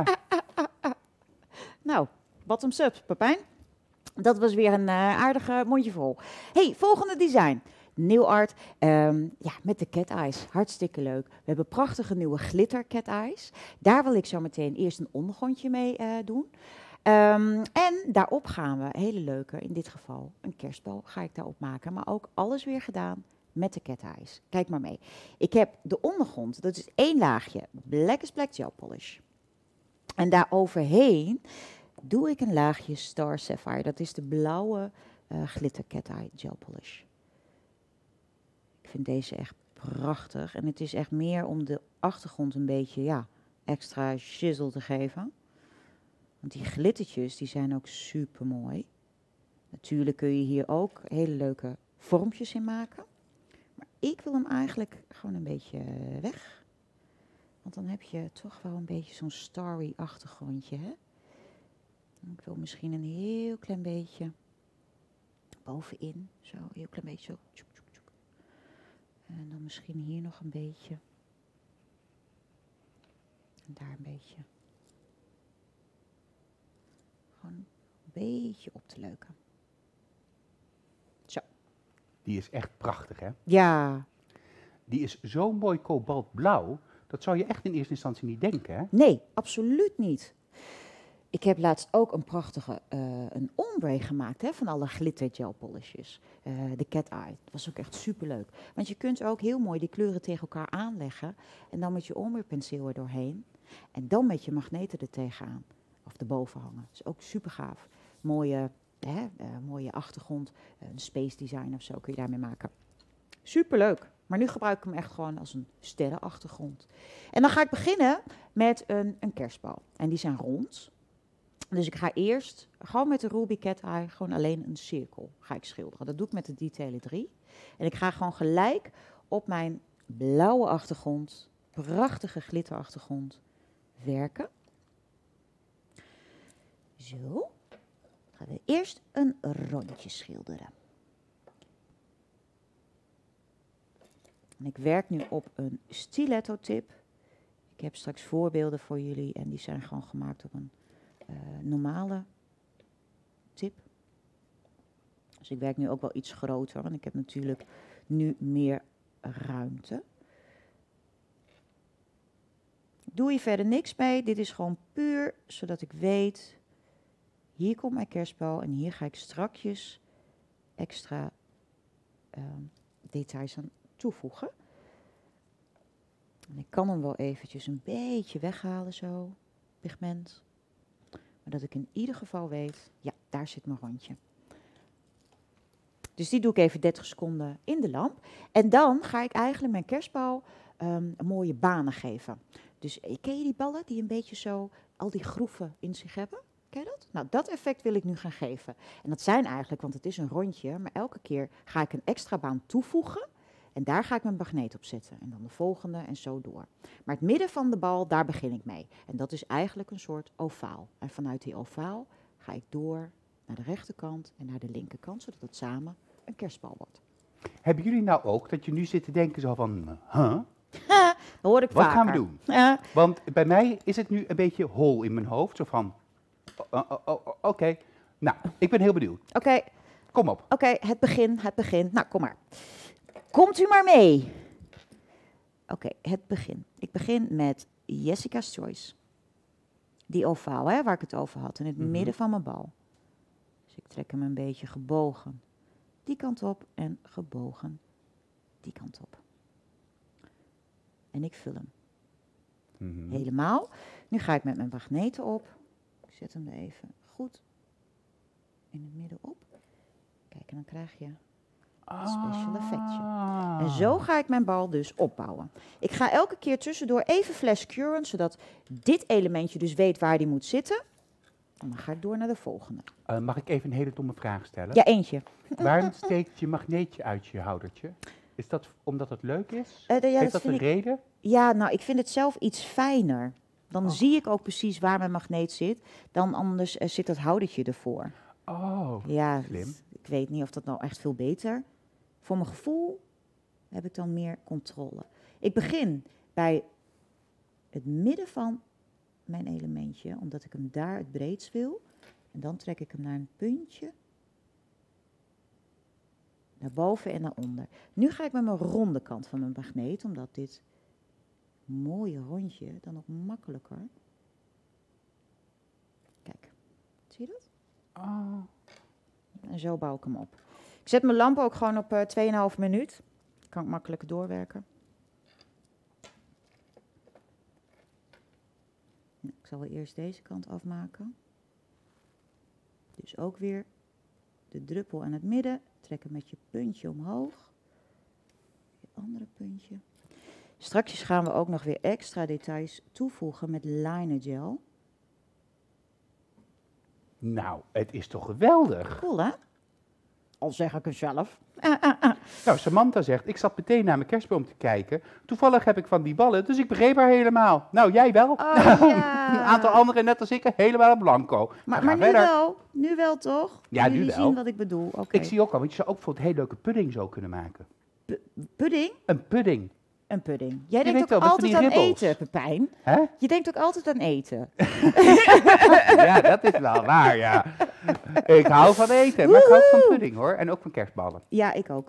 Nou, bottoms up, Pepijn. Dat was weer een aardige mondje vol. Hey, volgende design. Nail art, ja, met de cat eyes. Hartstikke leuk. We hebben prachtige nieuwe glitter cat eyes. Daar wil ik zo meteen eerst een ondergrondje mee doen. En daarop gaan we, hele leuke, in dit geval een kerstbal ga ik daarop maken. Maar ook alles weer gedaan met de cat eyes. Kijk maar mee. Ik heb de ondergrond, dat is 1 laagje Black is Black gel polish. En daar overheen doe ik een laagje Star Sapphire. Dat is de blauwe glitter cat eye gel polish. Ik vind deze echt prachtig. En het is echt meer om de achtergrond een beetje, ja, extra shizzle te geven. Want die glittertjes, die zijn ook super mooi. Natuurlijk kun je hier ook hele leuke vormpjes in maken. Maar ik wil hem eigenlijk gewoon een beetje weg. Want dan heb je toch wel een beetje zo'n starry achtergrondje, hè? Ik wil misschien een heel klein beetje bovenin. Zo, een heel klein beetje zo. En dan misschien hier nog een beetje. En daar een beetje. Gewoon een beetje op te leuken. Zo. Die is echt prachtig, hè? Ja. Die is zo mooi kobaltblauw, dat zou je echt in eerste instantie niet denken, hè? Nee, absoluut niet. Ik heb laatst ook een prachtige een ombre gemaakt, hè, van alle glitter gel polishes. De Cat Eye. Dat was ook echt superleuk. Want je kunt ook heel mooi die kleuren tegen elkaar aanleggen. En dan met je ombre penseel er doorheen. En dan met je magneten er tegenaan. Of erboven hangen. Dat is ook super gaaf. Mooie achtergrond. Een space design of zo kun je daarmee maken. Superleuk. Maar nu gebruik ik hem echt gewoon als een sterrenachtergrond. En dan ga ik beginnen met een kerstbal. En die zijn rond. Dus ik ga eerst gewoon met de Ruby Cat Eye gewoon alleen een cirkel ga ik schilderen. Dat doe ik met de Detailer 3. En ik ga gewoon gelijk op mijn blauwe achtergrond, prachtige glitterachtergrond, werken. Zo. Dan gaan we eerst een rondje schilderen. En ik werk nu op een stiletto tip. Ik heb straks voorbeelden voor jullie en die zijn gewoon gemaakt op een normale tip. Dus ik werk nu ook wel iets groter, want ik heb natuurlijk nu meer ruimte. Doe hier verder niks mee. Dit is gewoon puur zodat ik weet, hier komt mijn kerstbal en hier ga ik strakjes extra details aan toevoegen. En ik kan hem wel eventjes een beetje weghalen zo, pigment. Maar dat ik in ieder geval weet, ja, daar zit mijn rondje. Dus die doe ik even 30 seconden in de lamp. En dan ga ik eigenlijk mijn kerstbal mooie banen geven. Dus ken je die ballen die een beetje zo al die groeven in zich hebben? Ken je dat? Nou, dat effect wil ik nu gaan geven. En dat zijn eigenlijk, want het is een rondje, maar elke keer ga ik een extra baan toevoegen. En daar ga ik mijn magneet op zetten. En dan de volgende en zo door. Maar het midden van de bal, daar begin ik mee. En dat is eigenlijk een soort ovaal. En vanuit die ovaal ga ik door naar de rechterkant en naar de linkerkant, zodat het samen een kerstbal wordt. Hebben jullie nou ook dat je nu zit te denken zo van, Dat hoor ik wat vaker. gaan we doen? Want bij mij is het nu een beetje hol in mijn hoofd. Zo van, oké. Nou, ik ben heel benieuwd. Oké, Kom op. het begin. Nou, kom maar. Komt u maar mee. Oké, het begin. Ik begin met Jessica's Choice. Die ovaal, hè, waar ik het over had, in het midden van mijn bal. Dus ik trek hem een beetje gebogen die kant op en gebogen die kant op. En ik vul hem. Helemaal. Nu ga ik met mijn magneten op. Ik zet hem er even goed in het midden op. Kijk, en dan krijg je een special effectje. En zo ga ik mijn bal dus opbouwen. Ik ga elke keer tussendoor even flash curen, zodat dit elementje dus weet waar die moet zitten. En dan ga ik door naar de volgende. Mag ik even een hele domme vraag stellen? Ja, eentje. Waarom steekt je magneetje uit je houdertje? Is dat omdat het leuk is? Ja, Heeft dat een reden? Ja, nou, ik vind het zelf iets fijner. Dan zie ik ook precies waar mijn magneet zit. Dan anders zit dat houdertje ervoor. Oh, Ja, slim. ik weet niet of dat nou echt veel beter. Voor mijn gevoel heb ik dan meer controle. Ik begin bij het midden van mijn elementje, omdat ik hem daar het breedst wil. En dan trek ik hem naar een puntje. Naar boven en naar onder. Nu ga ik met mijn ronde kant van mijn magneet, omdat dit mooie rondje dan nog makkelijker. Kijk, zie je dat? Oh. En zo bouw ik hem op. Ik zet mijn lamp ook gewoon op 2,5 minuut. Kan ik makkelijker doorwerken. Nou, ik zal wel eerst deze kant afmaken. Dus ook weer de druppel aan het midden. Trek hem met je puntje omhoog. Het andere puntje. Straks gaan we ook nog weer extra details toevoegen met liner gel. Nou, het is toch geweldig? Cool, hè? Al zeg ik het zelf. Nou, Samantha zegt, ik zat meteen naar mijn kerstboom te kijken. Toevallig heb ik van die ballen, dus ik begreep haar helemaal. Nou, jij wel. Oh, ja. Een aantal anderen, net als ik, helemaal blanco. Maar nu wel toch? Ja, nu jullie wel. zien wat ik bedoel. Oké. Ik zie ook al, want je zou ook bijvoorbeeld heel leuke pudding zo kunnen maken. Pudding? Een pudding. Een pudding. Jij Je denkt weet ook wel, met van altijd die aan ribbels. eten, Pepijn. Hè? Je denkt ook altijd aan eten. Ja, dat is wel waar, ja. Ik hou van eten, maar ik hou ook van pudding hoor. En ook van kerstballen. Ja, ik ook.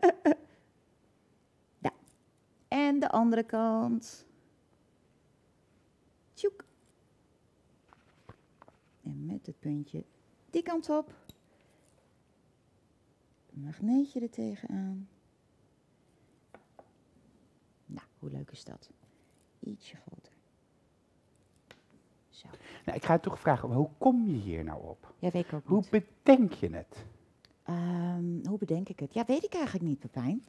Ja. En de andere kant. Tjoek. Net het puntje die kant op. Een magneetje er tegenaan. Nou, hoe leuk is dat? Ietsje groter. Zo. Nou, ik ga je toch vragen, hoe kom je hier nou op? Ja, weet ik ook Hoe niet. bedenk je het? Hoe bedenk ik het? Ja, weet ik eigenlijk niet, Pepijn.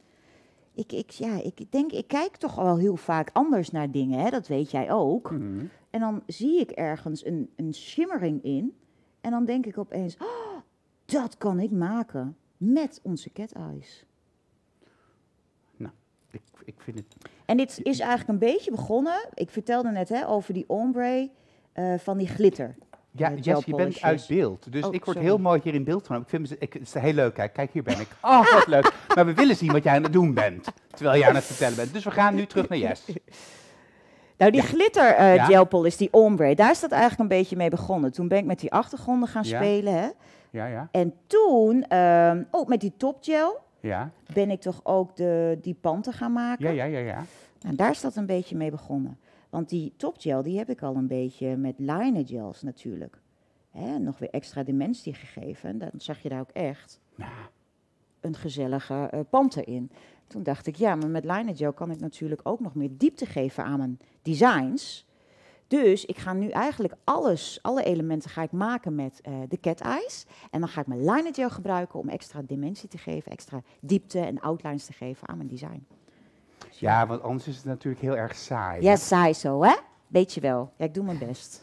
Ik kijk toch wel heel vaak anders naar dingen, hè? Dat weet jij ook. Mhm. En dan zie ik ergens een shimmering in. En dan denk ik opeens, oh, dat kan ik maken met onze cat eyes. Nou, ik vind het... En dit is eigenlijk een beetje begonnen. Ik vertelde net over die ombre van die glitter. Ja, gel Jess, je bent polishes. uit beeld. Dus Oh, ik word sorry. heel mooi hier in beeld van. Ik vind het is heel leuk. Kijk, hier ben ik. Oh, wat leuk. Maar we willen zien wat jij aan het doen bent. Terwijl jij aan het vertellen bent. Dus we gaan nu terug naar Jess. Nou, die Ja. glitter Ja. gel polish, die ombre, daar is dat eigenlijk een beetje mee begonnen. Toen ben ik met die achtergronden gaan Ja. spelen. Hè? Ja, ja, En toen, ook met die topgel, ja. ben ik toch ook die panten gaan maken. Ja, ja, ja, ja. Nou, daar is dat een beetje mee begonnen. Want die topgel, die heb ik al een beetje met liner gels natuurlijk. Hè, nog weer extra dimensie gegeven. En dan zag je daar ook echt Nou, een gezellige panter in. Toen dacht ik, ja, maar met liner gel kan ik natuurlijk ook nog meer diepte geven aan mijn designs. Dus ik ga nu eigenlijk alle elementen ga ik maken met de cat eyes. En dan ga ik mijn liner gel gebruiken om extra dimensie te geven, extra diepte en outlines te geven aan mijn design. Dus ja, want anders is het natuurlijk heel erg saai. ja, saai zo, hè? Weet je wel. Ja, ik doe mijn best.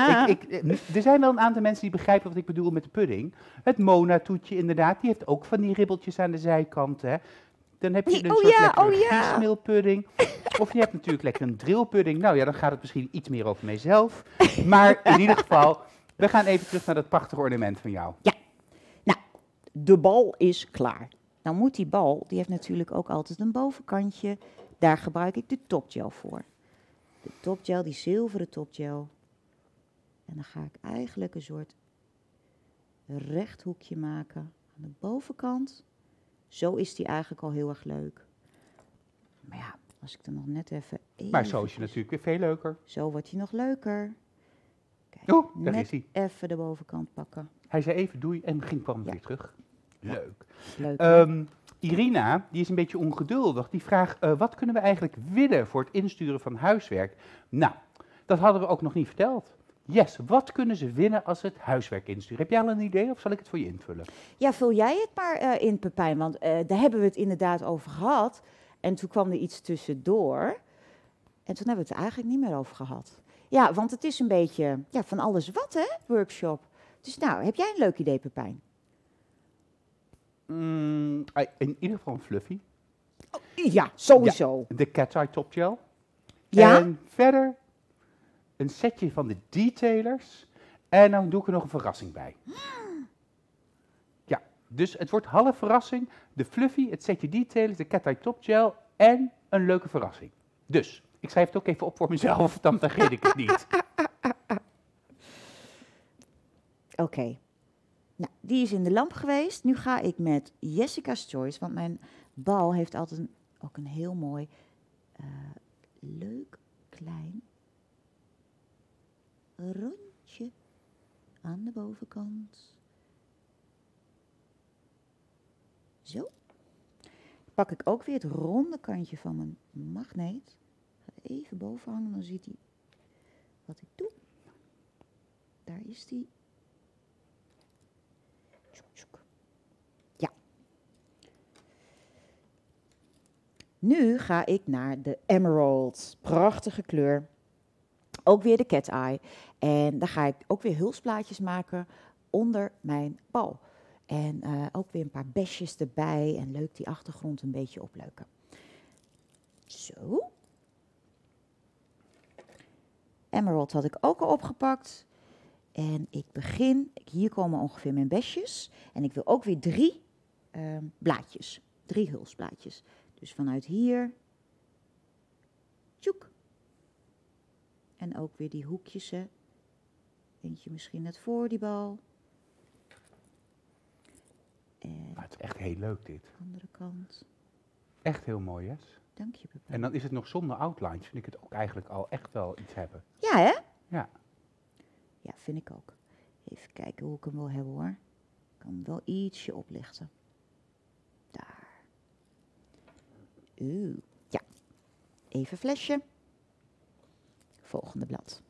Er zijn wel een aantal mensen die begrijpen wat ik bedoel met de pudding. Het Mona-toetje inderdaad, die heeft ook van die ribbeltjes aan de zijkant. Hè. Dan heb je Die- een oh soort ja, lekkere oh ja. giesmeelpudding. Of je hebt natuurlijk lekker een drillpudding. Nou ja, dan gaat het misschien iets meer over mijzelf. Maar in ieder geval, we gaan even terug naar dat prachtige ornament van jou. Nou, de bal is klaar. Nou moet die bal, die heeft natuurlijk ook altijd een bovenkantje. Daar gebruik ik de topgel voor. De topgel, die zilveren topgel. En dan ga ik eigenlijk een soort rechthoekje maken aan de bovenkant. Zo is die eigenlijk al heel erg leuk. Maar ja, als ik er nog net even... Maar zo is je natuurlijk weer veel leuker. Zo wordt hij nog leuker. Kijk, Oeh, daar net is hij. even de bovenkant pakken. Hij zei even doei en kwam Ja. weer terug. Leuk. Leuk, hè? Irina, die is een beetje ongeduldig. Die vraagt, wat kunnen we eigenlijk winnen voor het insturen van huiswerk? Nou, dat hadden we ook nog niet verteld. Yes, wat kunnen ze winnen als ze het huiswerk insturen? Heb jij al een idee of zal ik het voor je invullen? Ja, vul jij het maar in, Pepijn, want daar hebben we het inderdaad over gehad. En toen kwam er iets tussendoor. En toen hebben we het er eigenlijk niet meer over gehad. Ja, want het is een beetje van alles wat, hè, workshop. Dus nou, heb jij een leuk idee, Pepijn? In ieder geval een fluffy. Ja, sowieso. De Cat Eye Top Gel. Ja? En verder een setje van de detailers. En dan doe ik er nog een verrassing bij. Ja, dus het wordt half verrassing. De fluffy, het setje detailers, de Cat Eye Top Gel en een leuke verrassing. Dus, ik schrijf het ook even op voor mezelf, dan vergeet ik het niet. Oké. Nou, die is in de lamp geweest. Nu ga ik met Jessica's Choice, want mijn bal heeft altijd ook een heel mooi, leuk, klein rondje aan de bovenkant. Zo. Pak ik ook weer het ronde kantje van mijn magneet. Ga er even boven hangen, dan ziet hij wat ik doe. Daar is die. Ja. Nu ga ik naar de Emerald. Prachtige kleur. Ook weer de cat eye. En daar ga ik ook weer hulsplaatjes maken onder mijn bal. En ook weer een paar besjes erbij. En leuk die achtergrond een beetje opleuken. Zo. Emerald had ik ook al opgepakt. En ik begin, hier komen ongeveer mijn besjes. En ik wil ook weer 3 blaadjes. 3 hulsblaadjes. Dus vanuit hier. Tjoek. En ook weer die hoekjes. Hè. Eentje misschien net voor die bal. En Maar het is echt heel leuk dit. andere kant. Echt heel mooi, Jess. Dank je, Pepijn. En dan is het nog zonder outlines. Vind ik het ook eigenlijk al echt wel iets hebben. Ja, hè? Ja. Ja, vind ik ook. Even kijken hoe ik hem wil hebben hoor. Ik kan hem wel ietsje oplichten. Daar. Ja. Even flesje. Volgende blad.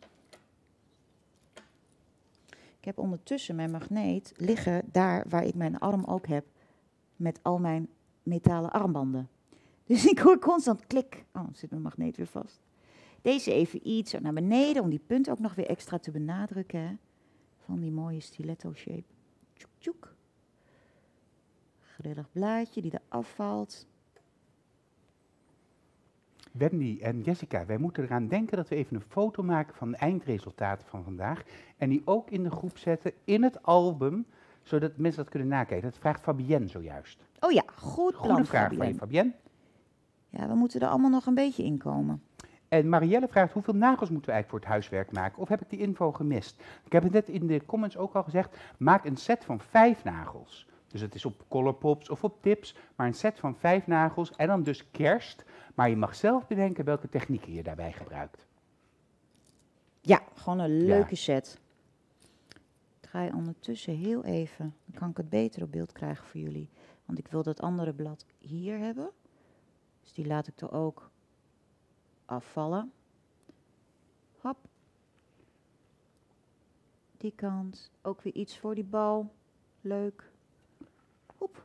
Ik heb ondertussen mijn magneet liggen daar waar ik mijn arm ook heb. Met al mijn metalen armbanden. Dus ik hoor constant klik. Oh, zit mijn magneet weer vast. Deze even iets zo naar beneden om die punt ook nog weer extra te benadrukken. Hè? Van die mooie stiletto shape. Tjoek, tjoek. Grillig blaadje die eraf valt. Wendy en Jessica, wij moeten eraan denken dat we even een foto maken van de eindresultaten van vandaag. En die ook in de groep zetten in het album, zodat mensen dat kunnen nakijken. Dat vraagt Fabienne zojuist. Oh ja, goed plan, Goede vraag van je, Fabienne. Fabienne. Ja, we moeten er allemaal nog een beetje in komen. En Marielle vraagt, hoeveel nagels moeten we eigenlijk voor het huiswerk maken? Of heb ik die info gemist? Ik heb het net in de comments ook al gezegd, maak een set van 5 nagels. Dus het is op Colourpops of op Tips, maar een set van 5 nagels en dan dus kerst. Maar je mag zelf bedenken welke technieken je daarbij gebruikt. Ja, gewoon een leuke set. Ik ga je ondertussen heel even, dan kan ik het beter op beeld krijgen voor jullie. Want ik wil dat andere blad hier hebben. Dus die laat ik er ook afvallen. Hop. Die kant. Ook weer iets voor die bal. Leuk. Hoep.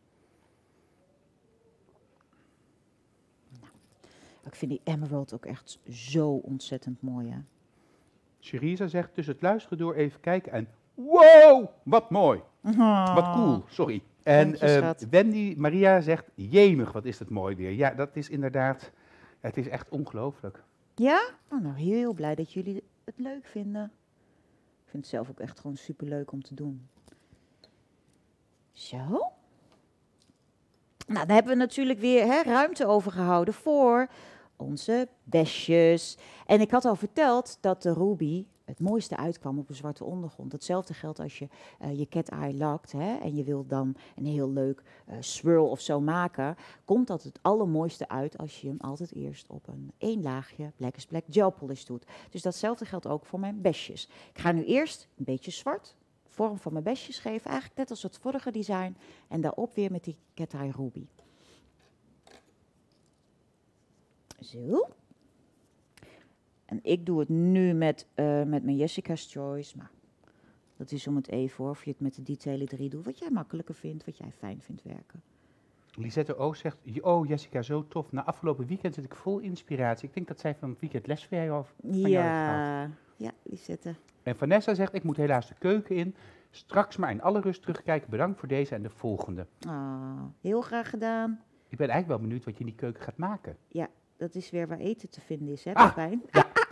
Nou, ik vind die emerald ook echt zo ontzettend mooi, hè. Sheriza zegt, dus het luisteren door even kijken en wow, wat mooi. Oh. Wat cool, sorry. En Dank je, schat. Wendy Maria zegt, jemig, wat is het mooi weer. Ja, dat is inderdaad, het is echt ongelooflijk. Ja? Oh, nou, heel blij dat jullie het leuk vinden. Ik vind het zelf ook echt gewoon superleuk om te doen. Zo. Nou, dan hebben we natuurlijk weer ruimte overgehouden voor onze besjes. En ik had al verteld dat de Ruby het mooiste uitkwam op een zwarte ondergrond. Hetzelfde geldt als je je cat eye lakt en je wilt dan een heel leuk swirl of zo maken. Komt dat het allermooiste uit als je hem altijd eerst op een 1 laagje Black is Black gel polish doet. Dus datzelfde geldt ook voor mijn besjes. Ik ga nu eerst een beetje zwart vorm van mijn besjes geven. Eigenlijk net als het vorige design. En daarop weer met die cat eye Ruby. Zo. En ik doe het nu met mijn Jessica's Choice. Maar dat is om het even hoor. Of je het met de Detailer 3 doet. Wat jij makkelijker vindt. Wat jij fijn vindt werken. Lisette O zegt, oh Jessica, zo tof. Na afgelopen weekend zit ik vol inspiratie. Ik denk dat zij van het weekend les van jou heeft gehad. Ja, Lisette. En Vanessa zegt, ik moet helaas de keuken in. Straks maar in alle rust terugkijken. Bedankt voor deze en de volgende. Ah, heel graag gedaan. Ik ben eigenlijk wel benieuwd wat je in die keuken gaat maken. Ja, dat is weer waar eten te vinden is, hè, Ah. Pepijn?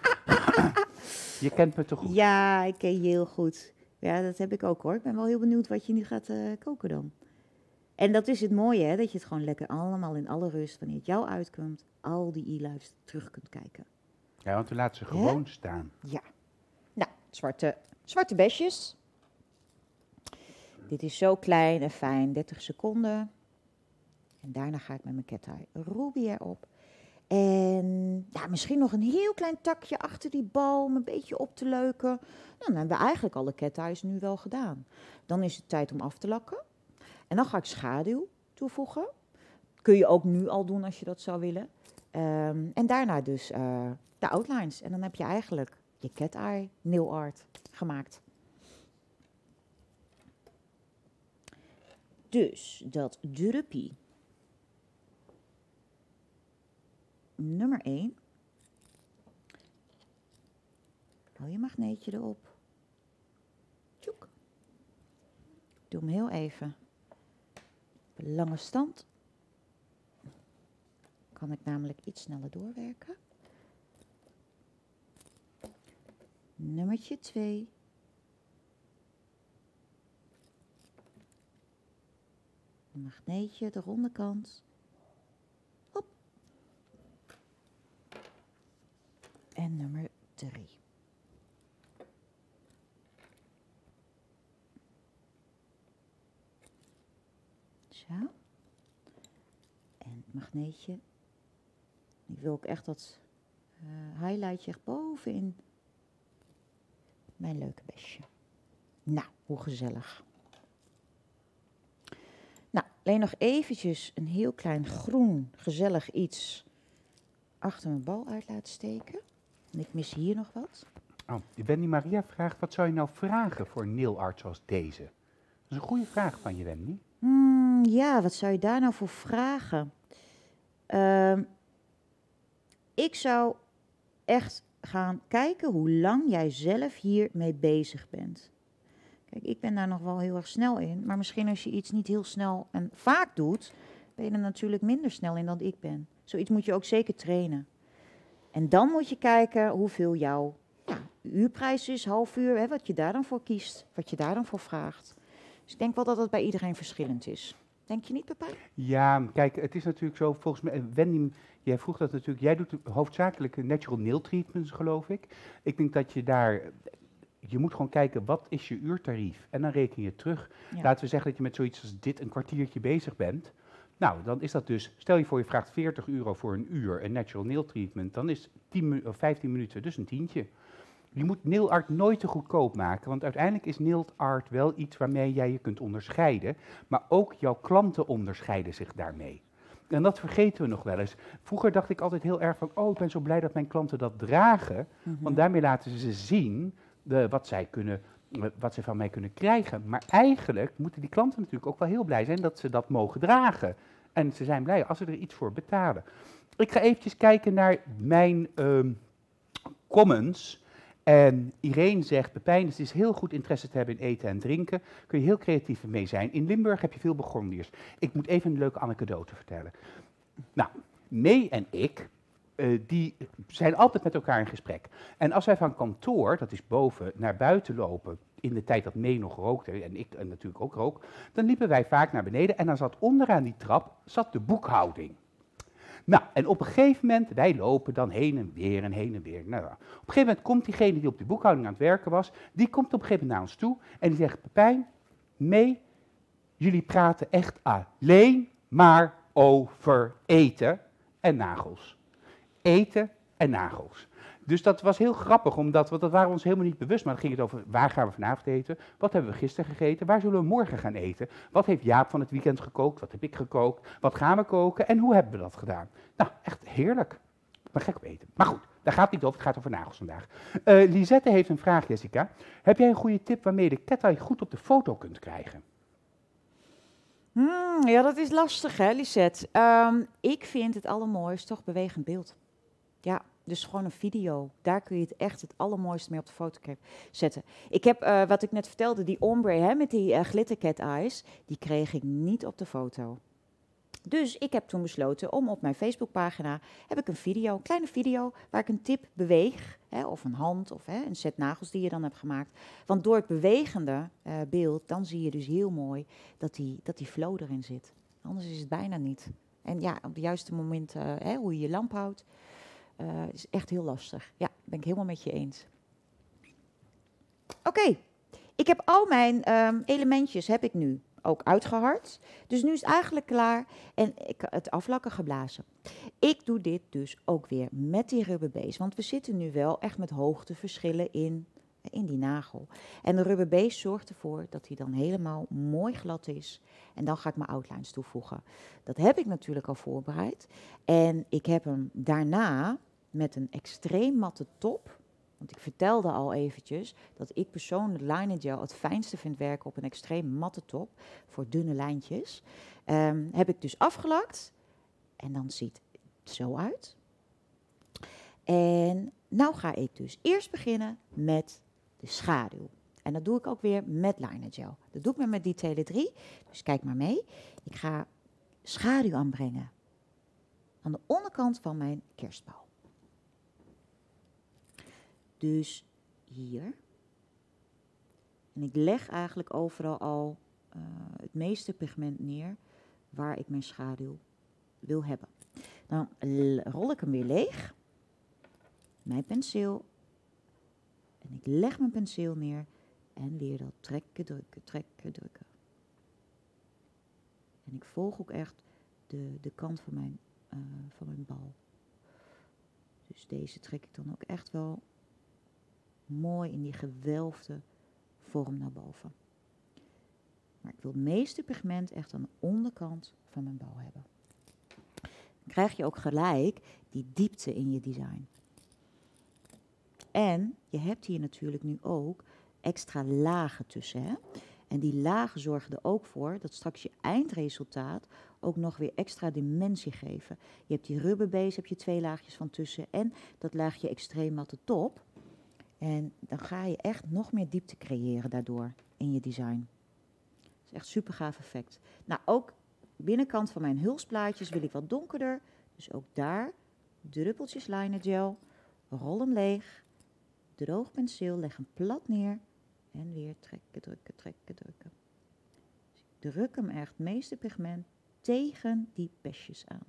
Je kent me toch goed? Ja, ik ken je heel goed. Ja, dat heb ik ook hoor. Ik ben wel heel benieuwd wat je nu gaat koken dan. En dat is het mooie, hè, dat je het gewoon lekker allemaal in alle rust, wanneer het jou uitkomt, al die e-lives terug kunt kijken. Ja, want we laten ze gewoon staan. Ja. Nou, zwarte besjes. Dit is zo klein en fijn, 30 seconden. En daarna ga ik met mijn cat eye Ruby erop. En ja, misschien nog een heel klein takje achter die bal om een beetje op te leuken. Nou, dan hebben we eigenlijk alle cat eyes nu wel gedaan. Dan is het tijd om af te lakken. En dan ga ik schaduw toevoegen. Kun je ook nu al doen als je dat zou willen. En daarna dus de outlines. En dan heb je eigenlijk je cat eye nail art gemaakt. Dus dat druppie. Nummer 1. Hou je magneetje erop. Tjoek. Doe hem heel even. Op een lange stand. Kan ik namelijk iets sneller doorwerken. Nummertje 2. Een magneetje, de ronde kant. Hop. En nummer 3. Zo. En het magneetje. Ik wil ook echt dat highlightje echt bovenin mijn leuke besje. Nou, hoe gezellig. Nou, alleen nog eventjes een heel klein groen, gezellig iets achter mijn bal uit laten steken. En ik mis hier nog wat. Oh, Wendy Maria vraagt, wat zou je nou vragen voor een nail art zoals deze? Dat is een goede vraag van je, Wendy. Ja, wat zou je daar nou voor vragen? Ik zou echt gaan kijken hoe lang jij zelf hiermee bezig bent. Kijk, ik ben daar nog wel heel erg snel in. Maar misschien als je iets niet heel snel en vaak doet, ben je er natuurlijk minder snel in dan ik ben. Zoiets moet je ook zeker trainen. En dan moet je kijken hoeveel jouw uurprijs is, half uur, hè, wat je daar dan voor kiest, wat je daar dan voor vraagt. Dus ik denk wel dat het bij iedereen verschillend is. Denk je niet, Pepijn? Ja, kijk, het is natuurlijk zo, volgens mij, Wendy, jij vroeg dat natuurlijk, jij doet hoofdzakelijk natural nail treatments, geloof ik. Ik denk dat je daar, je moet gewoon kijken, wat is je uurtarief? En dan reken je terug. Ja. Laten we zeggen dat je met zoiets als dit een kwartiertje bezig bent. Nou, dan is dat dus, stel je voor je vraagt €40 voor een uur, een natural nail treatment, dan is 10 of 15 minuten dus een tientje. Je moet nail art nooit te goedkoop maken, want uiteindelijk is nail art wel iets waarmee jij je kunt onderscheiden, maar ook jouw klanten onderscheiden zich daarmee. En dat vergeten we nog wel eens. Vroeger dacht ik altijd heel erg van, oh, ik ben zo blij dat mijn klanten dat dragen, want daarmee laten ze zien wat zij van mij kunnen krijgen. Maar eigenlijk moeten die klanten natuurlijk ook wel heel blij zijn dat ze dat mogen dragen. En ze zijn blij als ze er iets voor betalen. Ik ga eventjes kijken naar mijn comments. En Irene zegt, Pepijn, het is heel goed interesse te hebben in eten en drinken. Kun je heel creatief mee zijn. In Limburg heb je veel Burgondiërs. Ik moet even een leuke anekdote vertellen. Nou, May en ik, die zijn altijd met elkaar in gesprek. En als wij van kantoor, dat is boven, naar buiten lopen, in de tijd dat May nog rookte, en ik natuurlijk ook rook, dan liepen wij vaak naar beneden en dan zat onderaan die trap de boekhouding. Nou, en op een gegeven moment, wij lopen dan heen en weer en heen en weer. Nou, op een gegeven moment komt diegene die op de boekhouding aan het werken was, die komt op een gegeven moment naar ons toe en die zegt, Pepijn, May, jullie praten echt alleen maar over eten en nagels. Eten en nagels. Dus dat was heel grappig, want dat waren we ons helemaal niet bewust. Maar dan ging het over, waar gaan we vanavond eten? Wat hebben we gisteren gegeten? Waar zullen we morgen gaan eten? Wat heeft Jaap van het weekend gekookt? Wat heb ik gekookt? Wat gaan we koken? En hoe hebben we dat gedaan? Nou, echt heerlijk. Ik ben gek op eten. Maar goed, daar gaat het niet over. Het gaat over nagels vandaag. Lisette heeft een vraag, Jessica. Heb jij een goede tip waarmee je de cat eye goed op de foto kunt krijgen? Ja, dat is lastig, hè, Lisette. Ik vind het allermooist toch bewegend beeld. Ja, dus gewoon een video. Daar kun je het echt het allermooiste mee op de foto zetten. Ik heb, wat ik net vertelde, die ombre hè, met die glitter cat eyes, die kreeg ik niet op de foto. Dus ik heb toen besloten om op mijn Facebookpagina, heb ik een kleine video, waar ik een tip beweeg, hè, of een hand, of een set nagels die je dan hebt gemaakt. Want door het bewegende beeld, dan zie je dus heel mooi dat die flow erin zit. Anders is het bijna niet. En ja, op de juiste momenten, hoe je je lamp houdt, is echt heel lastig. Ja, ben ik helemaal met je eens. Oké, ik heb al mijn elementjes heb ik nu ook uitgehard. Dus nu is het eigenlijk klaar en ik het aflakken geblazen. Ik doe dit dus ook weer met die rubberbase, want we zitten nu wel echt met hoogteverschillen in die nagel. En de rubberbase zorgt ervoor dat hij dan helemaal mooi glad is. En dan ga ik mijn outlines toevoegen. Dat heb ik natuurlijk al voorbereid. En ik heb hem daarna met een extreem matte top. Want ik vertelde al eventjes dat ik persoonlijk liner gel het fijnste vind werken op een extreem matte top. Voor dunne lijntjes. Heb ik dus afgelakt. En dan ziet het zo uit. En nou ga ik dus eerst beginnen met de schaduw. En dat doe ik ook weer met liner gel. Dat doe ik met Detailer 3. Dus kijk maar mee. Ik ga schaduw aanbrengen aan de onderkant van mijn kerstbal. Dus hier. En ik leg eigenlijk overal al het meeste pigment neer waar ik mijn schaduw wil hebben. Dan rol ik hem weer leeg. Mijn penseel. En ik leg mijn penseel neer. En weer dat trekken, drukken, trekken, drukken. En ik volg ook echt de kant van mijn bal. Dus deze trek ik dan ook echt wel mooi in die gewelfde vorm naar boven. Maar ik wil het meeste pigment echt aan de onderkant van mijn bal hebben. Dan krijg je ook gelijk die diepte in je design. En je hebt hier natuurlijk nu ook extra lagen tussen. Hè? En die lagen zorgen er ook voor dat straks je eindresultaat ook nog weer extra dimensie geven. Je hebt die rubberbase, heb je 2 laagjes van tussen en dat laagje extreem matte top. En dan ga je echt nog meer diepte creëren daardoor in je design. Dat is echt super gaaf effect. Nou, ook binnenkant van mijn hulsplaatjes wil ik wat donkerder. Dus ook daar druppeltjes liner gel, rol hem leeg, droog penseel, leg hem plat neer en weer trekken, drukken, trekken, drukken. Dus ik druk hem echt het meeste pigment tegen die besjes aan.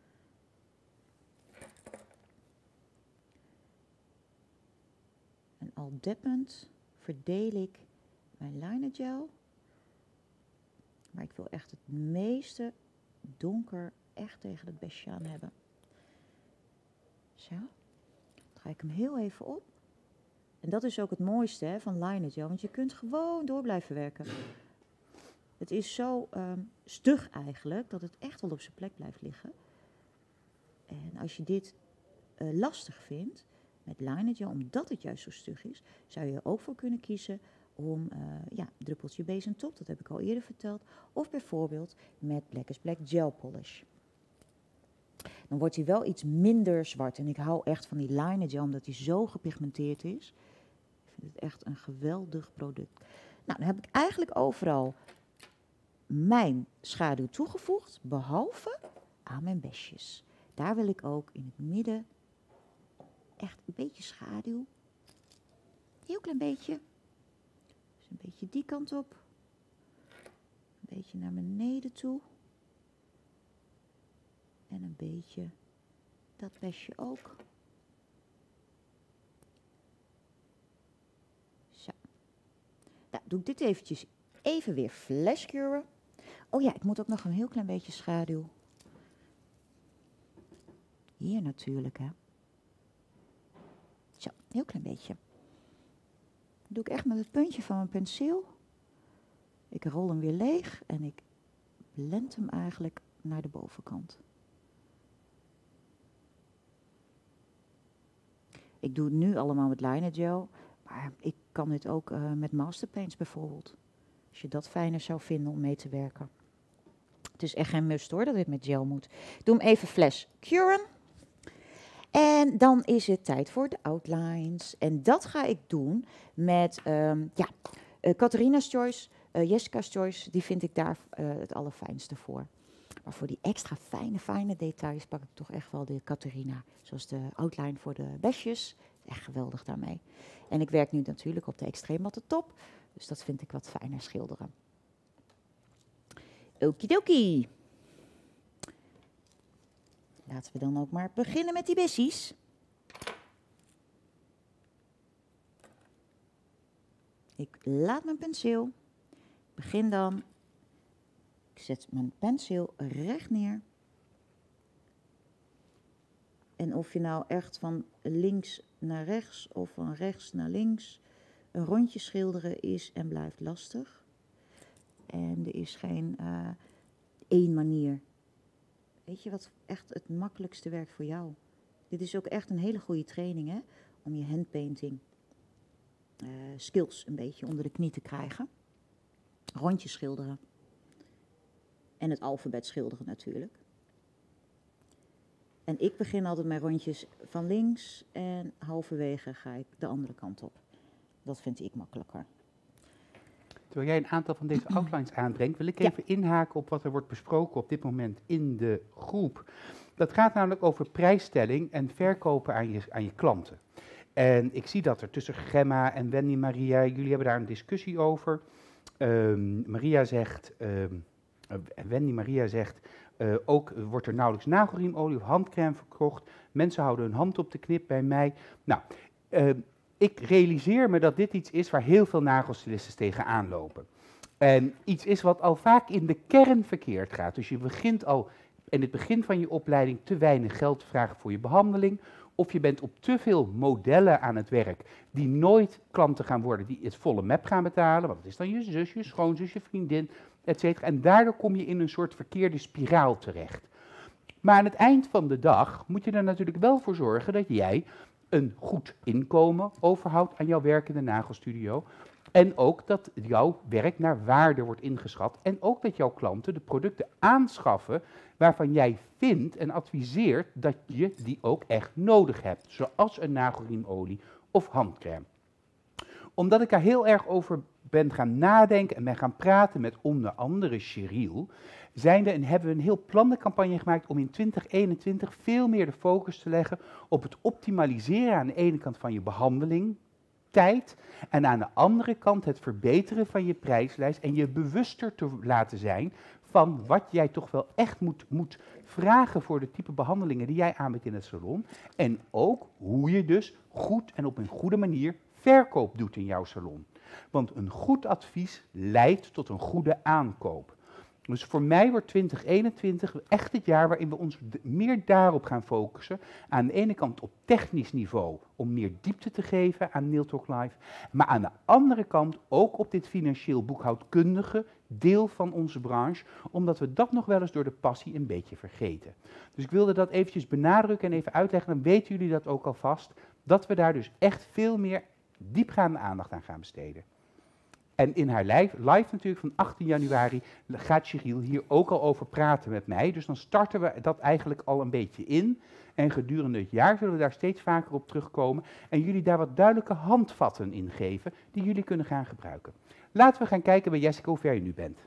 En al deppend verdeel ik mijn liner gel. Maar ik wil echt het meeste donker echt tegen het besje aan hebben. Zo. Dan draai ik hem heel even op. En dat is ook het mooiste hè, van liner gel, want je kunt gewoon door blijven werken. Het is zo stug eigenlijk, dat het echt wel op zijn plek blijft liggen. En als je dit lastig vindt, met liner gel, omdat het juist zo stug is, zou je er ook voor kunnen kiezen om druppeltje base en top, dat heb ik al eerder verteld. Of bijvoorbeeld met Black is Black Gel Polish. Dan wordt hij wel iets minder zwart. En ik hou echt van die liner gel, omdat hij zo gepigmenteerd is. Ik vind het echt een geweldig product. Nou, dan heb ik eigenlijk overal mijn schaduw toegevoegd, behalve aan mijn besjes. Daar wil ik ook in het midden echt een beetje schaduw. Heel klein beetje. Dus een beetje die kant op. Een beetje naar beneden toe. En een beetje dat besje ook. Zo. Nou, doe ik dit eventjes even weer flashcuren. Oh ja, ik moet ook nog een heel klein beetje schaduw. Hier natuurlijk, hè. Zo, een heel klein beetje. Dat doe ik echt met het puntje van mijn penseel. Ik rol hem weer leeg en ik blend hem eigenlijk naar de bovenkant. Ik doe het nu allemaal met liner gel, maar ik kan dit ook met masterpaints bijvoorbeeld. Als je dat fijner zou vinden om mee te werken. Het is echt geen must hoor, dat dit met gel moet. Ik doe hem even flash curen. En dan is het tijd voor de outlines. En dat ga ik doen met Catharina's Choice, Jessica's Choice. Die vind ik daar het allerfijnste voor. Maar voor die extra fijne details pak ik toch echt wel de Catharina. Zoals de outline voor de besjes. Echt geweldig daarmee. En ik werk nu natuurlijk op de extreem matte top. Dus dat vind ik wat fijner schilderen. Okidoki. Laten we dan ook maar beginnen met die bessies. Ik laat mijn penseel. Begin dan. Ik zet mijn penseel recht neer. En of je nou echt van links naar rechts of van rechts naar links een rondje schilderen is en blijft lastig. En er is geen één manier. Weet je wat echt het makkelijkste werkt voor jou? Dit is ook echt een hele goede training hè, om je handpainting skills een beetje onder de knie te krijgen. Rondjes schilderen. En het alfabet schilderen natuurlijk. En ik begin altijd met rondjes van links en halverwege ga ik de andere kant op. Dat vind ik makkelijker. Terwijl jij een aantal van deze outlines aanbrengt, wil ik even inhaken op wat er wordt besproken op dit moment in de groep. Dat gaat namelijk over prijsstelling en verkopen aan je klanten. En ik zie dat er tussen Gemma en Wendy Maria, jullie hebben daar een discussie over. Wendy Maria zegt, ook wordt er nauwelijks nagelriemolie of handcrème verkocht. Mensen houden hun hand op de knip bij mij. Nou, ik realiseer me dat dit iets is waar heel veel nagelstylisten tegenaan lopen. En iets is wat al vaak in de kern verkeerd gaat. Dus je begint al in het begin van je opleiding te weinig geld te vragen voor je behandeling. Of je bent op te veel modellen aan het werk die nooit klanten gaan worden die het volle map gaan betalen. Want het is dan je zus, je schoonzus, je vriendin, etc. En daardoor kom je in een soort verkeerde spiraal terecht. Maar aan het eind van de dag moet je er natuurlijk wel voor zorgen dat jij een goed inkomen overhoudt aan jouw werk in de nagelstudio. En ook dat jouw werk naar waarde wordt ingeschat. En ook dat jouw klanten de producten aanschaffen waarvan jij vindt en adviseert dat je die ook echt nodig hebt. Zoals een nagelriemolie of handcrème. Omdat ik daar heel erg over ben gaan nadenken en ben gaan praten met onder andere Cheryl, hebben we een heel plannencampagne gemaakt om in 2021 veel meer de focus te leggen op het optimaliseren aan de ene kant van je behandeling, tijd, en aan de andere kant het verbeteren van je prijslijst en je bewuster te laten zijn van wat jij toch wel echt moet vragen voor de type behandelingen die jij aanbiedt in het salon. En ook hoe je dus goed en op een goede manier verkoop doet in jouw salon. Want een goed advies leidt tot een goede aankoop. Dus voor mij wordt 2021 echt het jaar waarin we ons meer daarop gaan focussen. Aan de ene kant op technisch niveau, om meer diepte te geven aan Nail Talk Live. Maar aan de andere kant ook op dit financieel boekhoudkundige deel van onze branche. Omdat we dat nog wel eens door de passie een beetje vergeten. Dus ik wilde dat eventjes benadrukken en even uitleggen. Dan weten jullie dat ook alvast. Dat we daar dus echt veel meer diepgaande aandacht aan gaan besteden. En in haar live natuurlijk van 18 januari gaat Cheryl hier ook al over praten met mij. Dus dan starten we dat eigenlijk al een beetje in. En gedurende het jaar zullen we daar steeds vaker op terugkomen. En jullie daar wat duidelijke handvatten in geven die jullie kunnen gaan gebruiken. Laten we gaan kijken bij Jessica hoe ver je nu bent.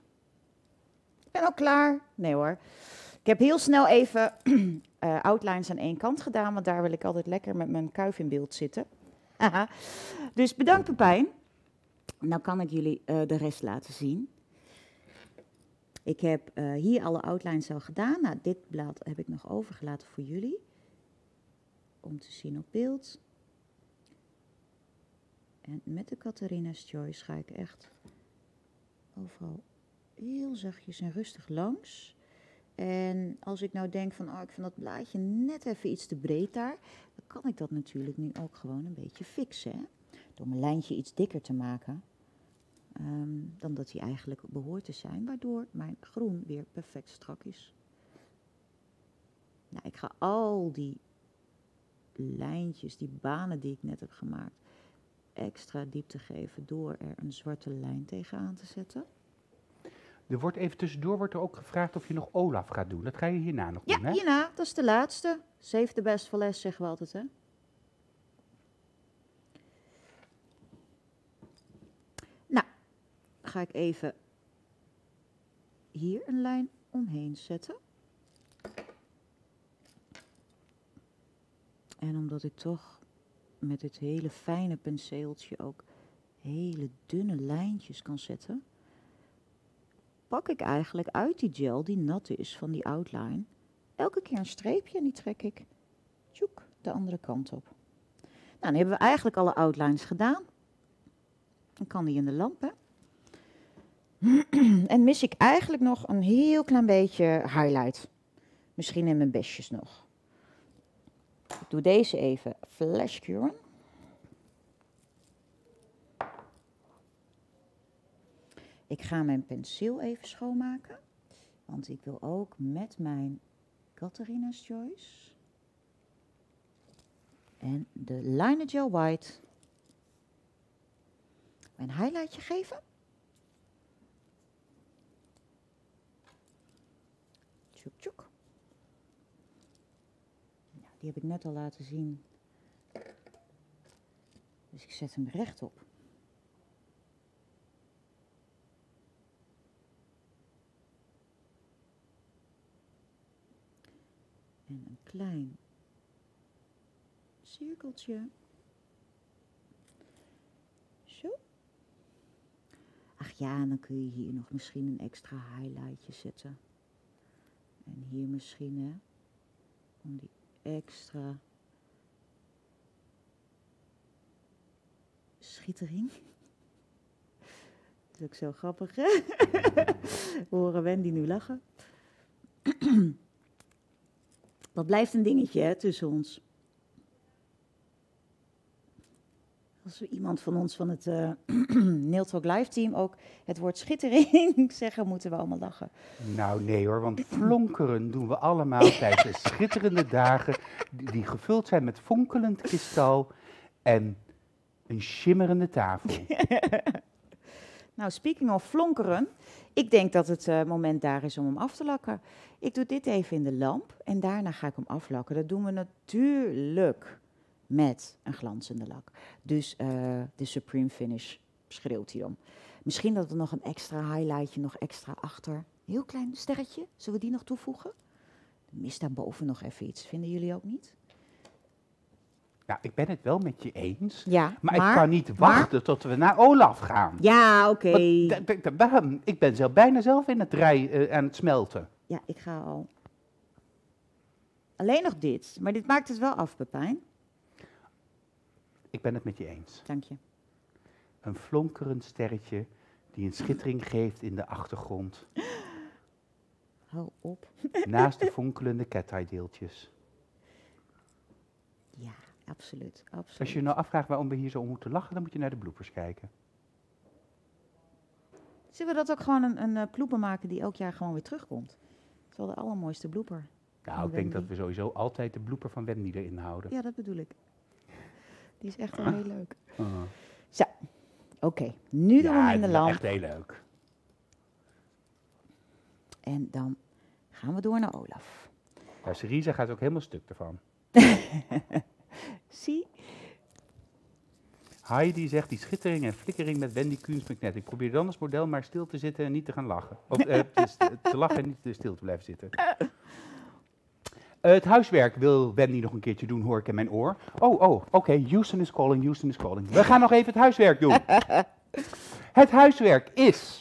Ik ben al klaar. Nee hoor. Ik heb heel snel even outlines aan één kant gedaan, want daar wil ik altijd lekker met mijn kuif in beeld zitten. Haha. Dus bedankt Pepijn. Nou kan ik jullie de rest laten zien. Ik heb hier alle outlines al gedaan. Nou, dit blad heb ik nog overgelaten voor jullie. Om te zien op beeld. En met de Catharina's Choice ga ik echt overal heel zachtjes en rustig langs. En als ik nou denk van, ik vind dat blaadje net even iets te breed daar, dan kan ik dat natuurlijk nu ook gewoon een beetje fixen. Hè? Door mijn lijntje iets dikker te maken dan dat hij eigenlijk behoort te zijn, waardoor mijn groen weer perfect strak is. Nou, ik ga al die lijntjes, die banen die ik net heb gemaakt, extra diepte geven door er een zwarte lijn tegenaan te zetten. Er wordt even tussendoor ook gevraagd of je nog Olaf gaat doen. Dat ga je hierna nog doen, hè? Ja, hierna. Dat is de laatste. Save the best for last, zeggen we altijd, hè? Nou, ga ik even hier een lijn omheen zetten. En omdat ik toch met dit hele fijne penseeltje ook hele dunne lijntjes kan zetten, pak ik eigenlijk uit die gel die nat is van die outline elke keer een streepje en die trek ik tjoek, de andere kant op. Nou, dan hebben we eigenlijk alle outlines gedaan. Dan kan die in de lamp, hè. En mis ik eigenlijk nog een heel klein beetje highlight. Misschien in mijn besjes nog. Ik doe deze even flash curen. Ik ga mijn penseel even schoonmaken. Want ik wil ook met mijn Catharina's Choice en de Liner Gel White mijn highlightje geven. Tjoek, tjoek. Nou, die heb ik net al laten zien. Dus ik zet hem rechtop. En een klein cirkeltje. Zo. Ach ja, en dan kun je hier nog misschien een extra highlightje zetten. En hier misschien, hè, om die extra schittering. Dat is ook zo grappig, hè? We horen Wendy nu lachen. Dat blijft een dingetje, hè, tussen ons. Als iemand van ons van het Nail Talk Live team ook het woord schittering zeggen, moeten we allemaal lachen. Nou nee hoor, want flonkeren doen we allemaal tijdens schitterende dagen die gevuld zijn met fonkelend kristal en een schimmerende tafel. Nou, speaking of flonkeren, ik denk dat het moment daar is om hem af te lakken. Ik doe dit even in de lamp en daarna ga ik hem aflakken. Dat doen we natuurlijk met een glanzende lak. Dus de Supreme Finish schreeuwt hij om. Misschien dat we nog een extra highlightje, nog extra achter. Heel klein sterretje, zullen we die nog toevoegen? Er mist daarboven nog even iets, vinden jullie ook niet? Nou, ik ben het wel met je eens, Ja, maar ik kan niet wachten tot we naar Olaf gaan. Ja, oké. Ik ben bijna zelf in het aan het smelten. Ja, ik ga al. Alleen nog dit, maar dit maakt het wel af, Pepijn. Ik ben het met je eens. Dank je. Een flonkerend sterretje die een schittering geeft in de achtergrond. Hou op. Naast de fonkelende cat-eye deeltjes. Ja, absoluut, absoluut. Als je je nou afvraagt waarom we hier zo om moeten lachen, dan moet je naar de bloopers kijken. Zullen we dat ook gewoon een blooper maken die elk jaar gewoon weer terugkomt? Dat is wel de allermooiste blooper. Nou, ik denk dat we sowieso altijd de blooper van Wendy erin houden. Ja, dat bedoel ik. Die is echt wel heel leuk. Uh. Zo, oké. Nu doen we hem in de lamp. Ja, echt heel leuk. En dan gaan we door naar Olaf. Ja, Cerisa gaat ook helemaal stuk ervan. Zie? Heidi zegt die schittering en flikkering met Wendy Kunstmagnet. Ik probeer dan als model maar stil te zitten en niet te gaan lachen. Of te lachen en niet stil te blijven zitten. Het huiswerk wil Wendy nog een keertje doen, hoor ik in mijn oor. Oké, Houston is calling, Houston is calling. We gaan nog even het huiswerk doen. Het huiswerk is...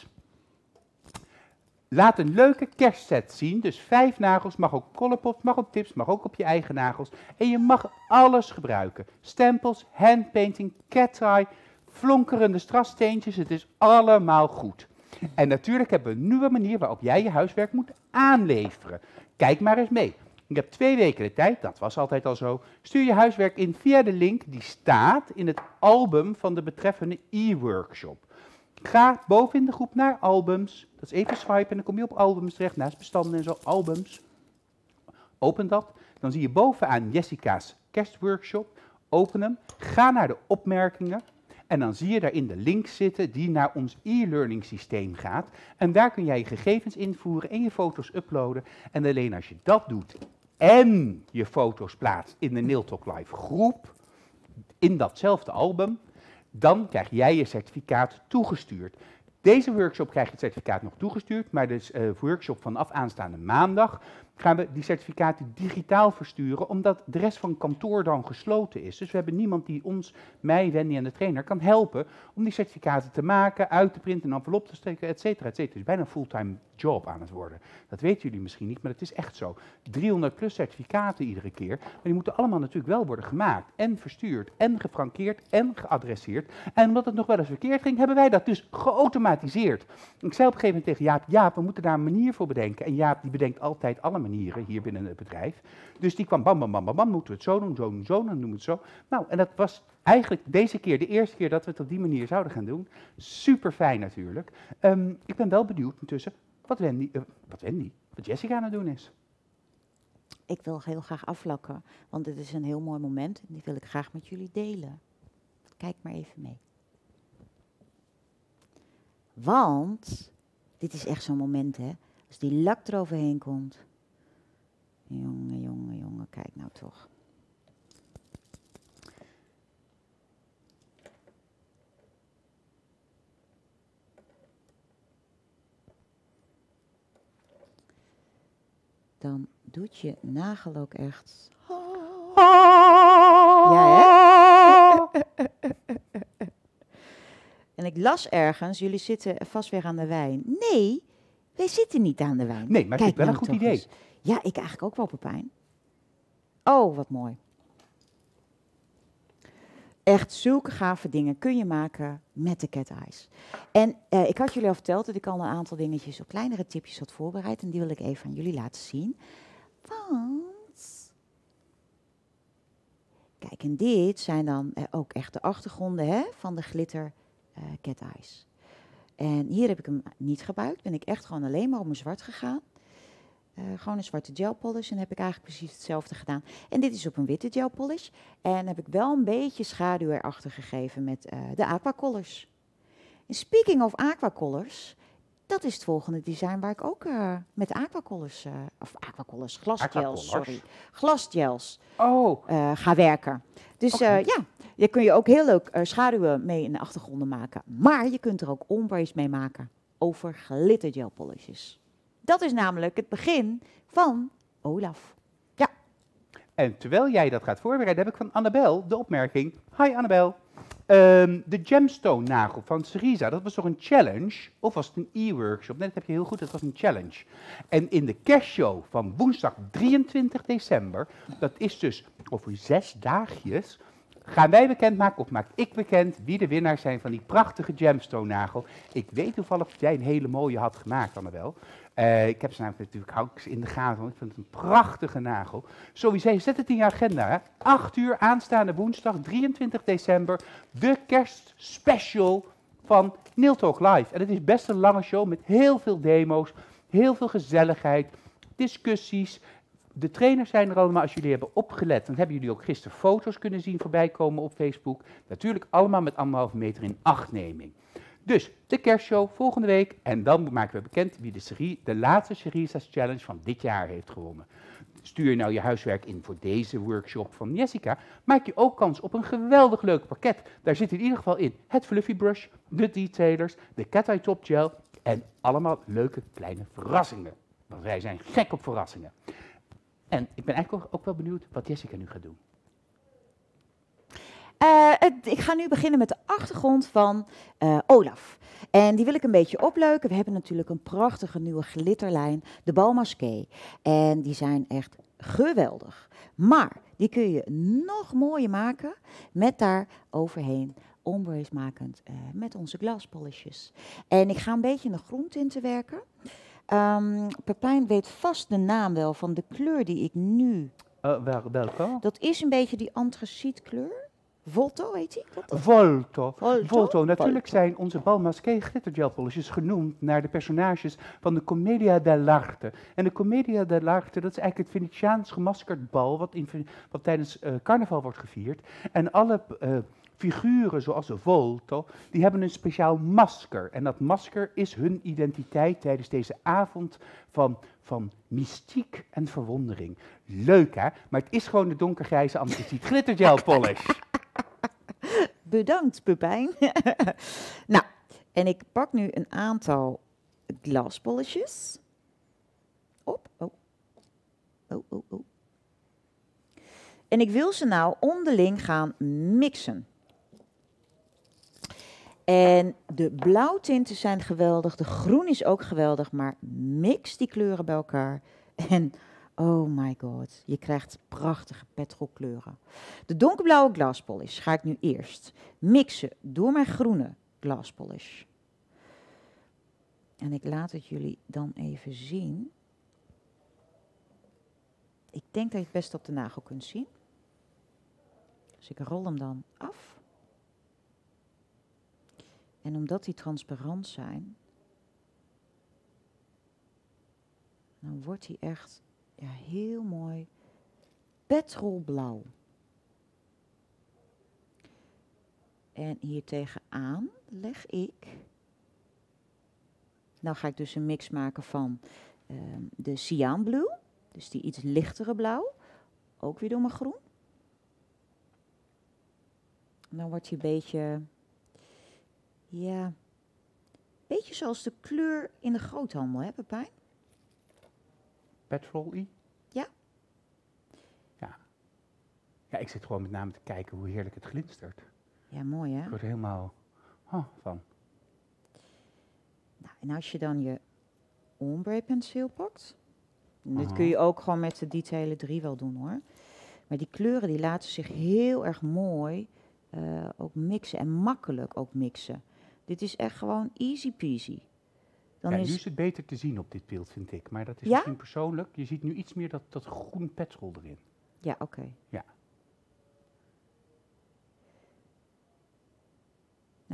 Laat een leuke kerstset zien, dus 5 nagels, mag ook Colourpop, mag ook tips, mag ook op je eigen nagels. En je mag alles gebruiken. Stempels, handpainting, cat-eye, flonkerende strassteentjes, het is allemaal goed. En natuurlijk hebben we een nieuwe manier waarop jij je huiswerk moet aanleveren. Kijk maar eens mee. Ik heb 2 weken de tijd, dat was altijd al zo. Stuur je huiswerk in via de link die staat in het album van de betreffende e-workshop. Ga boven in de groep naar albums. Dat is even swipen en dan kom je op albums terecht, naast bestanden en zo, albums. Open dat. Dan zie je bovenaan Jessica's kerstworkshop. Open hem. Ga naar de opmerkingen. En dan zie je daarin de link zitten die naar ons e-learning systeem gaat. En daar kun jij je gegevens invoeren en je foto's uploaden. En alleen als je dat doet en je foto's plaatst in de Nail Talk Live groep, in datzelfde album, dan krijg jij je certificaat toegestuurd. Deze workshop krijg je het certificaat nog toegestuurd, maar de workshop vanaf aanstaande maandag gaan we die certificaten digitaal versturen, omdat de rest van het kantoor dan gesloten is. Dus we hebben niemand die ons, mij, Wendy en de trainer kan helpen om die certificaten te maken, uit te printen, een envelop te steken, et cetera, et cetera. Het is bijna een fulltime job aan het worden. Dat weten jullie misschien niet, maar het is echt zo. 300 plus certificaten iedere keer, maar die moeten allemaal natuurlijk wel worden gemaakt en verstuurd en gefrankeerd en geadresseerd. En omdat het nog wel eens verkeerd ging, hebben wij dat dus geautomatiseerd. Ik zei op een gegeven moment tegen Jaap, we moeten daar een manier voor bedenken. En Jaap die bedenkt altijd alle manieren hier binnen het bedrijf. Dus die kwam bam, bam, bam, bam, bam, moeten we het zo doen, zo doen, zo doen, dan doen we het zo. Nou, en dat was eigenlijk deze keer de eerste keer dat we het op die manier zouden gaan doen. Super fijn natuurlijk. Ik ben wel benieuwd intussen wat Jessica aan het doen is. Ik wil heel graag aflakken, want dit is een heel mooi moment en die wil ik graag met jullie delen. Kijk maar even mee. Want dit is echt zo'n moment, hè. Als die lak eroverheen komt. Jongen, jongen, jongen, kijk nou toch. Dan doet je nagel ook echt... Ja, hè? En ik las ergens, jullie zitten vast weer aan de wijn. Nee, wij zitten niet aan de wijn. Nee, maar het is wel een goed idee. Eens. Ja, ik eigenlijk ook wel, Pepijn. Oh, wat mooi. Echt zulke gave dingen kun je maken met de cat eyes. En ik had jullie al verteld dat ik al een aantal dingetjes, op kleinere tipjes had voorbereid. En die wil ik even aan jullie laten zien. Want... Kijk, en dit zijn dan ook echt de achtergronden hè, van de glitter cat eyes. En hier heb ik hem niet gebruikt. Ben ik echt gewoon alleen maar op mijn zwart gegaan. Gewoon een zwarte gel polish en heb ik eigenlijk precies hetzelfde gedaan. En dit is op een witte gel polish. En heb ik wel een beetje schaduw erachter gegeven met de aquacolors. En speaking of aquacolors, dat is het volgende design waar ik ook met aquacolors, glasgels, sorry, glasgels ga werken. Dus ja, je kun je ook heel leuk schaduwen mee in de achtergronden maken. Maar je kunt er ook ombres mee maken over glitter gel polishes. Dat is namelijk het begin van Olaf. Ja. En terwijl jij dat gaat voorbereiden, heb ik van Annabel de opmerking. Hi Annabel. De gemstone nagel van Cerisa, dat was toch een challenge? Of was het een e-workshop? Nee, dat heb je heel goed, dat was een challenge. En in de kerstshow van woensdag 23 december, dat is dus over 6 dagjes, gaan wij bekendmaken, of maak ik bekend, wie de winnaars zijn van die prachtige gemstone nagel. Ik weet toevallig dat jij een hele mooie had gemaakt, Annabel. Ik heb ze natuurlijk hou ik ze in de gaten, want ik vind het een prachtige nagel. Sowieso, zet het in je agenda. Hè. 8 uur aanstaande woensdag 23 december, de kerstspecial van Nail Talk Live. En het is best een lange show met heel veel demo's, heel veel gezelligheid, discussies. De trainers zijn er allemaal, als jullie hebben opgelet, dan hebben jullie ook gisteren foto's kunnen zien voorbij komen op Facebook. Natuurlijk allemaal met 1,5 meter in achtneming. Dus de kerstshow volgende week en dan maken we bekend wie de laatste Cerisa's Challenge van dit jaar heeft gewonnen. Stuur je nou je huiswerk in voor deze workshop van Jessica, maak je ook kans op een geweldig leuk pakket. Daar zit in ieder geval in het Fluffy Brush, de detailers, de Cat Eye Top Gel en allemaal leuke kleine verrassingen. Want wij zijn gek op verrassingen. En ik ben eigenlijk ook wel benieuwd wat Jessica nu gaat doen. Ik ga nu beginnen met de achtergrond van Olaf. En die wil ik een beetje opleuken. We hebben natuurlijk een prachtige nieuwe glitterlijn, de Bal Masqué. En die zijn echt geweldig. Maar die kun je nog mooier maken met daar overheen ombres makend met onze glass polishes. En ik ga een beetje in de groentinten werken. Pepijn weet vast de naam wel van de kleur die ik nu... Welke? Dat is een beetje die antracietkleur. Volto, heet die? Volto. Natuurlijk zijn onze Bal Masqué glittergel polishes genoemd naar de personages van de Commedia dell'arte. En de Commedia dell'arte, dat is eigenlijk het Venetiaans gemaskerd bal wat tijdens carnaval wordt gevierd. En alle figuren zoals de Volto, die hebben een speciaal masker. En dat masker is hun identiteit tijdens deze avond van mystiek en verwondering. Leuk hè? Maar het is gewoon de donkergrijze antraciet glittergel polish. Bedankt, Pepijn. Nou, en ik pak nu een aantal glass polishes op. Oh. En ik wil ze nou onderling gaan mixen. En de blauwtinten zijn geweldig, de groen is ook geweldig, maar mix die kleuren bij elkaar. En oh my god, je krijgt prachtige petrolkleuren. De donkerblauwe glass polish ga ik nu eerst mixen door mijn groene glass polish. En ik laat het jullie dan even zien. Ik denk dat je het best op de nagel kunt zien. Dus ik rol hem dan af. En omdat die transparant zijn, dan wordt hij echt heel mooi petrolblauw. En hier tegenaan leg ik, nou ga ik dus een mix maken van de Cyan Blue, dus die iets lichtere blauw, ook weer door mijn groen. En dan wordt hij een beetje, ja, beetje zoals de kleur in de groothandel, hè Pepijn? Petrol-y? Ja. Ja, ik zit gewoon met name te kijken hoe heerlijk het glinstert. Ja, mooi hè? Ik word er helemaal van. Nou, en als je dan je ombre penseel pakt, en dit kun je ook gewoon met de Detailer 3 wel doen hoor. Maar die kleuren die laten zich heel erg mooi ook mixen en makkelijk ook mixen. Dit is echt gewoon easy peasy. Dan Nu is het beter te zien op dit beeld, vind ik. Maar dat is misschien persoonlijk. Je ziet nu iets meer dat groen petrol erin. Ja, oké. Ja.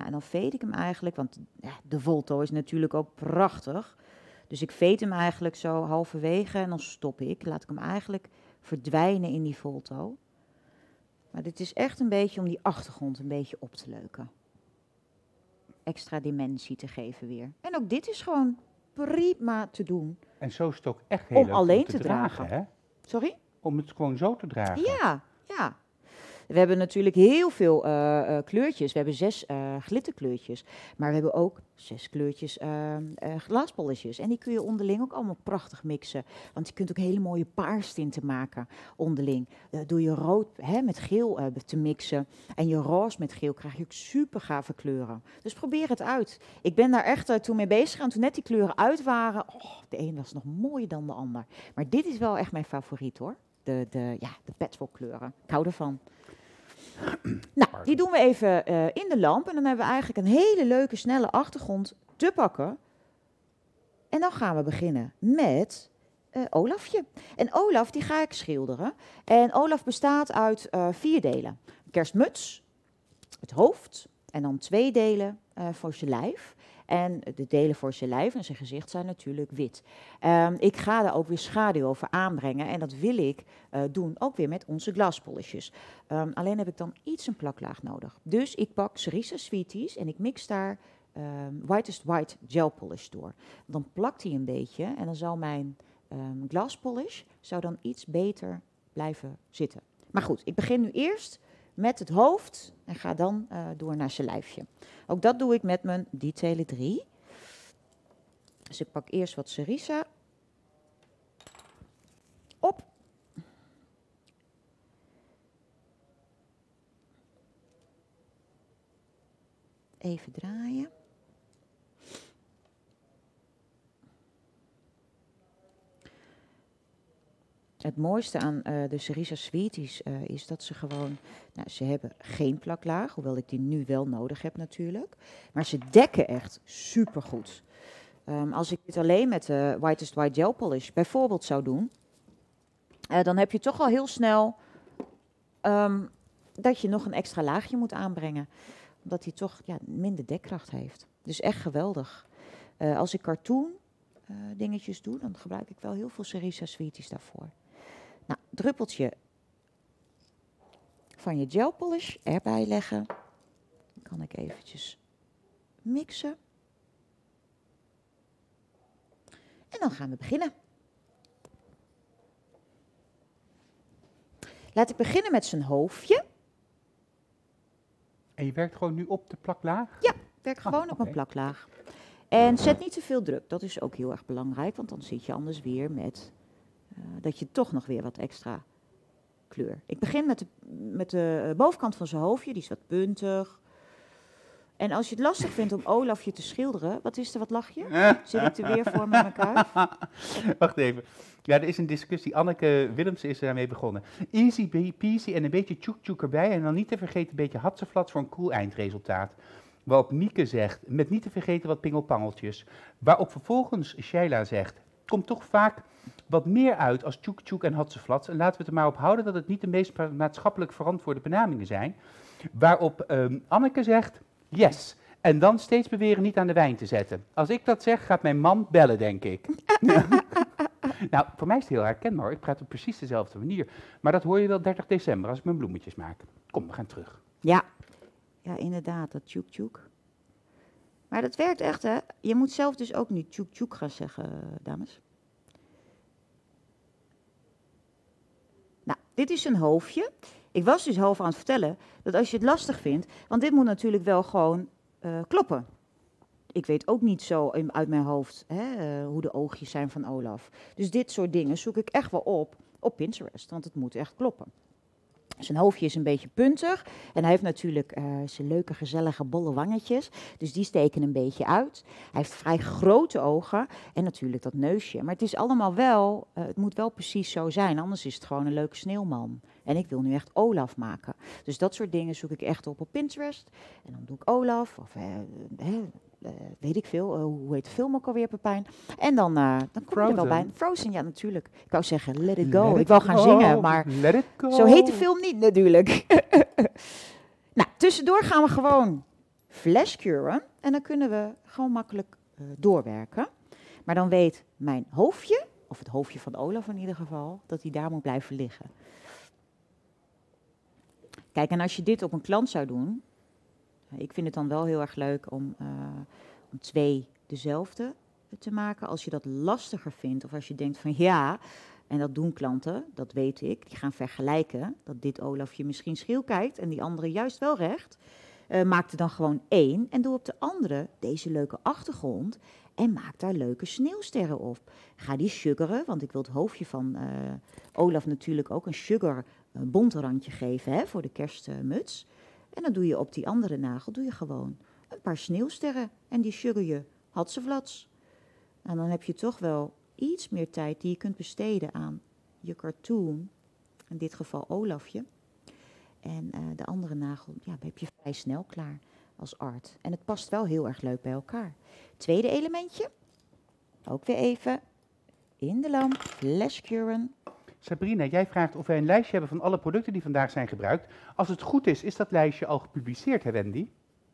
Nou, en dan veet ik hem eigenlijk, want ja, de Volto is natuurlijk ook prachtig. Dus ik veet hem eigenlijk zo halverwege en dan stop ik. Laat ik hem eigenlijk verdwijnen in die Volto. Maar dit is echt een beetje om die achtergrond een beetje op te leuken. Extra dimensie te geven weer. En ook dit is gewoon prima te doen. En zo is het ook echt heel leuk alleen om te dragen. hè? Sorry? Om het gewoon zo te dragen. Ja, ja. We hebben natuurlijk heel veel kleurtjes. We hebben 6 glitterkleurtjes. Maar we hebben ook 6 kleurtjes glaspolletjes. En die kun je onderling ook allemaal prachtig mixen. Want je kunt ook hele mooie paarstinten maken onderling. Door je rood met geel te mixen en je roze met geel krijg je ook super gave kleuren. Dus probeer het uit. Ik ben daar echt toen mee bezig gegaan. Toen net die kleuren uit waren. Oh, de een was nog mooier dan de ander. Maar dit is wel echt mijn favoriet hoor. De patchwork kleuren. Ik hou ervan. Nou, die doen we even in de lamp. En dan hebben we eigenlijk een hele leuke, snelle achtergrond te pakken. En dan gaan we beginnen met Olafje. En Olaf, die ga ik schilderen. En Olaf bestaat uit 4 delen. Een kerstmuts, het hoofd en dan 2 delen voor zijn lijf. En de delen voor zijn lijf en zijn gezicht zijn natuurlijk wit. Ik ga daar ook weer schaduw over aanbrengen. En dat wil ik doen ook weer met onze glaspolletjes. Alleen heb ik dan iets een plaklaag nodig. Dus ik pak Sarisa Sweeties en ik mix daar Whitest White Gel Polish door. Dan plakt hij een beetje en dan zal mijn glass polish zou dan iets beter blijven zitten. Maar goed, ik begin nu eerst met het hoofd en ga dan door naar zijn lijfje. Ook dat doe ik met mijn Detailer 3. Dus ik pak eerst wat Sarisa op. Even draaien. Het mooiste aan de Sarisa Sweeties is dat ze gewoon, nou, ze hebben geen plaklaag, hoewel ik die nu wel nodig heb natuurlijk. Maar ze dekken echt supergoed. Als ik dit alleen met de Whitest White Gel Polish bijvoorbeeld zou doen, dan heb je toch al heel snel dat je nog een extra laagje moet aanbrengen. Omdat hij toch minder dekkracht heeft. Dus echt geweldig. Als ik cartoon dingetjes doe, dan gebruik ik wel heel veel Sarisa Sweeties daarvoor. Nou, druppeltje van je gel polish erbij leggen. Dan kan ik eventjes mixen. En dan gaan we beginnen. Laat ik beginnen met zijn hoofdje. En je werkt gewoon nu op de plaklaag? Ja, ik werk gewoon op mijn plaklaag. En zet niet te veel druk, dat is ook heel erg belangrijk, want dan zit je anders weer met dat je toch nog weer wat extra kleur. Ik begin met de bovenkant van zijn hoofdje, die is wat puntig. En als je het lastig vindt om Olafje te schilderen, wat is er, wat lach je? Zit ik er weer voor met elkaar? Wacht even. Ja, er is een discussie. Anneke Willemsen is daarmee begonnen. Easy peasy en een beetje tjoek erbij. En dan niet te vergeten een beetje hatseflats voor een cool eindresultaat. Waarop Mieke zegt, met niet te vergeten wat pingelpangeltjes. Waarop vervolgens Sheila zegt, komt toch vaak wat meer uit als tjoek en hatseflats. En laten we het er maar op houden dat het niet de meest maatschappelijk verantwoorde benamingen zijn. Waarop Anneke zegt, yes. En dan steeds beweren niet aan de wijn te zetten. Als ik dat zeg, gaat mijn man bellen, denk ik. Nou, voor mij is het heel herkenbaar hoor. Ik praat op precies dezelfde manier. Maar dat hoor je wel 30 december als ik mijn bloemetjes maak. Kom, we gaan terug. Ja, inderdaad, dat tjoek. Maar dat werkt echt, hè. Je moet zelf dus ook niet tjoek gaan zeggen, dames. Nou, dit is een hoofdje. Ik was dus half aan het vertellen dat als je het lastig vindt, want dit moet natuurlijk wel gewoon kloppen. Ik weet ook niet zo uit mijn hoofd hoe de oogjes zijn van Olaf. Dus dit soort dingen zoek ik echt wel op Pinterest, want het moet echt kloppen. Zijn hoofdje is een beetje puntig en hij heeft natuurlijk zijn leuke, gezellige, bolle wangetjes. Dus die steken een beetje uit. Hij heeft vrij grote ogen en natuurlijk dat neusje. Maar het is allemaal wel, het moet wel precies zo zijn, anders is het gewoon een leuke sneeuwman. En ik wil nu echt Olaf maken. Dus dat soort dingen zoek ik echt op Pinterest. En dan doe ik Olaf, of weet ik veel, hoe heet de film ook alweer, Pepijn? En dan kom je er wel bij. Frozen, ja natuurlijk. Ik wou zeggen, let it go. Ik wou gaan zingen, maar let it go. Zo heet de film niet natuurlijk. Nou, tussendoor gaan we gewoon flashcuren. En dan kunnen we gewoon makkelijk doorwerken. Maar dan weet mijn hoofdje, of het hoofdje van Olaf in ieder geval, dat hij daar moet blijven liggen. Kijk, en als je dit op een klant zou doen, ik vind het dan wel heel erg leuk om 2 dezelfde te maken. Als je dat lastiger vindt, of als je denkt van ja, en dat doen klanten, dat weet ik, die gaan vergelijken, dat dit Olafje misschien scheel kijkt en die andere juist wel recht. Maak er dan gewoon 1 en doe op de andere deze leuke achtergrond en maak daar leuke sneeuwsterren op. Ga die suggeren, want ik wil het hoofdje van Olaf natuurlijk ook een sugar bontrandje geven, hè, voor de kerstmuts. En dan doe je op die andere nagel doe je gewoon een paar sneeuwsterren en die sugar je hatseflats. En dan heb je toch wel iets meer tijd die je kunt besteden aan je cartoon, in dit geval Olafje. En de andere nagel, ja, heb je vrij snel klaar als art. En het past wel heel erg leuk bij elkaar. Tweede elementje, ook weer even in de lamp, flashcuren. Sabrina, jij vraagt of wij een lijstje hebben van alle producten die vandaag zijn gebruikt. Als het goed is dat lijstje al gepubliceerd, hè Wendy?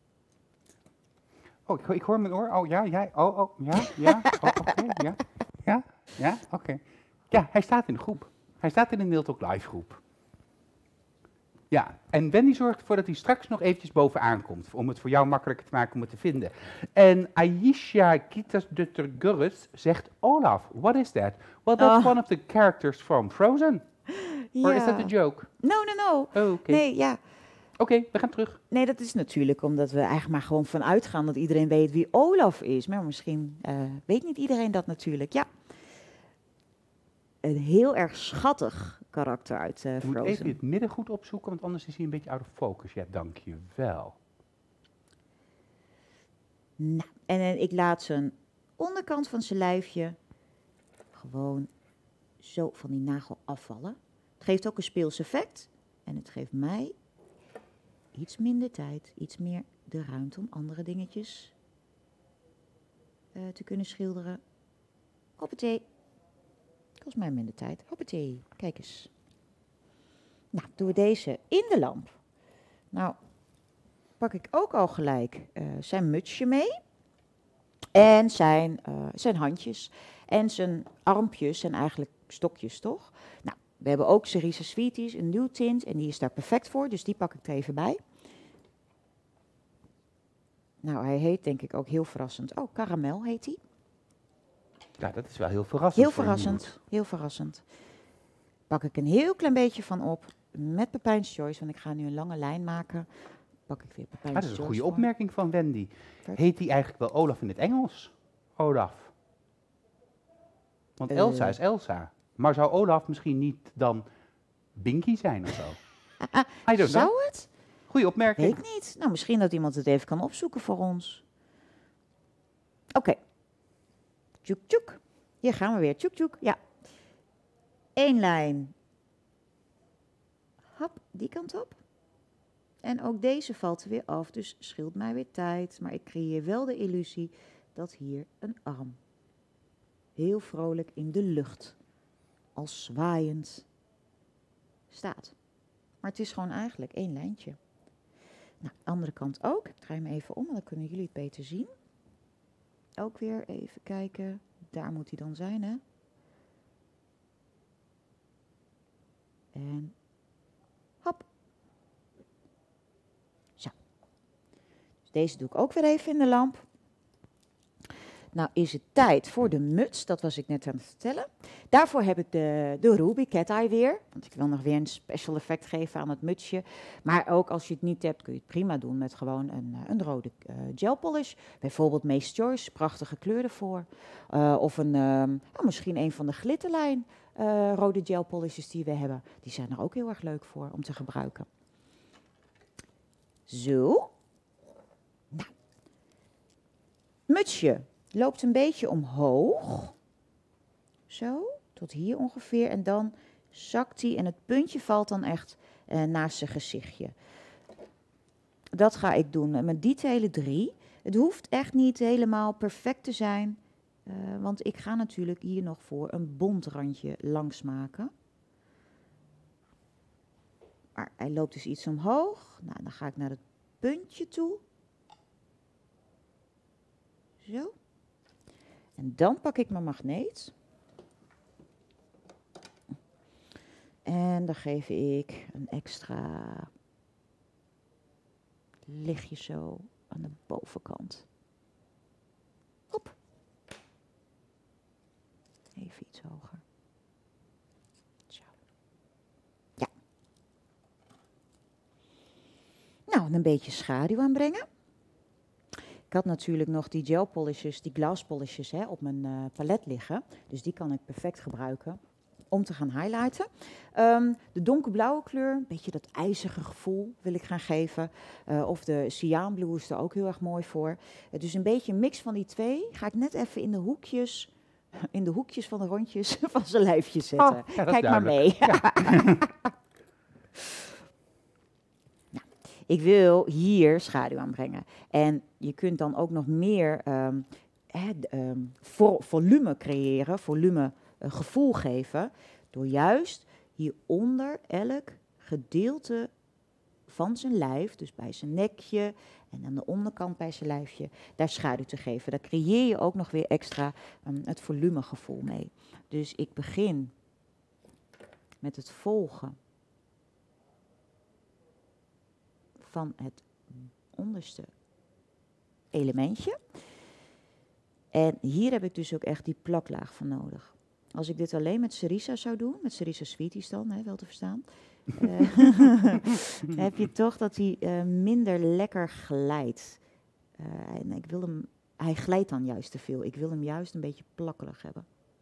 Oh, ik hoor mijn oor. Oh, ja, ja, ja. Oh, oké, ja, oké. Ja, hij staat in de groep. Hij staat in de Nailtalk Live groep. Ja, en Wendy zorgt ervoor dat hij straks nog eventjes bovenaan komt, om het voor jou makkelijker te maken om het te vinden. En Aisha Kitas-Dutter-Gurres zegt, Olaf, what is that? Well, that's one of the characters from Frozen. Or is that a joke? No. Oh, oké. Nee, ja. Oké, we gaan terug. Nee, dat is natuurlijk omdat we eigenlijk maar gewoon vanuit gaan dat iedereen weet wie Olaf is. Maar misschien weet niet iedereen dat natuurlijk. Ja. Een heel erg schattig karakter uit Je Frozen. moet even het midden goed opzoeken, want anders is hij een beetje out of focus. Ja, dank je wel. Nou, en ik laat zijn onderkant van zijn lijfje gewoon zo van die nagel afvallen. Het geeft ook een speels effect. En het geeft mij iets minder tijd, iets meer de ruimte om andere dingetjes te kunnen schilderen. Hoppatee. Kost mij minder tijd. Hoppatee. Kijk eens. Nou, doen we deze in de lamp. Nou, pak ik ook al gelijk zijn mutsje mee. En zijn handjes. En zijn armpjes zijn eigenlijk stokjes, toch? Nou, we hebben ook Cerise Sweeties, een nieuw tint. En die is daar perfect voor, dus die pak ik er even bij. Nou, hij heet denk ik ook heel verrassend. Oh, karamel heet hij. Ja, dat is wel heel verrassend. Heel verrassend, heel verrassend. Pak ik een heel klein beetje van op met Pepijn's Choice, want ik ga nu een lange lijn maken. Pak ik weer Pepijn's Dat is Choice een goede voor. opmerking van Wendy. Vet. Heet hij eigenlijk wel Olaf in het Engels? Olaf. Want Elsa is Elsa. Maar zou Olaf misschien niet dan Binky zijn of zo? I don't know. Zou het? Goeie opmerking. Weet ik niet. Nou, misschien dat iemand het even kan opzoeken voor ons. Oké. Tjoek, tjoek. Hier gaan we weer. Tjoek, tjoek. Ja. 1 lijn. Hop, die kant op. En ook deze valt er weer af, dus scheelt mij weer tijd. Maar ik creëer wel de illusie dat hier een arm heel vrolijk in de lucht, als zwaaiend, staat. Maar het is gewoon eigenlijk 1 lijntje. Nou, andere kant ook. Ik draai hem even om, dan kunnen jullie het beter zien. Ook weer even kijken. Daar moet hij dan zijn, hè? En hop. Zo. Dus deze doe ik ook weer even in de lamp. Nou is het tijd voor de muts, dat was ik net aan het vertellen. Daarvoor heb ik de Ruby Cat Eye weer. Want ik wil nog weer een special effect geven aan het mutsje. Maar ook als je het niet hebt, kun je het prima doen met gewoon een rode gel polish. Bijvoorbeeld Mace Choice, prachtige kleur ervoor. Of misschien een van de glitterlijn rode gel polishes die we hebben. Die zijn er ook heel erg leuk voor om te gebruiken. Zo. Nou. Mutsje loopt een beetje omhoog. Zo, tot hier ongeveer. En dan zakt hij en het puntje valt dan echt naast zijn gezichtje. Dat ga ik doen met detailen 3. Het hoeft echt niet helemaal perfect te zijn. Want ik ga natuurlijk hier nog voor een bontrandje langs maken. Maar hij loopt dus iets omhoog. Nou, dan ga ik naar het puntje toe. Zo. En dan pak ik mijn magneet. En dan geef ik een extra lichtje zo aan de bovenkant. Hop. Even iets hoger. Zo. Ja. Nou, een beetje schaduw aanbrengen. Ik had natuurlijk nog die gel polishes, die glass polishes op mijn palet liggen. Dus die kan ik perfect gebruiken om te gaan highlighten. De donkerblauwe kleur, een beetje dat ijzige gevoel wil ik gaan geven. Of de cyan blue is er ook heel erg mooi voor. Dus een beetje een mix van die twee. Ga ik net even in de hoekjes van de rondjes van zijn lijfje zetten. Oh, ja, Kijk maar mee. Ja. Nou, ik wil hier schaduw aanbrengen. En je kunt dan ook nog meer volume creëren, volume gevoel geven, door juist hieronder elk gedeelte van zijn lijf, dus bij zijn nekje en aan de onderkant bij zijn lijfje, daar schaduw te geven. Daar creëer je ook nog weer extra het volumegevoel mee. Dus ik begin met het volgen van het onderste elementje. En hier heb ik dus ook echt die plaklaag voor nodig. Als ik dit alleen met Cerisa zou doen, met Cerisa Sweeties dan, wel te verstaan, heb je toch dat hij minder lekker glijdt. En hij glijdt dan juist te veel. Ik wil hem juist een beetje plakkerig hebben.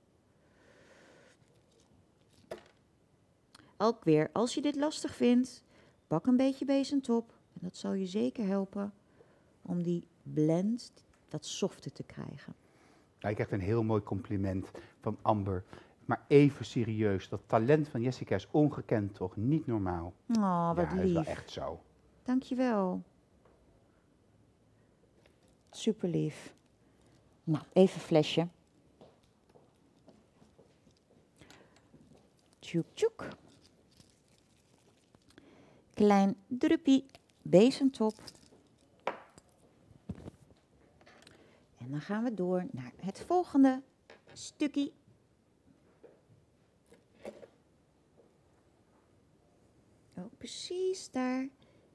Ook weer, als je dit lastig vindt, pak een beetje bezemtop. En dat zal je zeker helpen om die blend wat softer te krijgen. Nou, ik krijg een heel mooi compliment van Amber. Maar even serieus, dat talent van Jessica is ongekend toch? Niet normaal. Oh, wat ja, dat lief. is wel echt zo. Dankjewel. Super lief. Nou, even flesje. Tjoek, tjoek. Klein druppie bezemtop. En dan gaan we door naar het volgende stukje. Oh, precies daar.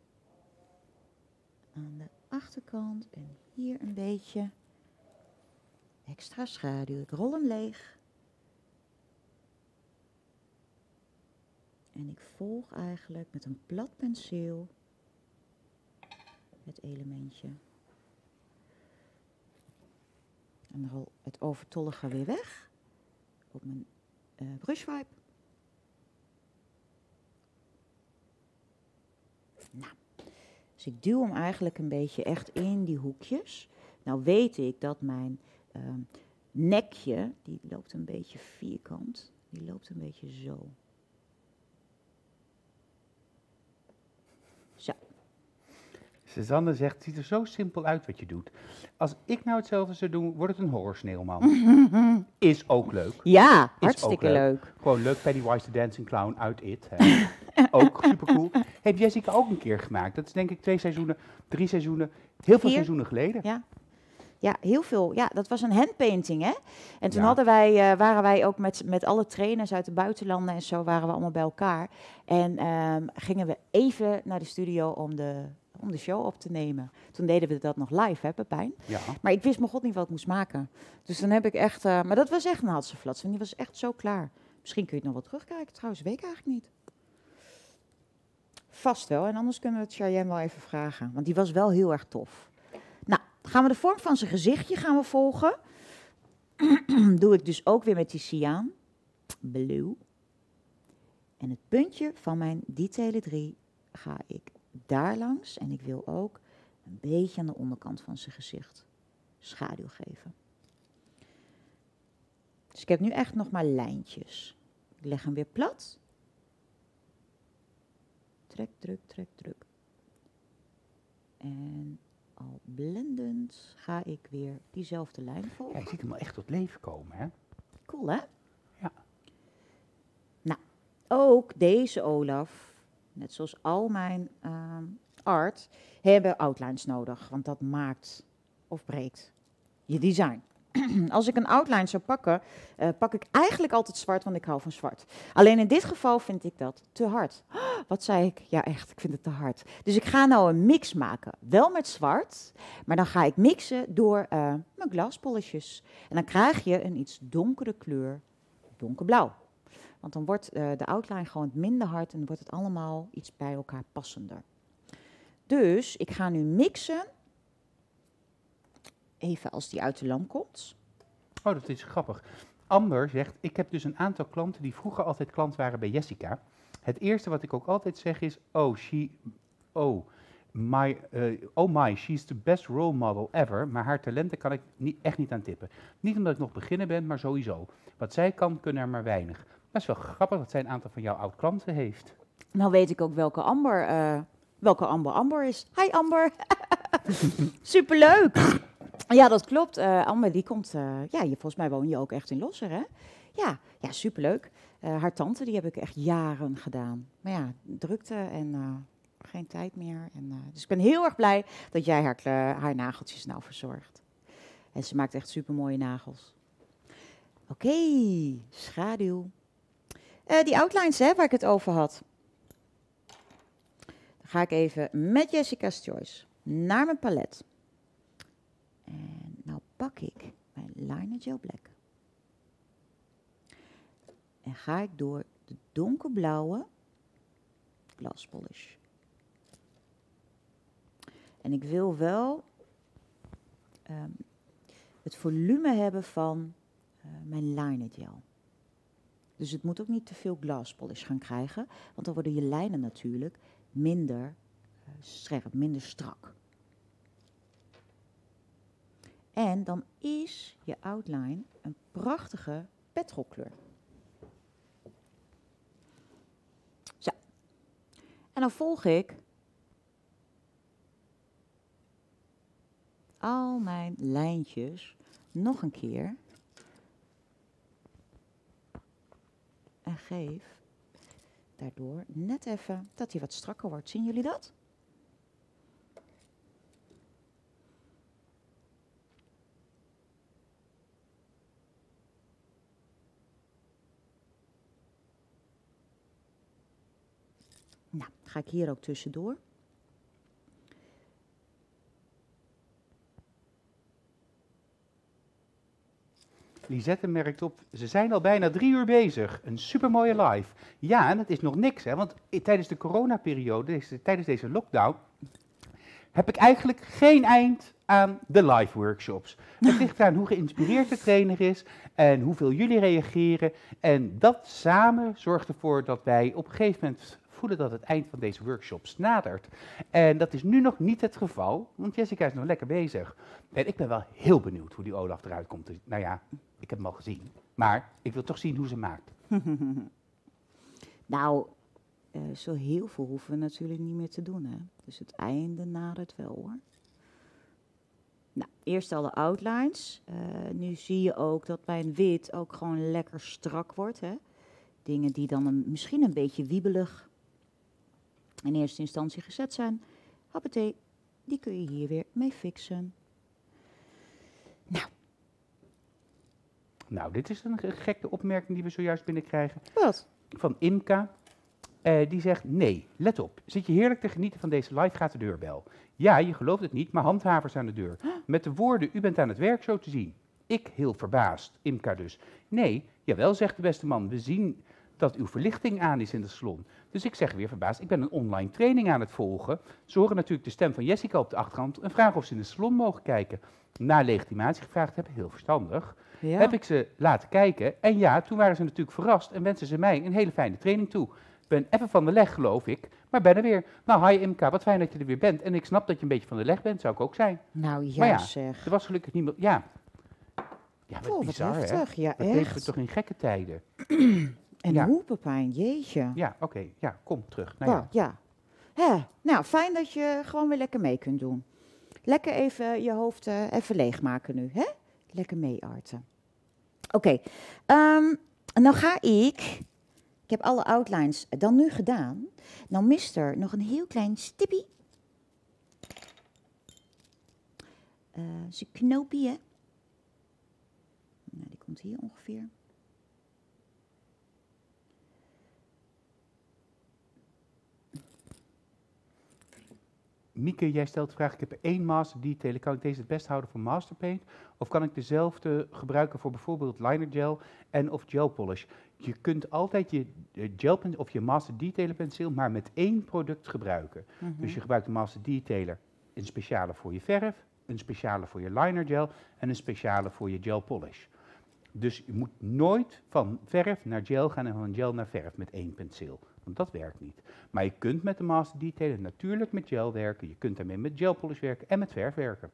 Aan de achterkant en hier een beetje extra schaduw. Ik rol hem leeg. En ik volg eigenlijk met een plat penseel het elementje. En rol het overtollige weer weg op mijn brushwipe. Nou, dus ik duw hem eigenlijk een beetje echt in die hoekjes. Nou weet ik dat mijn nekje, die loopt een beetje vierkant, die loopt een beetje zo. Zo. Suzanne zegt, het ziet er zo simpel uit wat je doet. Als ik nou hetzelfde zou doen, wordt het een horrorsneeuwman. Is ook leuk. Ja, Is hartstikke ook leuk. Gewoon leuk, Pennywise the Dancing Clown uit It. Hè. Ook supercool. Heeft Jessica ook een keer gemaakt. Dat is denk ik 2 seizoenen, 3 seizoenen, heel veel 4 seizoenen geleden. Ja. Ja, heel veel. Ja, dat was een handpainting, hè? En toen Ja. waren wij ook met alle trainers uit de buitenlanden en zo waren we allemaal bij elkaar. En gingen we even naar de studio om de show op te nemen. Toen deden we dat nog live, hè, Pepijn? Ja. Maar ik wist mijn god niet wat ik moest maken. Dus dan heb ik echt... maar dat was echt een Hadzenflats, want die was echt zo klaar. Misschien kun je het nog wel terugkijken, trouwens, weet ik eigenlijk niet. Vast wel, en anders kunnen we het Cheyenne wel even vragen. Want die was wel heel erg tof. Nou, gaan we de vorm van zijn gezichtje volgen. Doe ik dus ook weer met die cyan. Blue. En het puntje van mijn Detailer 3 ga ik daar langs. En ik wil ook een beetje aan de onderkant van zijn gezicht schaduw geven. Dus ik heb nu echt nog maar lijntjes. Ik leg hem weer plat. Trek, druk, trek, druk. En al blendend ga ik weer diezelfde lijn volgen. Ja, je ziet hem wel echt tot leven komen, hè? Cool, hè? Ja. Nou, ook deze Olaf, net zoals al mijn art, hebben outlines nodig. Want dat maakt of breekt je design. Als ik een outline zou pakken, pak ik eigenlijk altijd zwart, want ik hou van zwart. Alleen in dit geval vind ik dat te hard. Wat zei ik? Ja, echt, ik vind het te hard. Dus ik ga nou een mix maken. Wel met zwart, maar dan ga ik mixen door mijn glaspolishes. En dan krijg je een iets donkere kleur, donkerblauw. Want dan wordt de outline gewoon minder hard en dan wordt het allemaal iets bij elkaar passender. Dus ik ga nu mixen. Even als die uit de lamp komt. Oh, dat is grappig. Amber zegt, ik heb dus een aantal klanten die vroeger altijd klant waren bij Jessica. Het eerste wat ik ook altijd zeg is, oh my, she's the best role model ever. Maar haar talenten kan ik echt niet aan tippen. Niet omdat ik nog beginner ben, maar sowieso. Wat zij kan, kunnen er maar weinig. Dat is wel grappig dat zij een aantal van jouw oud-klanten heeft. Nou weet ik ook welke Amber is. Hi Amber. Superleuk. Ja, dat klopt. Amber die komt, volgens mij woon je ook echt in Losser, hè? Ja, superleuk. Haar tante, die heb ik echt jaren gedaan. Maar ja, drukte en geen tijd meer. Dus ik ben heel erg blij dat jij haar nageltjes nou verzorgt. En ze maakt echt supermooie nagels. Oké, schaduw. Die outlines, hè, waar ik het over had. Dan ga ik even met Jessica's Choice naar mijn palet. En nou pak ik mijn Liner Gel Black. En ga ik door de donkerblauwe Glass Polish. En ik wil wel het volume hebben van mijn Liner Gel. Dus het moet ook niet te veel Glass Polish gaan krijgen, want dan worden je lijnen natuurlijk minder scherp, minder strak. En dan is je outline een prachtige petrolkleur. Zo. En dan volg ik al mijn lijntjes nog een keer. En geef daardoor net even dat hij wat strakker wordt. Zien jullie dat? Nou, ga ik hier ook tussendoor. Lisette merkt op, ze zijn al bijna 3 uur bezig. Een supermooie live. Ja, en het is nog niks, hè, want tijdens de coronaperiode, tijdens deze lockdown, heb ik eigenlijk geen eind aan de live workshops. Het ligt aan hoe geïnspireerd de trainer is en hoeveel jullie reageren. En dat samen zorgt ervoor dat wij op een gegeven moment voelen dat het eind van deze workshops nadert. En dat is nu nog niet het geval, want Jessica is nog lekker bezig. En ik ben wel heel benieuwd hoe die Olaf eruit komt. Dus, nou ja, ik heb hem al gezien. Maar ik wil toch zien hoe ze maakt. Nou, zo heel veel hoeven we natuurlijk niet meer te doen, hè. Dus het einde nadert wel, hoor. Nou, eerst al de outlines. Nu zie je ook dat mijn wit ook gewoon lekker strak wordt, hè. Dingen die dan misschien een beetje wiebelig in eerste instantie gezet zijn. Hoppatee, die kun je hier weer mee fixen. Nou, dit is een gekke opmerking die we zojuist binnenkrijgen. Wat? Van Imka. Die zegt, nee, let op. Zit je heerlijk te genieten van deze live, gaat de deurbel. Ja, je gelooft het niet, maar handhavers aan de deur. Met de woorden, u bent aan het werk, zo te zien. Ik heel verbaasd, Imka dus. Nee, jawel, zegt de beste man, we zien dat uw verlichting aan is in de salon. Dus ik zeg weer verbaasd, ik ben een online training aan het volgen. Ze horen natuurlijk de stem van Jessica op de achtergrond en vragen of ze in de salon mogen kijken. Na legitimatie gevraagd heb, heel verstandig, heb ik ze laten kijken. En ja, toen waren ze natuurlijk verrast en wensen ze mij een hele fijne training toe. Ik ben even van de leg, geloof ik, maar ben er weer. Nou, hi Imka, wat fijn dat je er weer bent. En ik snap dat je een beetje van de leg bent, zou ik ook zijn. Nou ja, maar ja, zeg. er was gelukkig niemand, ja. Ja, wat bizar, wat heftig, hè? ja, dat leven we toch in gekke tijden. En ja. hoepenpijn, jeetje. Ja, oké. Ja, kom terug. Nou, ja. Ja. Hè, nou, fijn dat je gewoon weer lekker mee kunt doen. Lekker even je hoofd even leegmaken nu, hè? Lekker meearten. Oké, nou ga ik heb alle outlines dan nu gedaan. Nou mist er nog een heel klein stippie. Zijn knoopje, hè? rond hier ongeveer. Mieke, jij stelt de vraag, ik heb 1 master detailer, kan ik deze het best houden voor masterpaint? Of kan ik dezelfde gebruiken voor bijvoorbeeld liner gel en of gel polish? Je kunt altijd je gelpen of je master detailer penseel maar met 1 product gebruiken. Dus je gebruikt de master detailer, een speciale voor je verf, een speciale voor je liner gel en een speciale voor je gel polish. Dus je moet nooit van verf naar gel gaan en van gel naar verf met 1 penseel. Want dat werkt niet. Maar je kunt met de master detailer natuurlijk met gel werken. Je kunt daarmee met gel polish werken en met verf werken.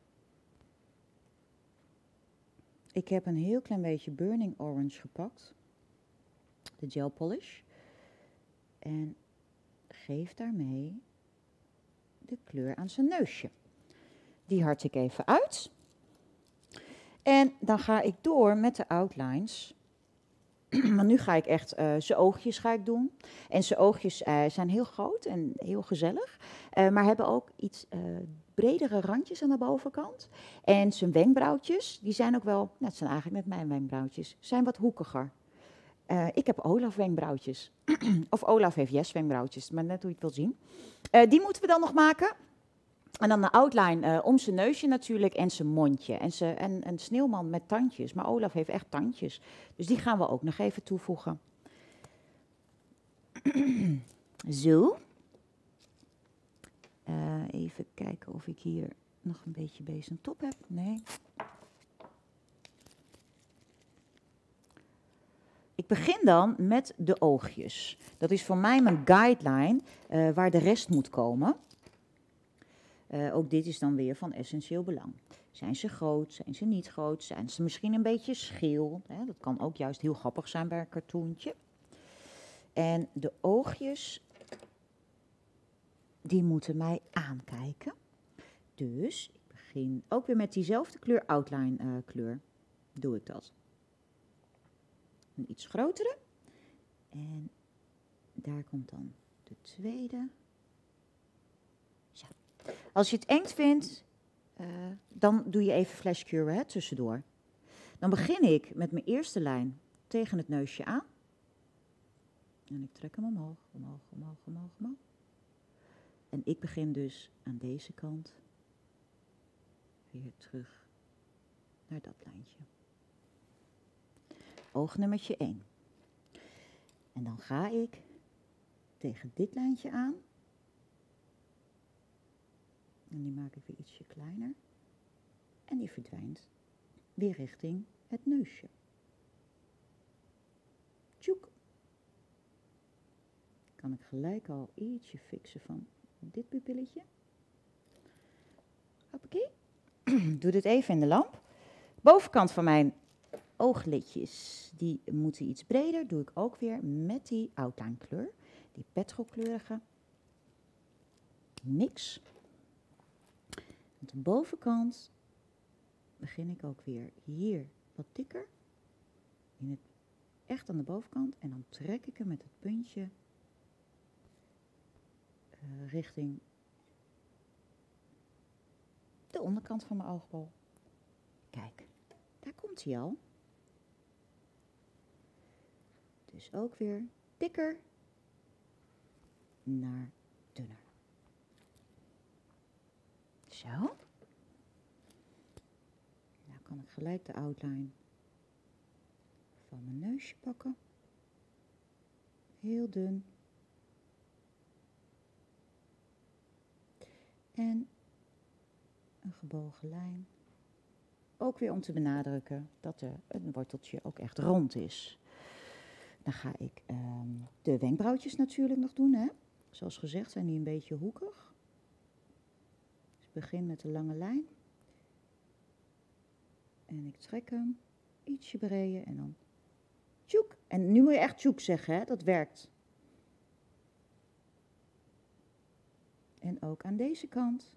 Ik heb een heel klein beetje Burning Orange gepakt. De gel polish. En geef daarmee de kleur aan zijn neusje. Die hard ik even uit. En dan ga ik door met de outlines. Want nu ga ik echt zijn oogjes ga ik doen. En zijn oogjes zijn heel groot en heel gezellig. Maar hebben ook iets bredere randjes aan de bovenkant. En zijn wenkbrauwtjes, die zijn ook wel, nou, het zijn eigenlijk net mijn wenkbrauwtjes, zijn wat hoekiger. Ik heb Olaf wenkbrauwtjes. Of Olaf heeft Jess wenkbrauwtjes, maar net hoe je het wil zien. Die moeten we dan nog maken. En dan de outline om zijn neusje natuurlijk en zijn mondje. En een sneeuwman met tandjes. Maar Olaf heeft echt tandjes. Dus die gaan we ook nog even toevoegen. Zo. Even kijken of ik hier nog een beetje base en top heb. Nee. Ik begin dan met de oogjes. Dat is voor mij mijn guideline waar de rest moet komen. Ook dit is dan weer van essentieel belang. Zijn ze groot? Zijn ze niet groot? Zijn ze misschien een beetje scheel? Hè? Dat kan ook juist heel grappig zijn bij een cartoontje. En de oogjes, die moeten mij aankijken. Dus ik begin ook weer met diezelfde kleur, outline kleur, doe ik dat. Een iets grotere. En daar komt dan de tweede. Zo. Als je het eng vindt, dan doe je even flash cure tussendoor. Dan begin ik met mijn eerste lijn tegen het neusje aan. En ik trek hem omhoog, omhoog, omhoog, omhoog, omhoog. En ik begin dus aan deze kant weer terug naar dat lijntje. Oognummertje 1. En dan ga ik tegen dit lijntje aan. En die maak ik weer ietsje kleiner. En die verdwijnt weer richting het neusje. Tjoek. Kan ik gelijk al ietsje fixen van dit pupilletje. Hoppakee. Doe dit even in de lamp. Bovenkant van mijn ooglidjes, die moeten iets breder. Doe ik ook weer met die outline kleur. Die petrolkleurige. Niks. Aan de bovenkant begin ik ook weer hier wat dikker. Echt aan de bovenkant. En dan trek ik hem met het puntje richting de onderkant van mijn oogbol. Kijk, daar komt hij al. Dus ook weer dikker naar dunner. Zo. Nou kan ik gelijk de outline van mijn neusje pakken. Heel dun. En een gebogen lijn. Ook weer om te benadrukken dat een worteltje ook echt rond is. Dan ga ik de wenkbrauwtjes natuurlijk nog doen. Hè? Zoals gezegd zijn die een beetje hoekig. Dus ik begin met de lange lijn. En ik trek hem ietsje breder en dan tjoek. En nu moet je echt tjoek zeggen, hè? Dat werkt. En ook aan deze kant.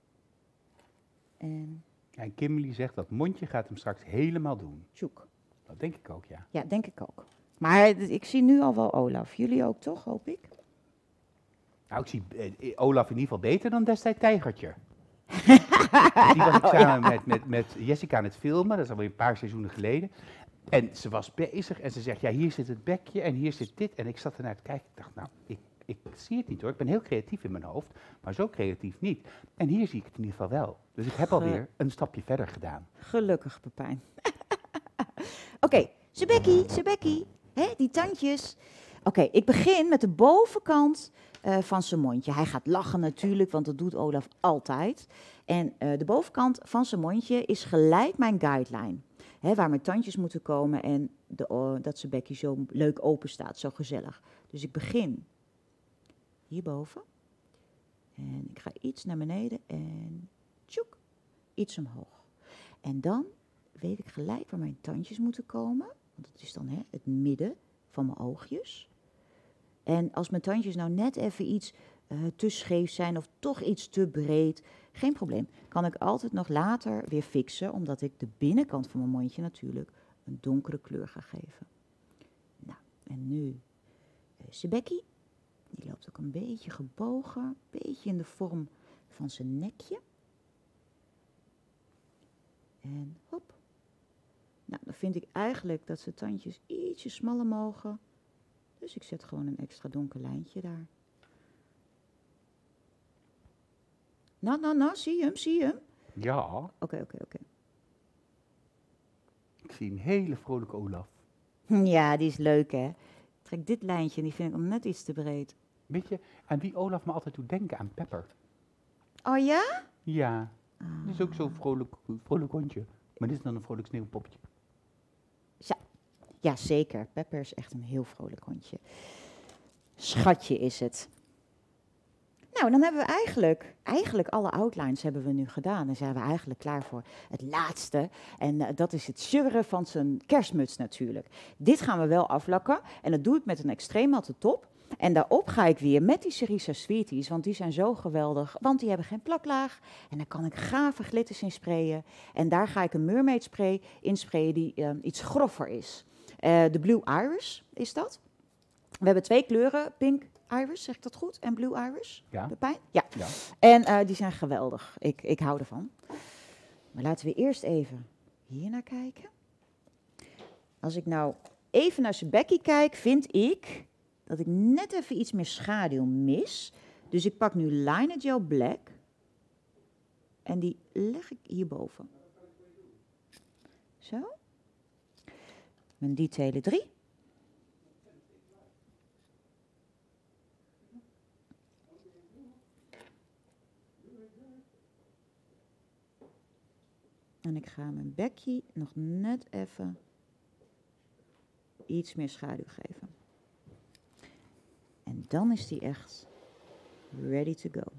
En Kimberly zegt dat mondje gaat hem straks helemaal doen. tjoek. Dat denk ik ook, ja. Ja, denk ik ook. Maar ik zie nu al wel Olaf. Jullie ook toch, hoop ik? Nou, ik zie Olaf in ieder geval beter dan destijds Tijgertje. Die was ik samen met Jessica aan het filmen, dat is alweer een paar seizoenen geleden. En ze was bezig en ze zegt, ja, hier zit het bekje en hier zit dit. En ik zat ernaar te kijken. Ik dacht, nou, ik zie het niet hoor. Ik ben heel creatief in mijn hoofd, maar zo creatief niet. En hier zie ik het in ieder geval wel. Dus ik heb alweer een stapje verder gedaan. Gelukkig, Pepijn. Oké, Sebekkie, hè, die tandjes. Oké, ik begin met de bovenkant van zijn mondje. Hij gaat lachen natuurlijk, want dat doet Olaf altijd. En de bovenkant van zijn mondje is gelijk mijn guideline. Hè, waar mijn tandjes moeten komen en dat Sebekkie zo leuk open staat, zo gezellig. Dus ik begin hierboven. En ik ga iets naar beneden en tjoek, iets omhoog. En dan weet ik gelijk waar mijn tandjes moeten komen. Want dat is dan het midden van mijn oogjes. En als mijn tandjes nou net even iets te scheef zijn of toch iets te breed, geen probleem. Kan ik altijd nog later weer fixen, omdat ik de binnenkant van mijn mondje natuurlijk een donkere kleur ga geven. Nou, en nu Sebekkie. Die loopt ook een beetje gebogen, een beetje in de vorm van zijn nekje. En hop. Nou, dan vind ik eigenlijk dat zijn tandjes ietsje smaller mogen. Dus ik zet gewoon een extra donker lijntje daar. Nou, zie je hem? Ja. Oké. Ik zie een hele vrolijke Olaf. Ja, die is leuk hè. Ik trek dit lijntje en die vind ik nog net iets te breed. Weet je, aan wie Olaf me altijd doet denken? Aan Pepper. Oh ja? Ja, dat is ook zo'n vrolijk hondje. Maar dit is dan een vrolijk sneeuwpopje. Ja, zeker. Pepper is echt een heel vrolijk hondje. Schatje is het. Nou, dan hebben we eigenlijk alle outlines hebben we nu gedaan. En zijn we eigenlijk klaar voor het laatste. En dat is het sjurren van zijn kerstmuts natuurlijk. Dit gaan we wel aflakken. En dat doe ik met een extreem matte top. En daarop ga ik weer met die Sarisa Sweeties, want die zijn zo geweldig, want die hebben geen plaklaag. En daar kan ik gave glitters in sprayen. En daar ga ik een mermaid spray in sprayen die iets groffer is. De Blue Iris is dat. We hebben 2 kleuren, Pink Iris, zeg ik dat goed? En Blue Iris? Ja. Pepijn? Ja. Ja. En die zijn geweldig. Ik hou ervan. Maar laten we eerst even hier naar kijken. Als ik nou even naar Sebekkie kijk, vind ik dat ik net even iets meer schaduw mis. Dus ik pak nu Liner Gel Black. En die leg ik hierboven. Zo. Mijn detailen 3. En ik ga mijn bekje nog net even iets meer schaduw geven. En dan is die echt ready to go.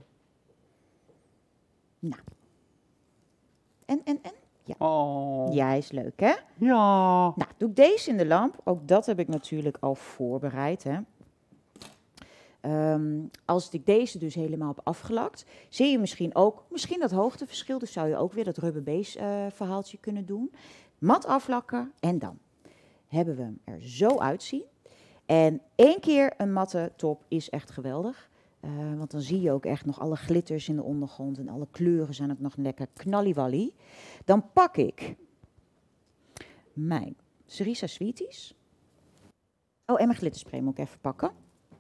Nou. En? Ja. Oh. Ja, is leuk, hè? Ja. Nou, doe ik deze in de lamp. Ook dat heb ik natuurlijk al voorbereid, hè. Als ik deze dus helemaal heb afgelakt, zie je misschien dat hoogteverschil. Dus zou je ook weer dat rubber base verhaaltje kunnen doen. Mat aflakken en dan hebben we hem er zo uitzien. En 1 keer een matte top is echt geweldig. Want dan zie je ook echt nog alle glitters in de ondergrond en alle kleuren zijn ook nog lekker knalliewallie. Dan pak ik mijn Sarisa Sweeties. Oh, en mijn glitterspray moet ik even pakken.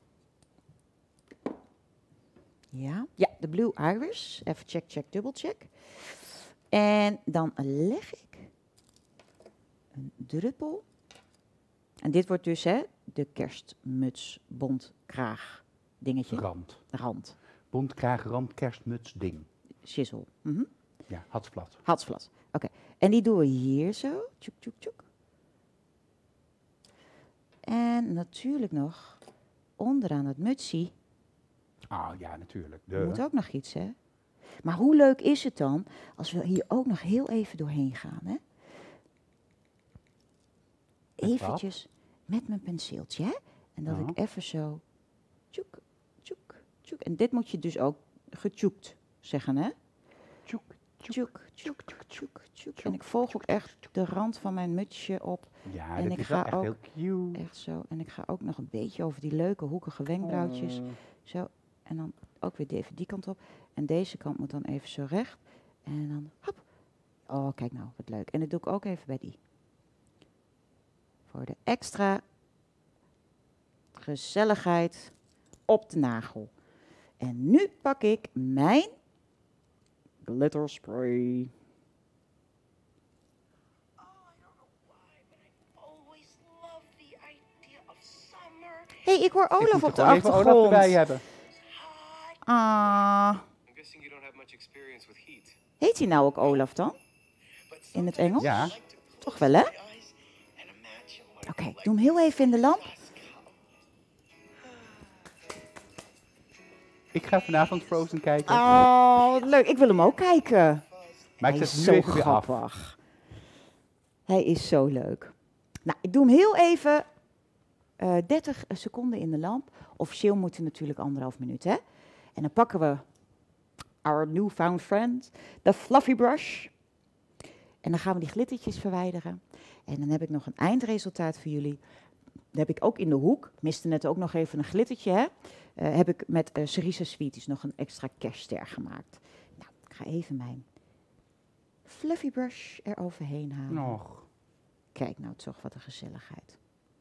Ja, de Blue Iris. Even check, dubbelcheck. En dan leg ik een druppel. En dit wordt dus de kerstmuts bontkraag dingetje. Rand. Bontkraag, rand, kerstmuts, ding. Shizzle. Ja, hatsblad. Hatsblad. Oké. En die doen we hier zo. Tjoek, tjoek, tjoek. En natuurlijk nog onderaan het mutsie. Ah, ja, natuurlijk. Moet ook nog iets, hè? Maar hoe leuk is het dan als we hier ook nog heel even doorheen gaan, hè? Eventjes met mijn penseeltje, hè? En dat ik even zo tjoek, tjoek, tjoek. En dit moet je dus ook getjoekt zeggen, hè? Tjoek, tjoek, tjoek, tjoek, tjoek. En ik volg ook echt de rand van mijn mutsje op. Ja, en dat ik is ga wel echt ook heel cute. echt zo. En ik ga ook nog een beetje over die leuke hoekige wenkbrauwtjes. Zo. En dan ook weer even die kant op. En deze kant moet dan even zo recht. En dan hop. Oh, kijk nou, wat leuk. En dat doe ik ook even bij die. voor de extra gezelligheid op de nagel. En nu pak ik mijn glitter spray. Hé, ik hoor Olaf op de Olaf erbij achtergrond. hebben. Ah. Heet hij nou ook Olaf dan? In het Engels? Ja. Toch wel, hè? Oké, ik doe hem heel even in de lamp. Ik ga vanavond Frozen kijken. Oh, wat leuk. Ik wil hem ook kijken. Maar ik Hij zet is hem nu zo even weer af. grappig. Hij is zo leuk. Nou, ik doe hem heel even 30 seconden in de lamp. Officieel moet hij natuurlijk 1,5 minuut, hè? En dan pakken we our newfound friend, de fluffy brush. En dan gaan we die glittertjes verwijderen. En dan heb ik nog een eindresultaat voor jullie. Dat heb ik ook in de hoek. Ik miste net ook nog even een glittertje, hè? Heb ik met Cerise Sweeties nog een extra kerstster gemaakt. Nou, ik ga even mijn fluffy brush eroverheen halen. Nog. Kijk nou toch, wat een gezelligheid.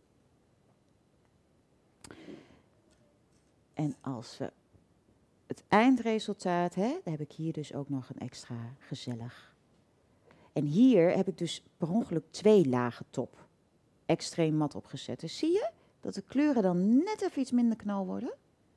En als we het eindresultaat, hè, dan heb ik hier dus ook nog een extra gezellig. En hier heb ik dus per ongeluk 2 lagen top extreem mat opgezet. Dus zie je dat de kleuren dan net even iets minder knal worden?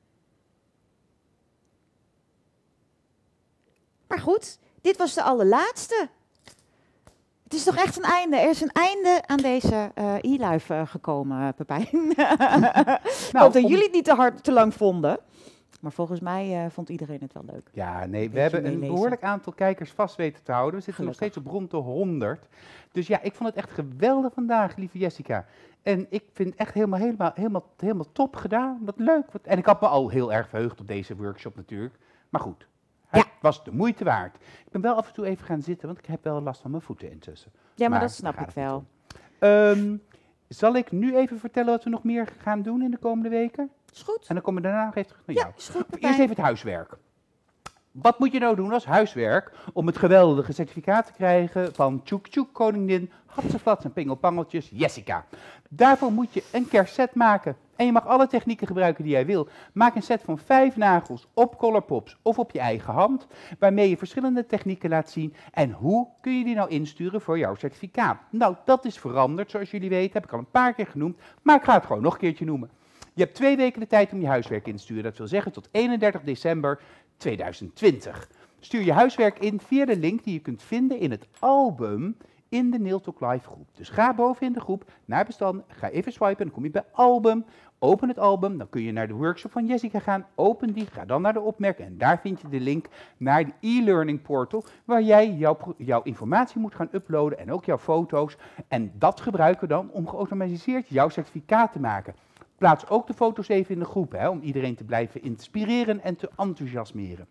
Maar goed, dit was de allerlaatste. Het is toch echt een einde. Er is een einde aan deze e-live gekomen, Pepijn. Ik hoop dat jullie het niet te lang vonden. Maar volgens mij vond iedereen het wel leuk. Ja, nee, we Beetje hebben een meelezen. behoorlijk aantal kijkers vast weten te houden. We zitten nog Gelukkig. steeds op rond de 100. Dus ja, ik vond het echt geweldig vandaag, lieve Jessica. En ik vind het echt helemaal top gedaan. Wat leuk. En ik had me al heel erg verheugd op deze workshop natuurlijk. Maar goed, het was de moeite waard. Ik ben wel af en toe even gaan zitten, want ik heb wel last van mijn voeten intussen. Ja, maar Maar dat snap daar ik gaat het wel. Zal ik nu even vertellen wat we nog meer gaan doen in de komende weken? Is goed. En dan komen we daarna nog even terug naar jou. Ja, is goed, Eerst Pepijn. even het huiswerk. Wat moet je nou doen als huiswerk om het geweldige certificaat te krijgen van Tjoek Tjoek Koningin, Hatseflats en Pingelpangeltjes Jessica? Daarvoor moet je een kerstset maken. En je mag alle technieken gebruiken die jij wil. Maak een set van 5 nagels op Colourpops of op je eigen hand, waarmee je verschillende technieken laat zien. En hoe kun je die nou insturen voor jouw certificaat? Nou, dat is veranderd, zoals jullie weten. Heb ik al een paar keer genoemd, maar ik ga het gewoon nog een keertje noemen. Je hebt 2 weken de tijd om je huiswerk in te sturen. Dat wil zeggen tot 31 december 2020. Stuur je huiswerk in via de link die je kunt vinden in het album in de Nail Talk Live groep. Dus ga boven in de groep naar bestand, ga even swipen, dan kom je bij album, open het album, dan kun je naar de workshop van Jessica gaan, open die, ga dan naar de opmerking en daar vind je de link naar de e-learning portal waar jij jouw informatie moet gaan uploaden en ook jouw foto's. En dat gebruiken we dan om geautomatiseerd jouw certificaat te maken. Plaats ook de foto's even in de groep, hè, om iedereen te blijven inspireren en te enthousiasmeren.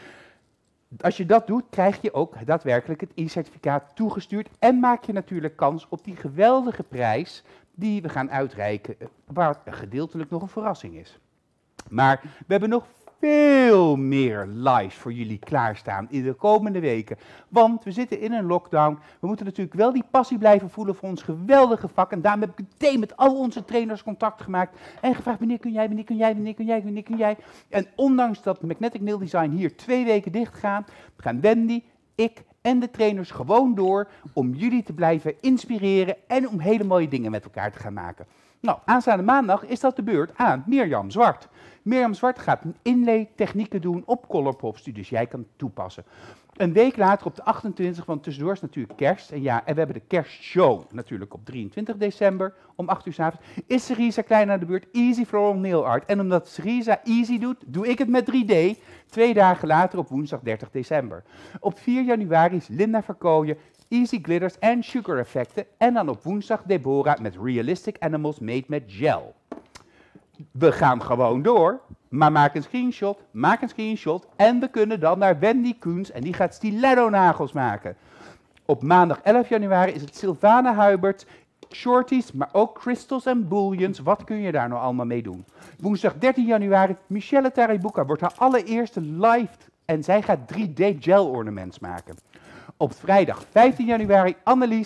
Als je dat doet, krijg je ook daadwerkelijk het e-certificaat toegestuurd en maak je natuurlijk kans op die geweldige prijs die we gaan uitreiken, waar gedeeltelijk nog een verrassing is. Maar we hebben nog veel meer lives voor jullie klaarstaan in de komende weken. Want we zitten in een lockdown. We moeten natuurlijk wel die passie blijven voelen voor ons geweldige vak. En daarom heb ik meteen met al onze trainers contact gemaakt. En gevraagd, wanneer kun jij, wanneer kun jij, wanneer kun jij, wanneer kun jij. En ondanks dat Magnetic Nail Design hier 2 weken dicht gaat, gaan Wendy, ik en de trainers gewoon door om jullie te blijven inspireren en om hele mooie dingen met elkaar te gaan maken. Nou, aanstaande maandag is dat de beurt aan Mirjam Zwart. Mirjam Zwart gaat inlay-technieken doen op Colourpops die dus jij kan toepassen. Een week later op de 28, want tussendoor is natuurlijk kerst. En ja, en we hebben de kerstshow natuurlijk op 23 december om 8 uur 's avonds. Is Cerisa Klein aan de beurt, Easy Floral Nail Art. En omdat Cerisa easy doet, doe ik het met 3D. 2 dagen later op woensdag 30 december. Op 4 januari is Linda Verkooyen, Easy Glitters en Sugar Effecten. En dan op woensdag Deborah met Realistic Animals made met gel. We gaan gewoon door, maar maak een screenshot en we kunnen dan naar Wendy Koens en die gaat stiletto-nagels maken. Op maandag 11 januari is het Sylvana Huibert, shorties, maar ook crystals en bullions. Wat kun je daar nou allemaal mee doen? Woensdag 13 januari, Michelle Taribuka wordt haar allereerste live en zij gaat 3D gel ornaments maken. Op vrijdag 15 januari, Annelies,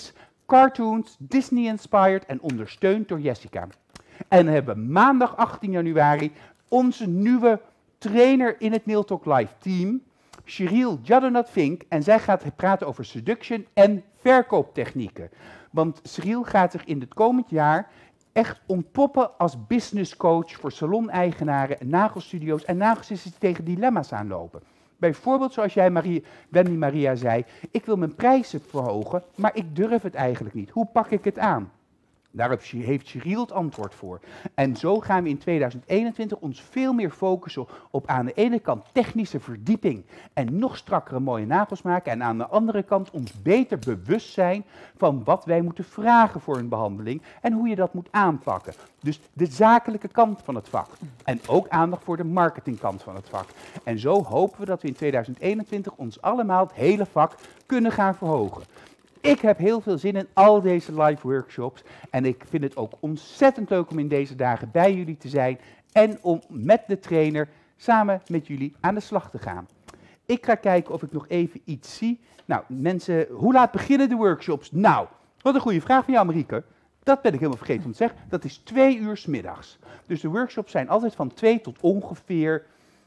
cartoons, Disney-inspired en ondersteund door Jessica. En dan hebben we maandag 18 januari onze nieuwe trainer in het Nail Talk Live team, Cheryl Jadonat-Vink, en zij gaat praten over seduction en verkooptechnieken. Want Cheryl gaat zich in het komend jaar echt ontpoppen als businesscoach voor salon-eigenaren en nagelstudio's en nagelstudio's die tegen dilemma's aanlopen. Bijvoorbeeld zoals jij, Wendy Maria, zei, ik wil mijn prijzen verhogen, maar ik durf het eigenlijk niet. Hoe pak ik het aan? Daar heeft Cheryl het antwoord voor. En zo gaan we in 2021 ons veel meer focussen op aan de ene kant technische verdieping en nog strakkere mooie nagels maken. En aan de andere kant ons beter bewust zijn van wat wij moeten vragen voor een behandeling en hoe je dat moet aanpakken. Dus de zakelijke kant van het vak. En ook aandacht voor de marketingkant van het vak. En zo hopen we dat we in 2021 ons allemaal het hele vak kunnen gaan verhogen. Ik heb heel veel zin in al deze live workshops en ik vind het ook ontzettend leuk om in deze dagen bij jullie te zijn en om met de trainer samen met jullie aan de slag te gaan. Ik ga kijken of ik nog even iets zie. Nou, mensen, hoe laat beginnen de workshops? Nou, wat een goede vraag van jou, Marieke. Dat ben ik helemaal vergeten om te zeggen. Dat is 2 uur 's middags. Dus de workshops zijn altijd van 2 tot ongeveer,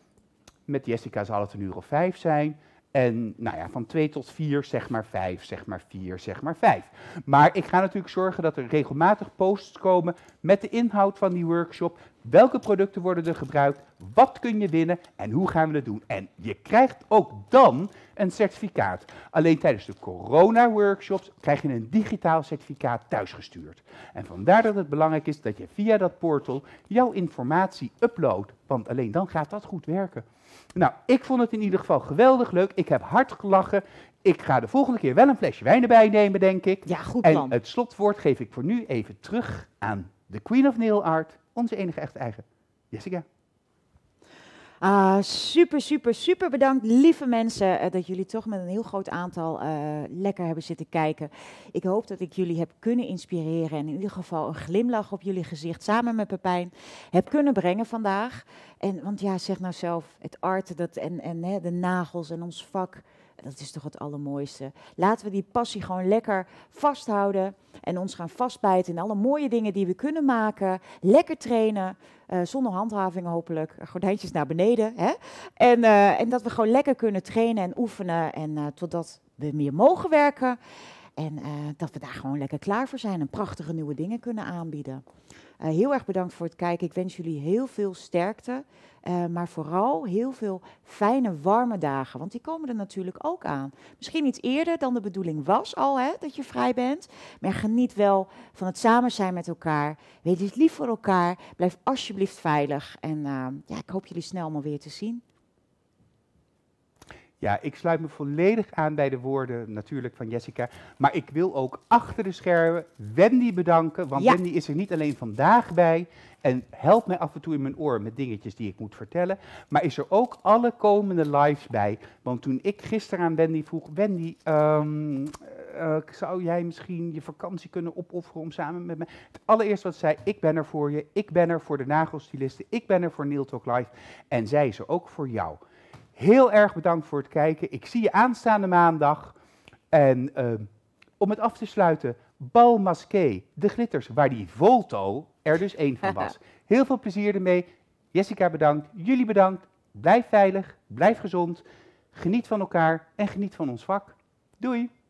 met Jessica zal het 1 uur of 5 zijn. En nou ja, van 2 tot 4, zeg maar 5, zeg maar 4, zeg maar 5. Maar ik ga natuurlijk zorgen dat er regelmatig posts komen met de inhoud van die workshop. Welke producten worden er gebruikt? Wat kun je winnen? En hoe gaan we het doen? En je krijgt ook dan een certificaat. Alleen tijdens de corona-workshops krijg je een digitaal certificaat thuisgestuurd. En vandaar dat het belangrijk is dat je via dat portal jouw informatie uploadt. Want alleen dan gaat dat goed werken. Nou, ik vond het in ieder geval geweldig leuk. Ik heb hard gelachen. Ik ga de volgende keer wel een flesje wijn erbij nemen, denk ik. Ja, goed plan. En het slotwoord geef ik voor nu even terug aan de Queen of Nail Art, onze enige echte eigen, Jessica. Super, super, super bedankt, lieve mensen, dat jullie toch met een heel groot aantal lekker hebben zitten kijken. Ik hoop dat ik jullie heb kunnen inspireren en in ieder geval een glimlach op jullie gezicht samen met Pepijn heb kunnen brengen vandaag. En, want ja, zeg nou zelf, het arten en de nagels en ons vak, dat is toch het allermooiste. Laten we die passie gewoon lekker vasthouden en ons gaan vastbijten in alle mooie dingen die we kunnen maken. Lekker trainen, zonder handhaving hopelijk, gordijntjes naar beneden. Hè? En dat we gewoon lekker kunnen trainen en oefenen en totdat we meer mogen werken. En dat we daar gewoon lekker klaar voor zijn en prachtige nieuwe dingen kunnen aanbieden. Heel erg bedankt voor het kijken. Ik wens jullie heel veel sterkte. Maar vooral heel veel fijne, warme dagen. Want die komen er natuurlijk ook aan. Misschien iets eerder dan de bedoeling was al, hè, dat je vrij bent. Maar geniet wel van het samen zijn met elkaar. Wees lief voor elkaar. Blijf alsjeblieft veilig. En ja, ik hoop jullie snel allemaal weer te zien. Ja, ik sluit me volledig aan bij de woorden natuurlijk van Jessica. Maar ik wil ook achter de schermen Wendy bedanken. Want Wendy is er niet alleen vandaag bij en helpt mij af en toe in mijn oor met dingetjes die ik moet vertellen. Maar is er ook alle komende lives bij. Want toen ik gisteren aan Wendy vroeg, Wendy, zou jij misschien je vakantie kunnen opofferen om samen met mij? Het allereerste wat ze zei, ik ben er voor je. Ik ben er voor de nagelstilisten. Ik ben er voor Nail Talk Live. En zij is er ook voor jou. Heel erg bedankt voor het kijken. Ik zie je aanstaande maandag. En om het af te sluiten, Bal Masqué, de glitters, waar die Volto er dus 1 van was. Heel veel plezier ermee. Jessica bedankt, jullie bedankt. Blijf veilig, blijf gezond. Geniet van elkaar en geniet van ons vak. Doei!